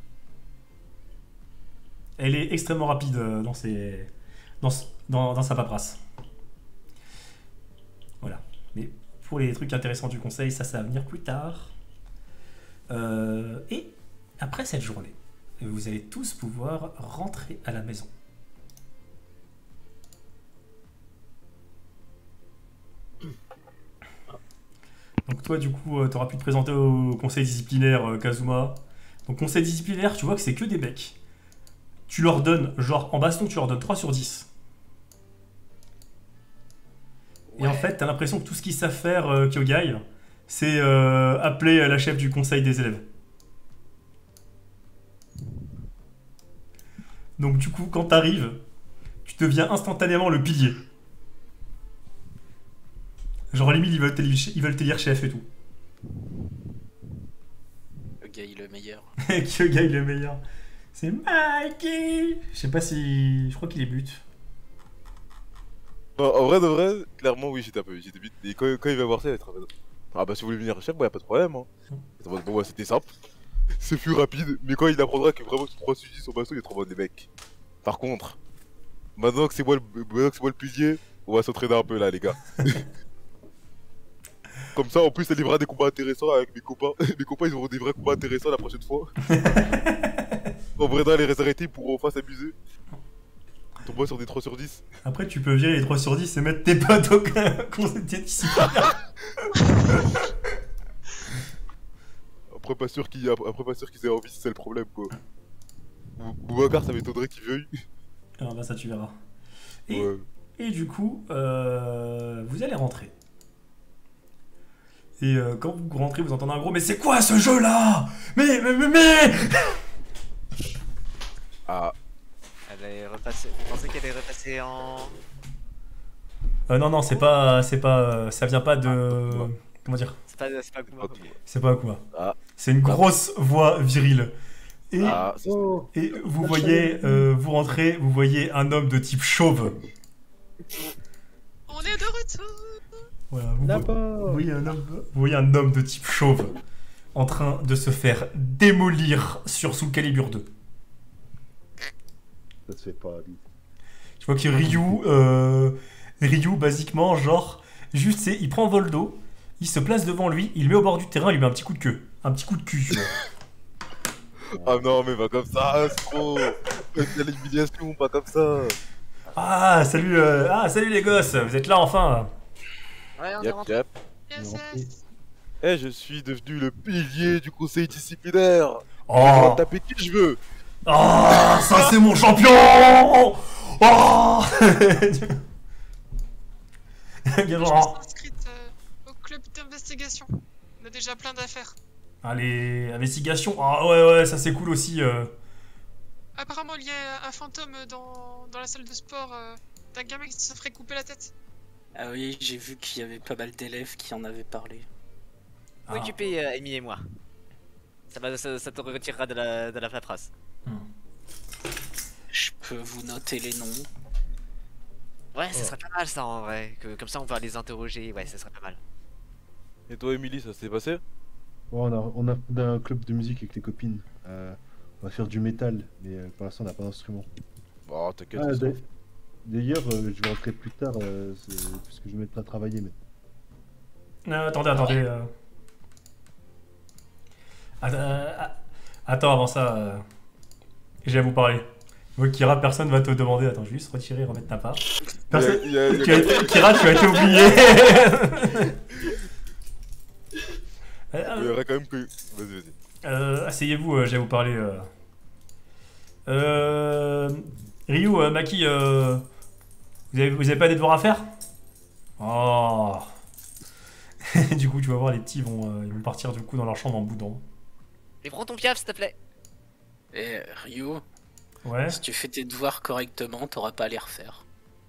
Elle est extrêmement rapide dans, ses, dans, dans, dans sa paperasse. Voilà. Mais pour les trucs intéressants du conseil, ça, ça va venir plus tard. Euh, et après cette journée, vous allez tous pouvoir rentrer à la maison. Donc toi, du coup, euh, t'auras pu te présenter au conseil disciplinaire, euh, Kazuma. Donc conseil disciplinaire, tu vois que c'est que des mecs. Tu leur donnes, genre en baston, tu leur donnes trois sur dix. Ouais. Et en fait, t'as l'impression que tout ce qu'ils savent faire, euh, Kyogai, c'est euh, appeler la chef du conseil des élèves. Donc du coup, quand t'arrives, tu deviens instantanément le pilier. Genre limite ils veulent t'élire, ils veulent t'élire chef et tout. Le gars il est le meilleur. Le gars il est le meilleur. C'est Mikey. Je sais pas si... Je crois qu'il est but. Non, en vrai de vrai, clairement oui j'étais un peu j'étais but. Et quand, quand il va voir ça il va être en mode, ah bah si vous voulez venir chef, bon y'a pas de problème hein. Bon ouais c'était simple. C'est plus rapide, mais quand il apprendra que vraiment tu trois sujets sur baston, il est trop bon des mecs. Par contre, maintenant que c'est moi, moi le pilier, on va s'entraîner un peu là les gars. Comme ça, en plus, ça livrera des combats intéressants avec mes copains. Mes copains, ils auront des vrais combats intéressants la prochaine fois. En vrai, dans les réarrêtés, ils pourront enfin s'amuser. Tomber sur des trois sur dix. Après, tu peux virer les trois sur dix et mettre tes potes au conseil disciplinaire. Après, pas sûr qu'ils après, pas sûr qu'ils aient envie, c'est le problème, quoi. Boubacar, ça m'étonnerait qu'il veuille. Ah bah ça, tu verras. Et, ouais. et du coup, euh, vous allez rentrer. Et euh, quand vous rentrez, vous entendez un gros « Mais c'est quoi ce jeu-là ? Mais, mais, mais, mais !» Ah. Elle est repassée. Vous pensez qu'elle est repassée en... Euh, non, non, c'est pas, c'est pas... Ça vient pas de... Comment dire ? C'est pas, c'est pas Akuma. C'est pas Akuma. Ah. C'est une grosse voix virile. Et, ah, et vous voyez, euh, vous rentrez, vous voyez un homme de type chauve. On est de retour. Voilà, vous, vous, voyez un homme, vous voyez un homme de type chauve en train de se faire démolir sur Soul Calibur deux. Ça se fait pas, lui. Je vois que Ryu, euh, Ryu, basiquement, genre, juste, c'est, il prend Voldo, il se place devant lui, il le met au bord du terrain, il lui met un petit coup de queue. Un petit coup de cul, tu vois. Ah non, mais pas comme ça, c'est trop. C'est l'humiliation, pas comme ça. Ah, salut, euh, ah, salut les gosses, vous êtes là enfin. Ouais, on est Yep, rentré. yep. Yes, yes. Eh, je suis devenu le pilier du conseil disciplinaire. Oh, Je vais taper qui je veux. oh, ça c'est mon champion. Oh. Je me suis inscrite euh, au club d'investigation. On a déjà plein d'affaires. Allez, investigation. Ah ouais, ouais, ça c'est cool aussi. Euh. Apparemment, il y a un fantôme dans, dans la salle de sport euh, d'un gamin qui se ferait couper la tête. Ah oui, j'ai vu qu'il y avait pas mal d'élèves qui en avaient parlé. Faut occuper euh, Amy et moi. Ça, va, ça, ça te retirera de la, de la paperasse. Hmm. Je peux vous noter les noms. Ouais, ça Oh. serait pas mal ça en vrai. Que, comme ça on va les interroger. Ouais, ça serait pas mal. Et toi, Emily, ça s'est passé? Ouais, on a, on a fondé un club de musique avec les copines. Euh, on va faire du métal, mais euh, pour l'instant on n'a pas d'instrument. Bon, t'inquiète. Ah, on s'en d'a- fout. D'ailleurs, euh, je vais rentrer plus tard, euh, c'est- parce que je vais me mettre à travailler. Mais... Euh, attendez, attendez. Euh... Att- euh, ah, Attends, avant ça, euh... j'ai à vous parler. Oui, Kira, personne va te demander. Attends, je vais juste retirer, remettre ta part. Personne... Il y a- il y a- il y a- Tu as été- Kira, tu as été oublié. Euh, Il y aurait quand même que. Vas-y, vas-y. euh, Asseyez-vous, euh, je vais vous parler. Euh... Euh... Ryu, euh, Maki, euh... vous, avez, vous avez pas des devoirs à faire? Oh. Du coup, tu vas voir, les petits vont, euh, ils vont partir du coup dans leur chambre en boudant. Et prends ton piaf, s'il te plaît. Et Ryu, Ouais. si tu fais tes devoirs correctement, t'auras pas à les refaire.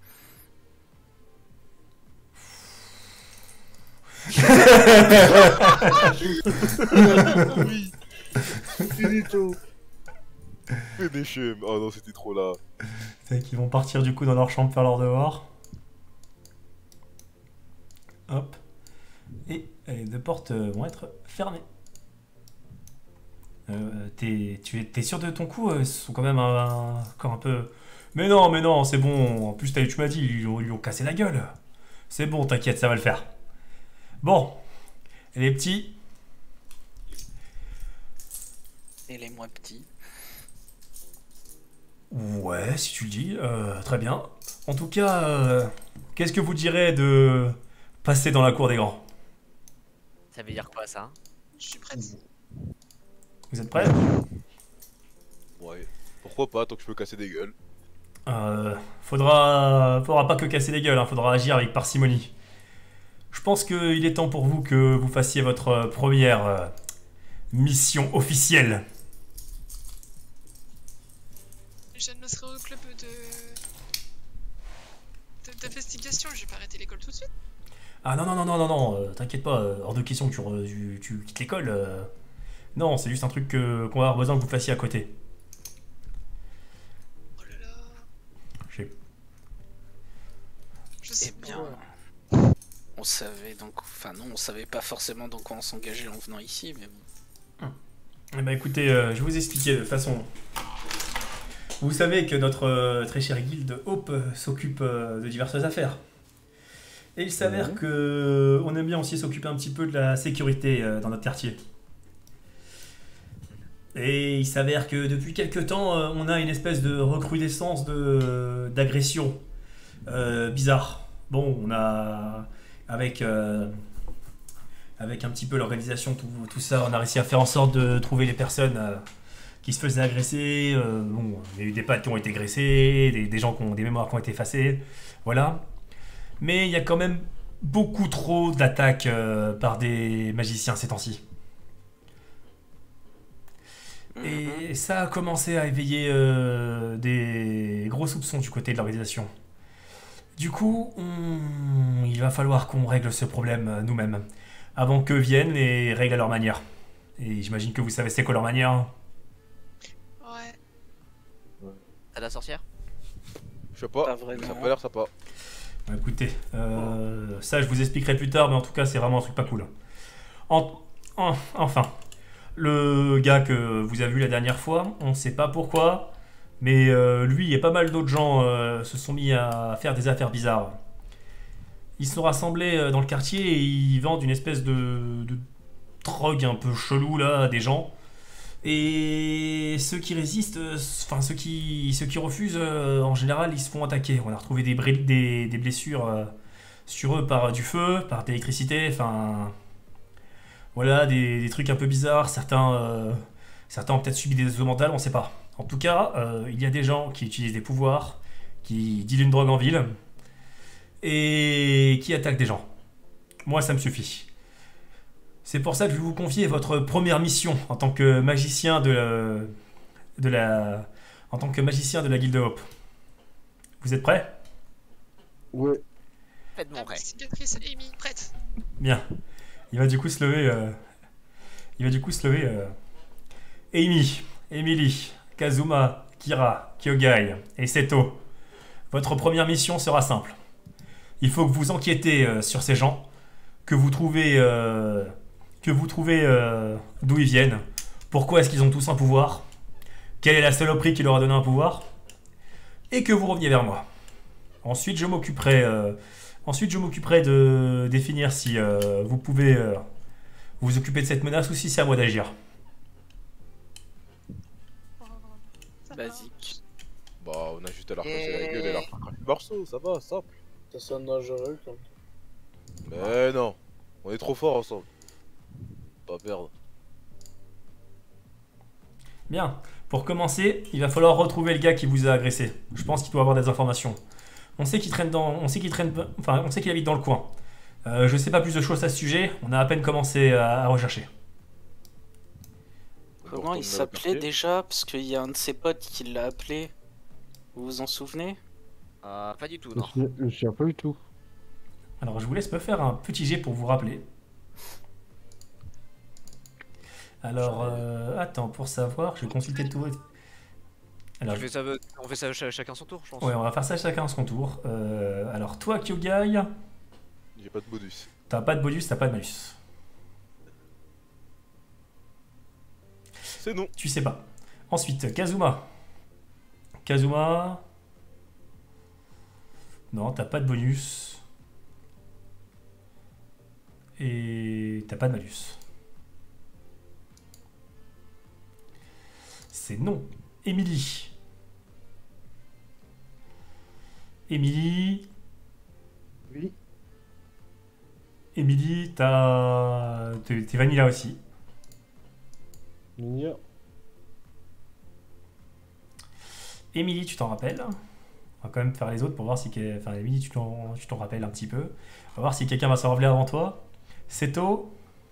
Oui. Finito. Finish him. Oh non, c'était trop là. C'est qu'ils vont partir du coup dans leur chambre faire leurs devoirs. Hop. Et les deux portes euh, vont être fermées. Euh, t'es, tu es, t'es sûr de ton coup? euh, Ils sont quand même un- encore un peu... Mais non, mais non, c'est bon. En plus, t'as- tu m'as dit, ils lui ont, ils lui ont cassé la gueule. C'est bon, t'inquiète, ça va le faire. Bon. Et les petits? Et les moins petits. Ouais, si tu le dis, euh, très bien. En tout cas, euh, qu'est-ce que vous direz de passer dans la cour des grands? Ça veut dire quoi ça? Je suis prête. Vous êtes prêts? Ouais. Pourquoi pas, tant que je peux casser des gueules. Euh, faudra, faudra pas que casser les gueules, hein, faudra agir avec parcimonie. Je pense qu'il est temps pour vous que vous fassiez votre euh, première euh, mission officielle. J'admettrai au club de... de- d'investigation, je vais pas arrêter l'école tout de suite. Ah non, non, non, non, non, non, euh, t'inquiète pas, euh, hors de question que tu, re- tu- tu quittes l'école. euh. Non, c'est juste un truc que- qu'on va avoir besoin que vous fassiez à côté. Oh là là. J'ai- Je Eh sais bien, on savait donc, enfin non, on savait pas forcément dans quoi on s'engageait en venant ici, mais bon. Eh ben écoutez, euh, je vais vous expliquer de toute façon. Vous savez que notre euh, très chère guilde Hope euh, s'occupe euh, de diverses affaires. Et il s'avère Ouais. que euh, on aime bien aussi s'occuper un petit peu de la sécurité euh, dans notre quartier. Et il s'avère que depuis quelques temps, euh, on a une espèce de recrudescence de d'agression euh, bizarre. Bon, on a avec euh, avec un petit peu l'organisation, tout, tout ça, on a réussi à faire en sorte de trouver les personnes euh, qui se faisaient agresser. Euh, bon, il y a eu des pattes qui ont été graissées, des, des gens qui ont des mémoires qui ont été effacées, voilà. Mais il y a quand même beaucoup trop d'attaques euh, par des magiciens ces temps-ci. Et ça a commencé à éveiller euh, des gros soupçons du côté de l'organisation. Du coup, on- il va falloir qu'on règle ce problème euh, nous-mêmes, avant qu'eux viennent et règlent à leur manière. Et j'imagine que vous savez c'est quoi leur manière. Hein. Ouais. T'as la sorcière? Je sais pas, Pas vraiment. ça a pas l'air sympa. Bah, écoutez, euh, ça je vous expliquerai plus tard, mais en tout cas c'est vraiment un truc pas cool. En- en- enfin, le gars que vous avez vu la dernière fois, on sait pas pourquoi, mais euh, lui et pas mal d'autres gens euh, se sont mis à faire des affaires bizarres. Ils se sont rassemblés euh, dans le quartier et ils vendent une espèce de, de drogue un peu chelou là à des gens. Et ceux qui résistent, euh, enfin ceux qui, ceux qui refusent, euh, en général, ils se font attaquer. On a retrouvé des, bri- des, des blessures euh, sur eux par du feu, par l'électricité, enfin... Voilà, des, des trucs un peu bizarres. Certains, euh, certains ont peut-être subi des décisions mentales, on sait pas. En tout cas, euh, il y a des gens qui utilisent des pouvoirs, qui dealent une drogue en ville, et qui attaquent des gens. Moi, ça me suffit. C'est pour ça que je vais vous confier votre première mission en tant que magicien de la, de la, en tant que magicien de la Guilde Hope. Vous êtes prêts? Ouais. Faites-moi prêt. Investigatrice Amy, prête. Bien. Il va du coup se lever. euh, Il va du coup se lever. euh, Amy, Emily, Kazuma, Kira, Kyogai et Seto. Votre première mission sera simple. Il faut que vous enquêtez euh, sur ces gens, que vous trouvez, euh, que vous trouvez euh, d'où ils viennent, pourquoi est-ce qu'ils ont tous un pouvoir, quelle est la saloperie qui leur a donné un pouvoir, et que vous reveniez vers moi. Ensuite, je m'occuperai, euh, ensuite, je m'occuperai de définir si euh, vous pouvez euh, vous occuper de cette menace ou si c'est à moi d'agir. Ça va. Basique. Bah, on a juste à leur casser la Et- gueule et leur faire cracher le morceau, ça va, simple. Ça sonne dangereux comme. Mais non, on est trop forts ensemble. Bah, pas perdre. Bien. Pour commencer, il va falloir retrouver le gars qui vous a agressé. Je pense qu'il doit avoir des informations. On sait qu'il traîne dans, on sait qu'il traîne, enfin, on sait qu'il habite dans le coin. Euh, je sais pas plus de choses à ce sujet. On a à peine commencé à, à rechercher. Comment il s'appelait déjà? Parce qu'il y a un de ses potes qui l'a appelé. Vous vous en souvenez? Euh, pas du tout, Je non. me souviens- je me souviens pas du tout. Alors, je vous laisse me faire un petit jet pour vous rappeler. Alors, euh, attends, pour savoir, je vais consulter tout. Alors, On fait ça, on fait ça ch- chacun son tour, je pense. ouais, on va faire ça chacun à son tour. Euh, alors, toi, Kyogai, J'ai pas de bonus. t'as pas de bonus, t'as pas de malus. C'est non. Tu sais pas. Ensuite, Kazuma. Kazuma. Non, t'as pas de bonus. Et t'as pas de malus. C'est non. Émilie. Émilie. Oui. Émilie, t'as. T'es t'es Vanilla aussi. Minia. Émilie, tu t'en rappelles. On va quand même faire les autres pour voir si. que- Enfin, Émilie, tu t'en tu t'en rappelles un petit peu. On va voir si quelqu'un va s'en rappeler avant toi. Seto.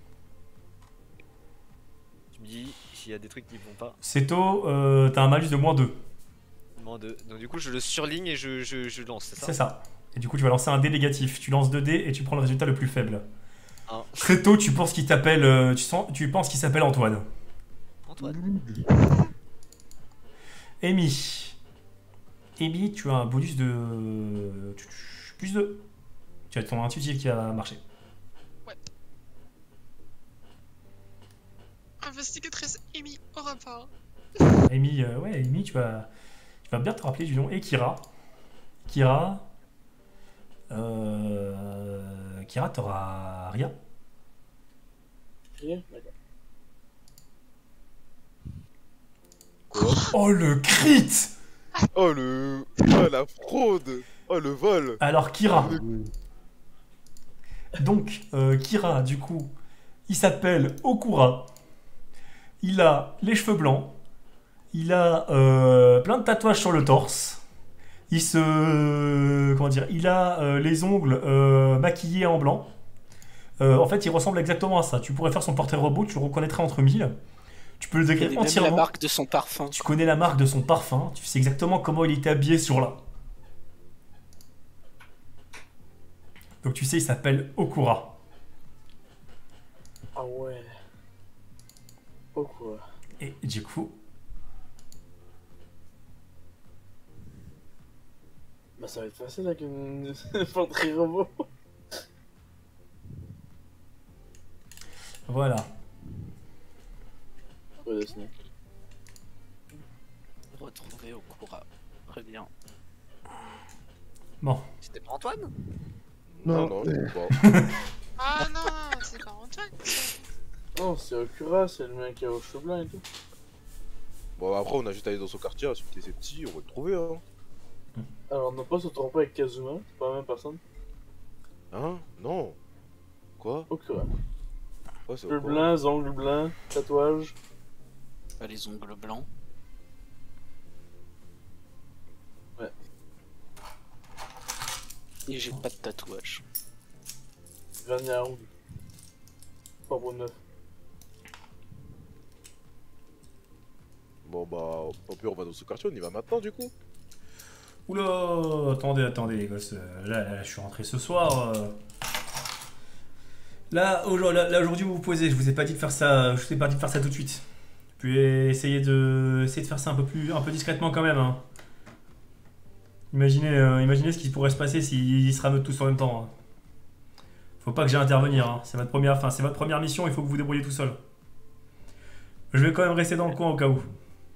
Tu me dis s'il y a des trucs qui vont pas. Seto, euh, t'as un malus de moins deux. Moins deux. Donc du coup je le surligne et je, je, je lance, c'est ça? C'est ça. Et du coup, tu vas lancer un dé négatif. Tu lances deux dés et tu prends le résultat le plus faible. Un. Seto, tu penses qu'il t'appelle. euh, tu, sens, tu penses qu'il s'appelle Antoine. Antoine. Amy. Amy, tu as un bonus de. Plus deux. Tu as ton intuitif qui va marcher. Investigatrice Amy au rapport. Amy, euh, ouais, Amy, tu vas, tu vas bien te rappeler du nom. Et Kira. Kira. Euh, Kira, t'auras rien. Rien? D'accord. Quoi? Oh, le crit! Oh le. Oh la fraude! Oh le vol! Alors, Kira. Oui. Donc, euh, Kira, du coup, il s'appelle Okura. Il a les cheveux blancs. Il a euh, plein de tatouages sur le torse. Il se. Comment dire? Il a euh, les ongles euh, maquillés en blanc. Euh, en fait, il ressemble exactement à ça. Tu pourrais faire son portrait robot, tu le reconnaîtrais entre mille. Tu peux le Il décrire connaît même la entièrement. marque de son parfum. Tu connais la marque de son parfum. Tu sais exactement comment il était habillé sur là. Donc tu sais, il s'appelle Okura. Ah ouais. Oh quoi. Et du coup, Bah ça va être facile avec une portrait robot. voilà. Ouais, dessiné. Retrouver Okura. Très bien. Bon. C'était pas Antoine? Non, Non. non, je comprends pas. Ah non, non, c'est pas Antoine. Non, c'est Okura, c'est le mec qui a aux cheveux blancs et tout. Bon, après, on a juste allé dans son quartier, insulter ses petits, on va le trouver, hein. Alors, ne pas se tromper avec Kazuma, c'est pas la même personne. Hein? Non. Quoi? Okura. Ouais, c'est Cheveux quoi? blancs, ongles blancs, tatouage. Pas les ongles blancs. Ouais. Et j'ai pas de tatouage. Vernis à ongles. Pas pour neuf. Bon, bah, au pire, on va dans ce quartier, on y va maintenant, du coup. Oula, attendez, attendez les gosses. Euh, Là, là, je suis rentré ce soir. euh. Là, aujourd'hui, là, là, aujourd'hui, vous vous posez. Je vous ai pas dit de faire ça. Je vous ai pas dit de faire ça tout de suite. Vous pouvez essayer de, essayer de faire ça un peu plus, un peu discrètement quand même. Hein. Imaginez, euh, imaginez ce qui pourrait se passer s'ils se rameutent tous en même temps. Hein. Faut pas que j'aie à intervenir. Hein. C'est votre première, enfin, c'est votre première mission. Il faut que vous vous débrouillez tout seul. Je vais quand même rester dans le coin au cas où.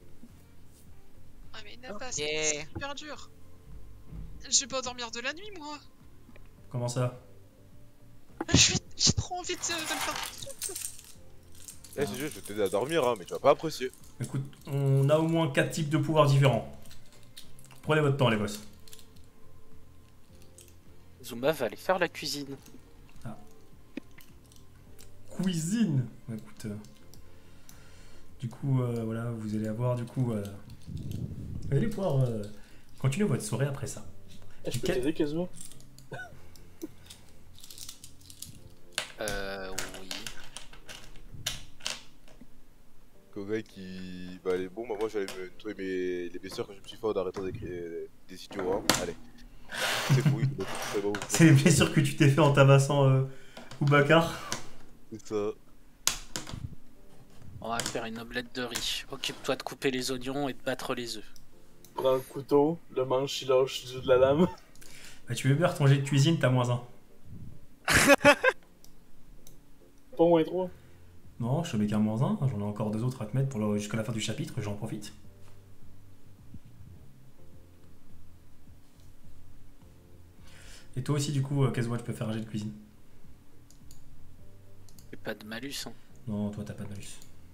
Ah mais Napa, Ok. c'est super dur. Je vais pas dormir de la nuit, moi. Comment ça? Je vais- J'ai trop envie de, de le faire tout de suite. Eh, c'est juste, je vais t'aider à dormir, hein, mais tu vas pas apprécier. Écoute, on a au moins quatre types de pouvoirs différents. Prenez votre temps, les boss. Zumba va aller faire la cuisine. cuisine. Bah, écoute, euh, du coup, euh, voilà, vous allez avoir, du coup, euh, vous allez pouvoir euh, continuer votre soirée après ça. Eh, je peux Quel- t'aider quasiment. Euh, oui. Kogai qui. Bah, allez, bon, bah, moi j'allais me nettoyer mes... les blessures que je me suis fait en arrêtant d'écrire des idiots. Hein. Allez. C'est fou, il c'est bon. C'est les blessures que tu t'es fait en tabassant euh, Boubacar. C'est ça. On va faire une omelette de riz. Occupe-toi de couper les oignons et de battre les œufs. Prends le couteau, le manche il lâche du de la lame. Bah, tu veux bien ton jet de cuisine, t'as moins un. Pas moins trois. Non, je te mets qu'un moins un. J'en ai encore deux autres à te mettre pour le- jusqu'à la fin du chapitre, j'en profite. Et toi aussi, du coup, euh, Kazuha, tu peux faire un jet de cuisine. J'ai pas de malus. Hein. Non, toi, t'as pas de malus.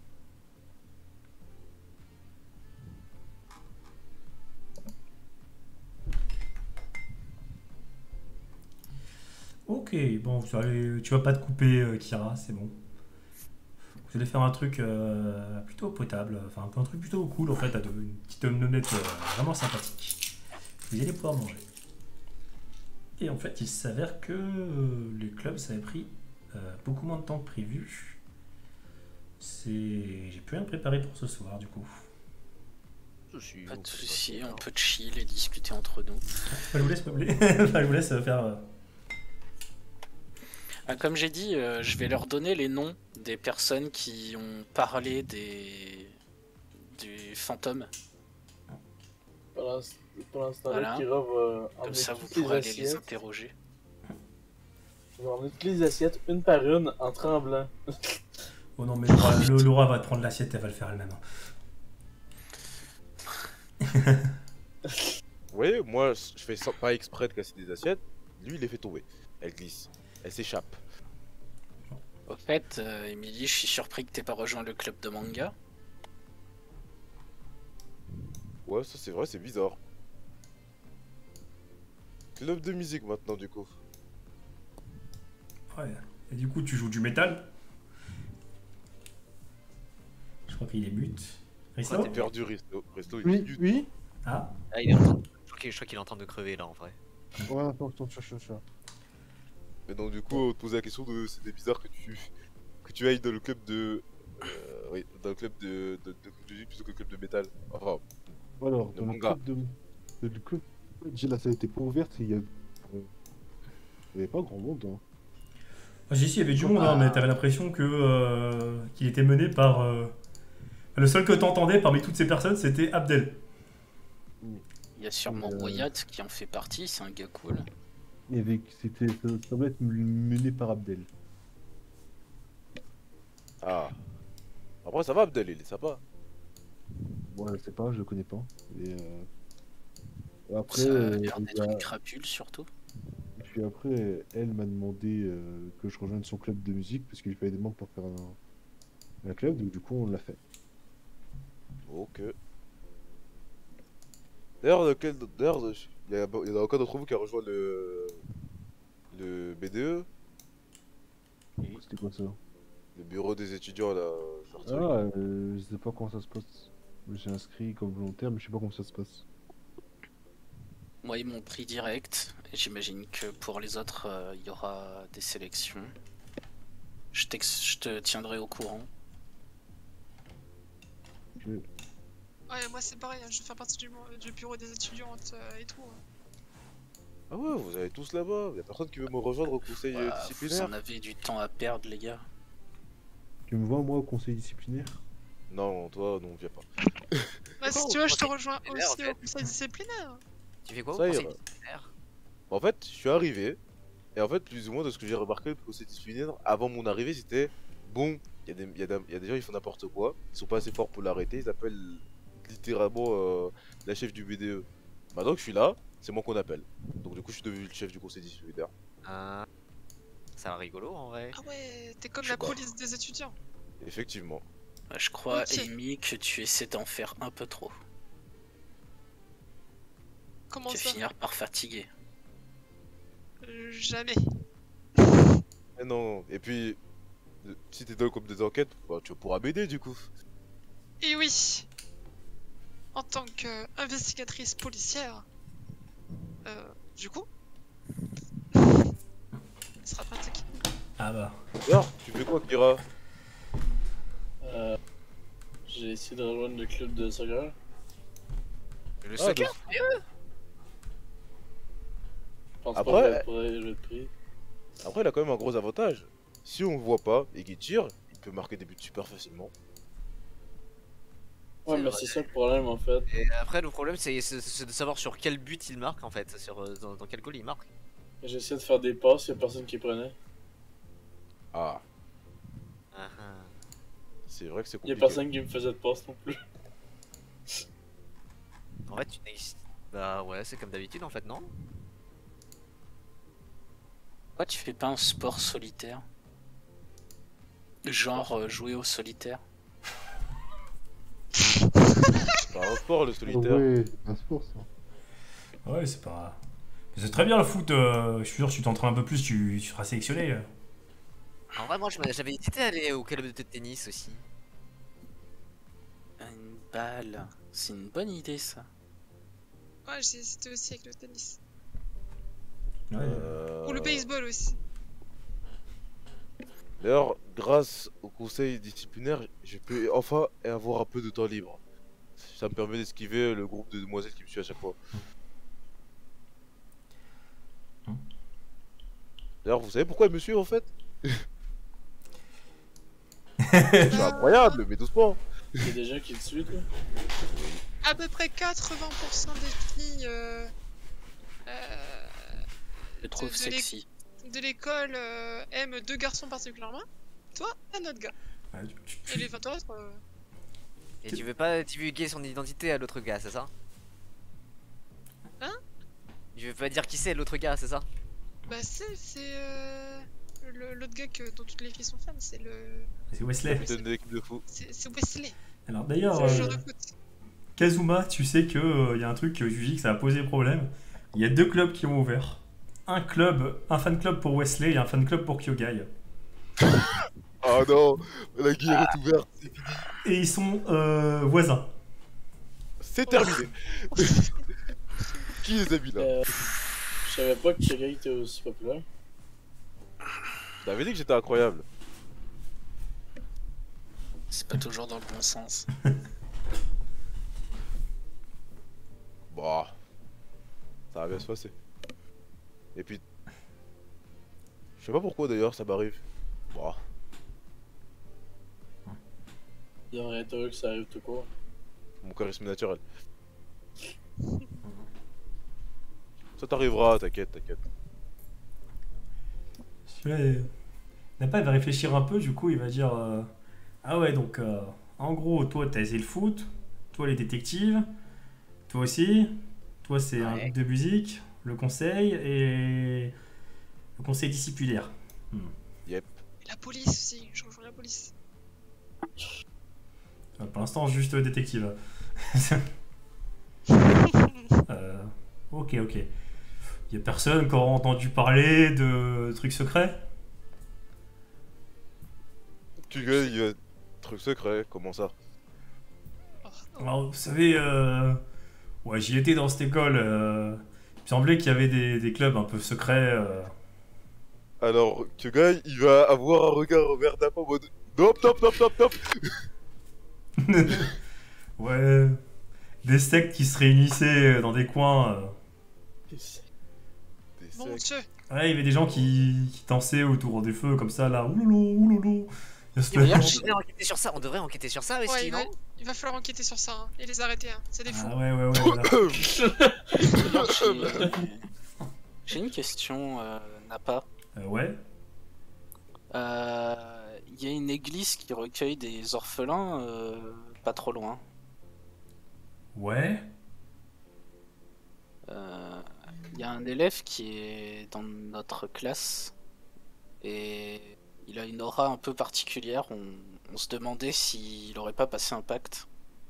Ok, bon, ça allait- tu vas pas te couper, euh, Kira, c'est bon. Vous allez faire un truc euh, plutôt potable, enfin un peu un truc plutôt cool en fait, à deux, une petite omelette euh, vraiment sympathique. Vous allez pouvoir manger. Et en fait, il s'avère que euh, les clubs, ça avait pris euh, beaucoup moins de temps que prévu. C'est, j'ai plus rien préparé pour ce soir du coup. Souci, Pas on de peut soucis, faire. on peut chill et discuter entre nous. Bah, je vous laisse meubler. Enfin, je vous laisse faire. euh, Ah, comme j'ai dit, euh, je vais leur donner les noms des personnes qui ont parlé des du fantôme. Pendant, pendant ce temps-là, Voilà. Kira va Comme emmener ça, vous toutes les pourrez aller les assiettes. interroger. Il va emmener toutes les assiettes une par une en tremblant. Oh non, mais Laura, le- Laura va te prendre l'assiette, elle va le faire elle-même. Vous voyez, moi je fais sans- pas exprès de casser des assiettes. Lui il les fait tomber. Elle glisse. Elle s'échappe. Au fait, euh, Émilie, je suis surpris que t'aies pas rejoint le club de manga. Ouais, ça c'est vrai, c'est bizarre. Club de musique maintenant du coup. Ouais. Et du coup, tu joues du métal. Je crois qu'il est mute. Risto T'es perdu Resto. Resto il Oui, est du- oui. Ah, Ah, il est en train de- je crois qu'il- je crois qu'il est en train de crever là en vrai. Ouais, attends, attends, je je- je- Mais donc du coup on te posait la question de c'était bizarre que tu que tu ailles dans le club de euh, oui dans le club de de, de, de musique plutôt que le club de métal. Enfin Alors, Le dans le manga. club de. Le club, j'ai la salle était pas ouverte, il y avait. euh, Il y avait pas grand monde. Hein. ah, si, si, il y avait du monde, hein, mais t'avais l'impression que euh, qu'il était mené par. euh, Le seul que t'entendais parmi toutes ces personnes, c'était Abdel. Il y a sûrement Euh. Wyatt qui en fait partie, c'est un gars cool. Il y avait. C'était. Ça semblait être mené par Abdel. ah. Après ça va Abdel, il est sympa. Bon, je sais pas, je le connais pas. Et, euh... et après, Ça a euh, l'air il d'être y a- une crapule surtout. et puis après, elle m'a demandé euh, que je rejoigne son club de musique parce qu'il fallait des membres pour faire un, un club, donc du coup on l'a fait. Ok. D'ailleurs, lequel- d'ailleurs, il y, a- il y en a aucun d'entre vous qui a rejoint le le B D E, C'était quoi ça? le bureau des étudiants là. genre truc. Ah, euh, je sais pas comment ça se passe. J'ai inscrit comme volontaire, mais je sais pas comment ça se passe. Moi, ils m'ont pris direct. Et j'imagine que pour les autres, euh, il y aura des sélections. Je, t'ex- je te tiendrai au courant. Je- Ouais, moi c'est pareil, hein, je vais faire partie du, du bureau des étudiantes euh, et tout. hein. Ah ouais, vous allez tous là-bas. Il y a personne qui veut me rejoindre au conseil euh, Ouah, vous disciplinaire. en avez du temps à perdre, les gars. Tu me vois moi au conseil disciplinaire? Non, toi, non, viens pas. Bah, si Oh, tu veux, je te conseil rejoins disciplinaire, aussi en fait. au conseil disciplinaire. Tu fais quoi au Ça conseil ira. disciplinaire? En fait, je suis arrivé, et en fait, plus ou moins de ce que j'ai remarqué, le conseil disciplinaire, avant mon arrivée, c'était bon, il y, a des- il y, a des- il y a des gens, ils font n'importe quoi, ils sont pas assez forts pour l'arrêter, ils appellent littéralement euh, la chef du B D E. Maintenant que je suis là, c'est moi qu'on appelle. Donc, du coup, je suis devenu le chef du conseil disciplinaire. Ah, ça a l'air rigolo en vrai. Ah ouais, t'es comme Je sais la pas. police des étudiants. Effectivement. Bah, je crois, Ok. Amy, que tu essaies d'en faire un peu trop. Comment Tu vas ça finir par fatiguer. Euh, Jamais. Mais non, et puis, si t'es dans le groupe des enquêtes, bah, tu pourras m'aider du coup. Et oui, en tant qu'investigatrice policière, euh, du coup, ce sera pratique. Ah bah. Alors, tu fais quoi, Kira? Euh, J'ai essayé de rejoindre le club de soccer. Le Ah, soccer. donc- Je pense Après- pas que je pourrais- je vais être pris. Après, il a quand même un gros avantage. Si on le voit pas et qu'il tire, il peut marquer des buts super facilement. Ouais, C'est mais vrai. c'est ça le problème en fait. Et après, le problème, c'est c'est- c'est de savoir sur quel but il marque en fait, sur, euh, dans, dans quel goal il marque. J'ai essayé de faire des passes, y'a personne qui prenait. Ah, Ah, ah. c'est vrai que c'est Y'a compliqué. personne qui me faisait de passe non plus. En fait, tu n'es. Bah ouais, c'est comme d'habitude en fait, non? Pourquoi tu fais pas un sport solitaire? Genre euh, jouer au solitaire? C'est un sport, le solitaire. Ouais, un sport ça. Ouais, c'est pas. C'est très bien le foot. euh, je suis sûr, si tu t'entraînes un peu plus, tu, tu seras sélectionné. euh. En vrai, moi je m'a- j'avais hésité à aller au club de tennis aussi. Une balle. C'est une bonne idée ça. Ouais, j'ai hésité aussi avec le tennis. Ouais. Euh, Ou le baseball aussi. D'ailleurs, grâce au conseil disciplinaire, je peux enfin avoir un peu de temps libre. Ça me permet d'esquiver le groupe de demoiselles qui me suit à chaque fois. Hmm. D'ailleurs, vous savez pourquoi elle me suit en fait? C'est incroyable, mais doucement. Y'a des gens qui te suivent, toi. À peu près quatre-vingts pour cent des filles euh, euh, Je trouve de sexy. de l'école euh, aiment deux garçons particulièrement. Toi, un autre gars. Ouais, tu- tu- Et les vingt autres, euh, Et tu veux pas divulguer son identité à l'autre gars, c'est ça? Hein? Tu veux pas dire qui c'est l'autre gars, c'est ça? bah c'est c'est euh, le- l'autre gars que, dont toutes les filles sont fans, c'est le C'est Wesley. Capitaine de l'équipe de foot. c'est c'est Wesley. Alors d'ailleurs, C'est le euh, joueur de foot. Kazuma, tu sais que euh, y a un truc que je dis que ça a posé problème. Il y a deux clubs qui ont ouvert. Un club, un fan club pour Wesley et un fan club pour Kyogai. Oh non, la guerre est ouverte, c'est fini. Et ils sont euh, voisins. C'est terminé. Qui les a mis là? Euh, je savais pas que ce gars était aussi populaire. Je t'avais dit que j'étais incroyable. C'est pas toujours dans le bon sens. Bah, ça va bien se passer. Et puis, je sais pas pourquoi d'ailleurs ça m'arrive. Bah, Il devrait être heureux que ça arrive tout court. mon charisme naturel. Ça t'arrivera, t'inquiète, t'inquiète. Celui-là, il n'a pas, il va réfléchir un peu, du coup il va dire euh, ah ouais, donc euh, en gros, toi t'as essayé le foot, toi les détectives, toi aussi, toi c'est un Ouais. groupe de musique, le conseil et le conseil disciplinaire. Et la police aussi, je rejoins la police. Euh, Pour l'instant, juste détective. euh, ok, ok. Il y a personne qui aura entendu parler de trucs secrets? Tu gagnes, il y a truc secret, comment ça? Alors, vous savez, euh... ouais, j'y étais dans cette école. euh, Il me semblait qu'il y avait des, des clubs un peu secrets. euh. Alors, Kyogai, il va avoir un regard envers d'un en mode Top, top, top, top, top. Ouais, des sectes qui se réunissaient dans des coins. euh. Des Mon secs. dieu. Ouais, il y avait des gens qui, qui dansaient autour des feux comme ça, là. Oulolo, oulolo. Il y a ce- D'ailleurs, on devrait enquêter sur ça, on devrait enquêter sur ça aussi, Ouais, il va, non? il va falloir enquêter sur ça hein, et les arrêter. Hein. C'est des fous. Ah ouais, ouais, ouais, voilà. D'ailleurs, j'ai- J'ai une question, euh, Nappa. Euh, ouais. Euh, Il y a une église qui recueille des orphelins euh, pas trop loin. Ouais. Euh, Il y a un élève qui est dans notre classe et il a une aura un peu particulière. On, on se demandait s'il aurait pas passé un pacte.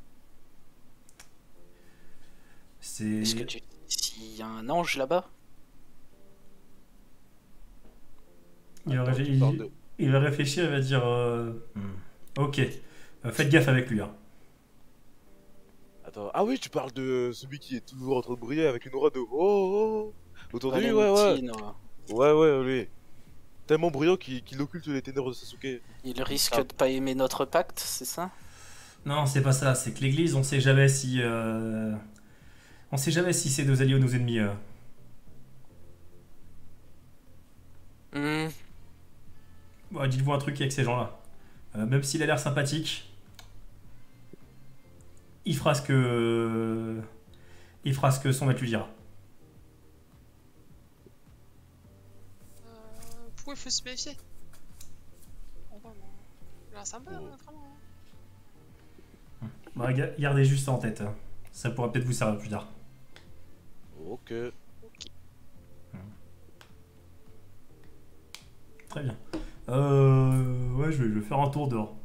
C'est. Est-ce que tu s'il y a un ange là-bas? Il y aurait- Attends, tu il- parles de- Il va réfléchir, il va dire euh, hmm, ok, euh, faites gaffe avec lui. Hein. Attends, ah oui, tu parles de celui qui est toujours en train de briller avec une aura de oh oh autour de lui, ouais, ouais. Valentino. Ouais, ouais, lui. Tellement brillant qu'il qu'il occulte les ténèbres de Sasuke. Il risque Ah. de pas aimer notre pacte, c'est ça? Non, c'est pas ça. C'est que l'église, on sait jamais si. Euh... On sait jamais si c'est nos alliés ou nos ennemis. Euh. Hmm. Bon, dites-vous un truc avec ces gens-là. Euh, même s'il a l'air sympathique, il fera ce que. Il fera ce que son maître lui dira. Euh, pourquoi il faut se méfier? Bon, bah, bon. Il a l'air sympa, Oh. hein, vraiment. Bah, ga- gardez juste ça en tête. hein. Ça pourra peut-être vous servir plus tard. Ok. Très bien. Euh, ouais, je vais, je vais faire un tour dehors.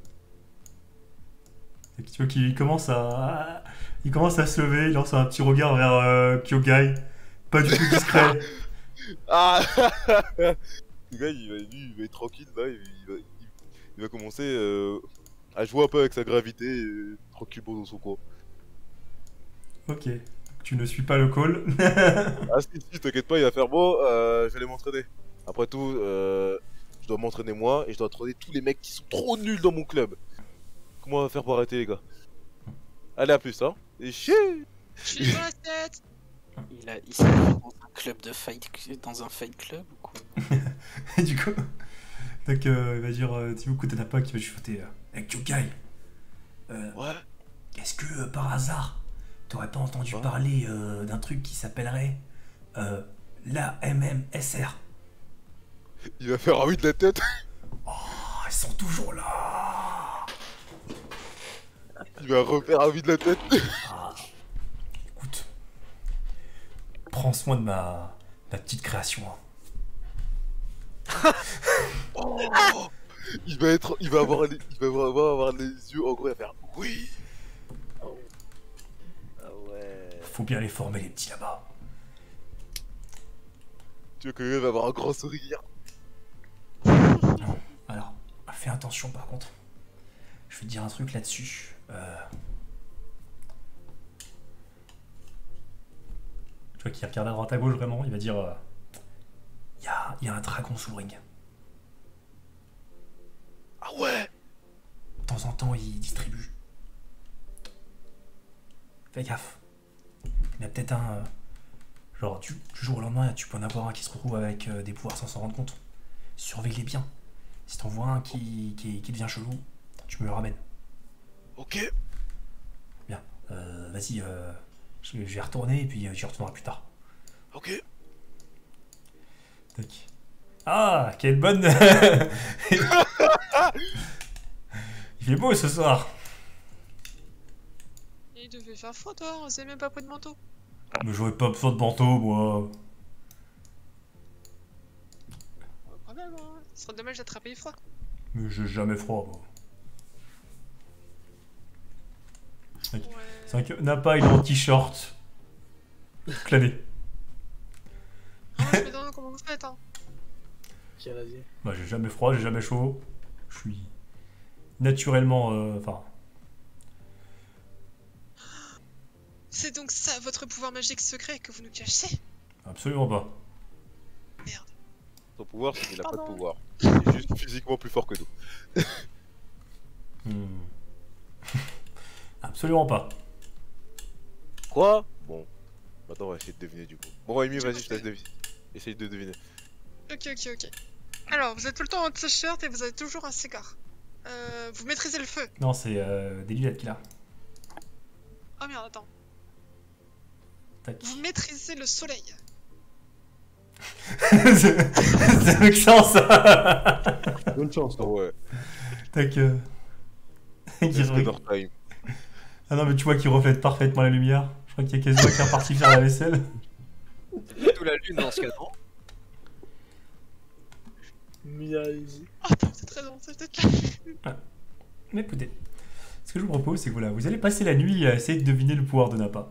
Et tu vois qu'il commence à, il commence à se lever, il lance un petit regard vers euh, Kyogai. Pas du tout discret. Ah le gars, il va, lui, il va être tranquille là, il, il va, il, il va commencer euh, à jouer un peu avec sa gravité, euh, tranquillement dans son coin. Ok. Tu ne suis pas le call. Ah si, si, t'inquiète pas, il va faire bon, euh, je vais aller m'entraîner. Après tout, euh, je dois m'entraîner moi et je dois entraîner tous les mecs qui sont trop nuls dans mon club. Comment on va faire pour arrêter les gars? Allez, à plus, hein. Et chier. Je suis dans la tête. Il a, il s'est mis dans un club de fight, dans un fight club ou quoi? Et du coup, donc euh, il va dire, euh, Timoku Tanapa qui va chuchoter euh, avec Kyogai. Euh, Ouais. Est-ce que euh, par hasard, t'aurais pas entendu Ouais. parler euh, d'un truc qui s'appellerait euh, la M M S R? Il va faire un oui de la tête. Oh, ils sont toujours là. Il va refaire un oui de la tête. Ah, écoute, prends soin de ma, ma petite création. hein. Oh. Il va être, il va avoir, les, il va vraiment avoir les yeux en gros, il va faire oui. Ah ouais. Faut bien les former les petits là-bas. Tu vois que lui va avoir un grand sourire. Alors, fais attention par contre. Je vais te dire un truc là-dessus. Euh... Tu vois qu'il regarde à droite à gauche vraiment, il va dire euh, il y, a, y a un dragon sous le ring. Ah ouais. De temps en temps, il distribue. Fais gaffe. Il y en a peut-être un. euh, genre, du, du jour au lendemain, tu peux en avoir un qui se retrouve avec euh, des pouvoirs sans s'en rendre compte. Surveille-les bien. Si t'en vois un qui, qui, qui devient chelou, tu me le ramènes. Ok. Bien. Euh, Vas-y, euh, je, je vais retourner et puis euh, j'y retournerai plus tard. Ok. Tac. Ah, quelle bonne. Il fait beau ce soir. Il devait faire froid dehors, vous avez même pas pris de manteau. Mais j'aurais pas besoin de manteau, moi. Pas quand même, hein. Ce serait dommage d'attraper froid. Mais j'ai jamais froid, moi. Ouais. C'est vrai que Nappa, il est en t-shirt. Clané. Ah, moi, je me demande comment vous faites, hein. Canadien. Bah, j'ai jamais froid, j'ai jamais chaud. Je suis naturellement. euh, Enfin. C'est donc ça votre pouvoir magique secret que vous nous cachez? absolument pas. Merde. Son pouvoir, c'est qu'il a pas de Pardon. pouvoir. Il est juste physiquement plus fort que nous. Hmm. Absolument pas. Quoi? Bon. Maintenant, on va essayer de deviner du coup. Bon, Amy, J'ai vas-y, je te laisse deviner. Essaye de deviner. Ok, ok, ok. Alors, vous êtes tout le temps en t-shirt et vous avez toujours un cigare. Euh, vous maîtrisez le feu. Non, c'est euh, des lunettes qu'il a. Oh merde, attends. Tac. Vous maîtrisez le soleil. c'est c'est avec chance, ça. Bonne chance, Ah non? ouais. Tac. Euh... il C'est re- Dinner Time. Ah non, mais tu vois qu'il reflète parfaitement la lumière. Je crois qu'il y a Kazuha qui est reparti faire la vaisselle. C'est plutôt la lune dans ce cas, non? Miaise. Oh, t'as peut-être raison, c'est peut-être là. Mais écoutez, ce que je vous propose, c'est que voilà, vous allez passer la nuit à essayer de deviner le pouvoir de Nappa.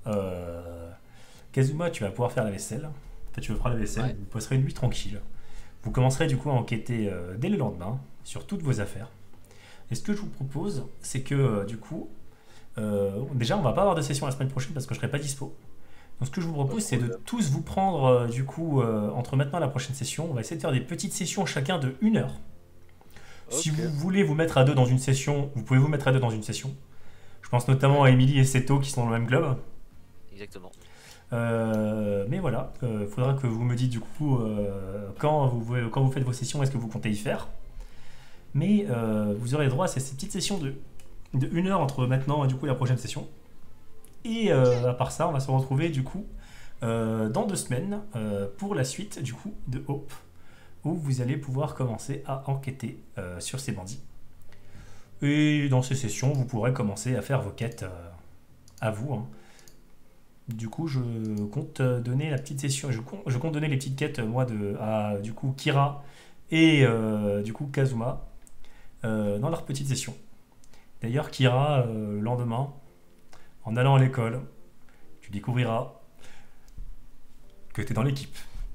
Euh... Kazuma, tu vas pouvoir faire la vaisselle. Enfin, tu vas faire la vaisselle, Ouais. vous passerez une nuit tranquille. Vous commencerez du coup à enquêter euh, dès le lendemain sur toutes vos affaires. Et ce que je vous propose, c'est que euh, du coup, euh, déjà on va pas avoir de session la semaine prochaine parce que je serai pas dispo. Donc ce que je vous propose, c'est de tous vous prendre euh, du coup euh, entre maintenant et la prochaine session. On va essayer de faire des petites sessions chacun de une heure. Si Ok. vous voulez vous mettre à deux dans une session, vous pouvez vous mettre à deux dans une session. Je pense notamment à Emily et Seto qui sont dans le même club. Exactement. Euh, mais voilà, il euh, faudra que vous me dites du coup euh, quand, vous, quand vous faites vos sessions, est-ce que vous comptez y faire. Mais euh, vous aurez droit à ces, ces petites sessions de, de une heure entre maintenant et du coup la prochaine session. Et euh, à part ça, on va se retrouver du coup euh, dans deux semaines euh, pour la suite du coup de Hope, où vous allez pouvoir commencer à enquêter euh, sur ces bandits. Et dans ces sessions, vous pourrez commencer à faire vos quêtes euh, à vous. Hein. Du coup, je compte donner la petite session. Je compte, je compte donner les petites quêtes moi de à du coup Kira et euh, du coup Kazuma euh, dans leur petite session. D'ailleurs, Kira, euh, le lendemain, en allant à l'école, tu découvriras que tu es dans l'équipe.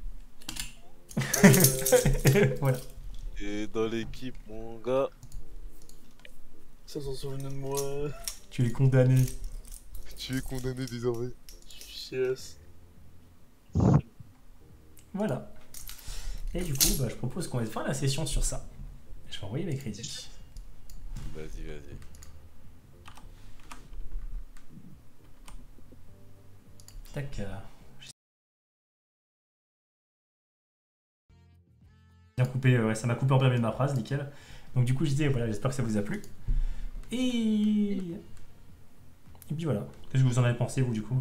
Voilà. Et dans l'équipe, mon gars. Ça s'en souvient de moi. Tu es condamné. Tu es condamné désormais. Yes. Voilà. Et du coup, bah, je propose qu'on ait fin la session sur ça. Je vais envoyer mes crédits. Vas-y, vas-y. Tac. euh, Bien coupé, euh, ouais, ça m'a coupé en plein milieu de ma phrase, nickel. Donc du coup, je disais, voilà, j'espère que ça vous a plu. Et... Et puis voilà. Qu'est-ce que vous en avez pensé, vous, du coup?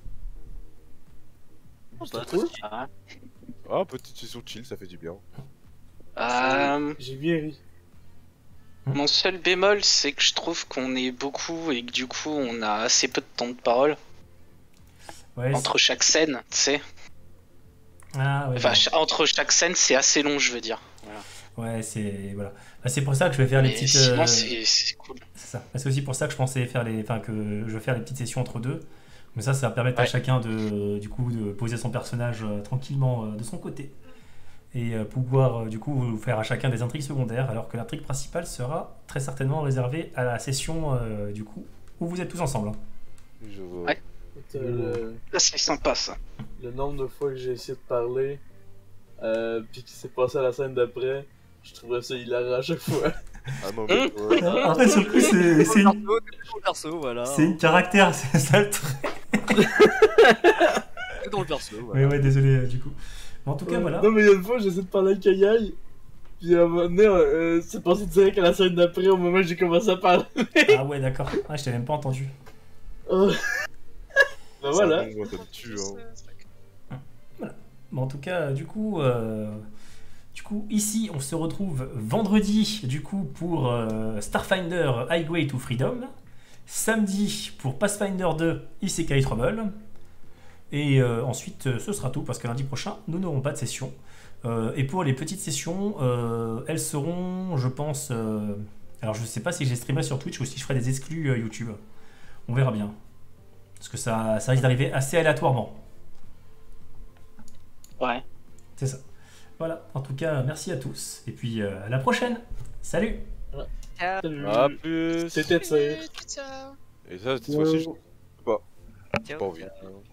Bah, cool. ah. Ah, petite session chill, ça fait du bien. Euh, J'ai bien ri. mon seul bémol, c'est que je trouve qu'on est beaucoup et que du coup, on a assez peu de temps de parole Ouais, entre chaque scène, tu sais. c'est- Ah, ouais, Enfin, bon. ch- entre chaque scène, c'est assez long, je veux dire. Voilà. Ouais, c'est... Voilà. Bah, c'est pour ça que je vais faire les Mais petites... sinon, euh, c'est c'est cool. C'est ça. Bah, c'est aussi pour ça que je pensais faire les... Enfin, que je vais faire les petites sessions entre deux. Comme ça, ça va permettre à Ouais. chacun de, du coup, de poser son personnage euh, tranquillement euh, de son côté. Et euh, pouvoir, euh, du coup, vous faire à chacun des intrigues secondaires, alors que l'intrigue principale sera très certainement réservée à la session, euh, du coup, où vous êtes tous ensemble. hein. Je vois. Ouais. Putain, le, Ça, c'est sympa, ça. le nombre de fois que j'ai essayé de parler, euh, puis qui s'est passé à la scène d'après, je trouverais ça hilarant à chaque fois. Ah non, mais ouais. En fait, sur le coup, c'est c'est une... Perso, t'es dans le perso, voilà. C'est une caractère, c'est ça le truc. T'es dans le perso, Ouais, voilà. ouais, désolé, euh, du coup. Mais en tout cas, Ouais. voilà. Non, mais il y a une fois, j'essaie de parler avec Kayai, puis à un moment donné, euh, c'est passé direct à la scène d'après, au moment où j'ai commencé à parler. Ah ouais, d'accord. Ah, je t'ai même pas entendu. Oh. Ben voilà. Ça, bon, ça me tue, hein. Bon, en tout cas, euh, du coup, euh, du coup, ici, on se retrouve vendredi, du coup, pour euh, Starfinder Highway to Freedom. Samedi, pour Pathfinder deux Isekai Trouble. Et euh, ensuite, euh, ce sera tout, parce que lundi prochain, nous n'aurons pas de session. Euh, et pour les petites sessions, euh, elles seront, je pense... euh, alors, je sais pas si j'ai streamerai sur Twitch ou si je ferai des exclus euh, YouTube. On verra bien. Parce que ça, ça risque d'arriver assez aléatoirement. Ouais. C'est ça. Voilà. En tout cas, merci à tous. Et puis, euh, à la prochaine. Salut! Salut. À plus. C'était de Ciao. Ciao. Et ça, cette fois-ci, je Ouais. peux pas. J'ai Ciao. pas envie.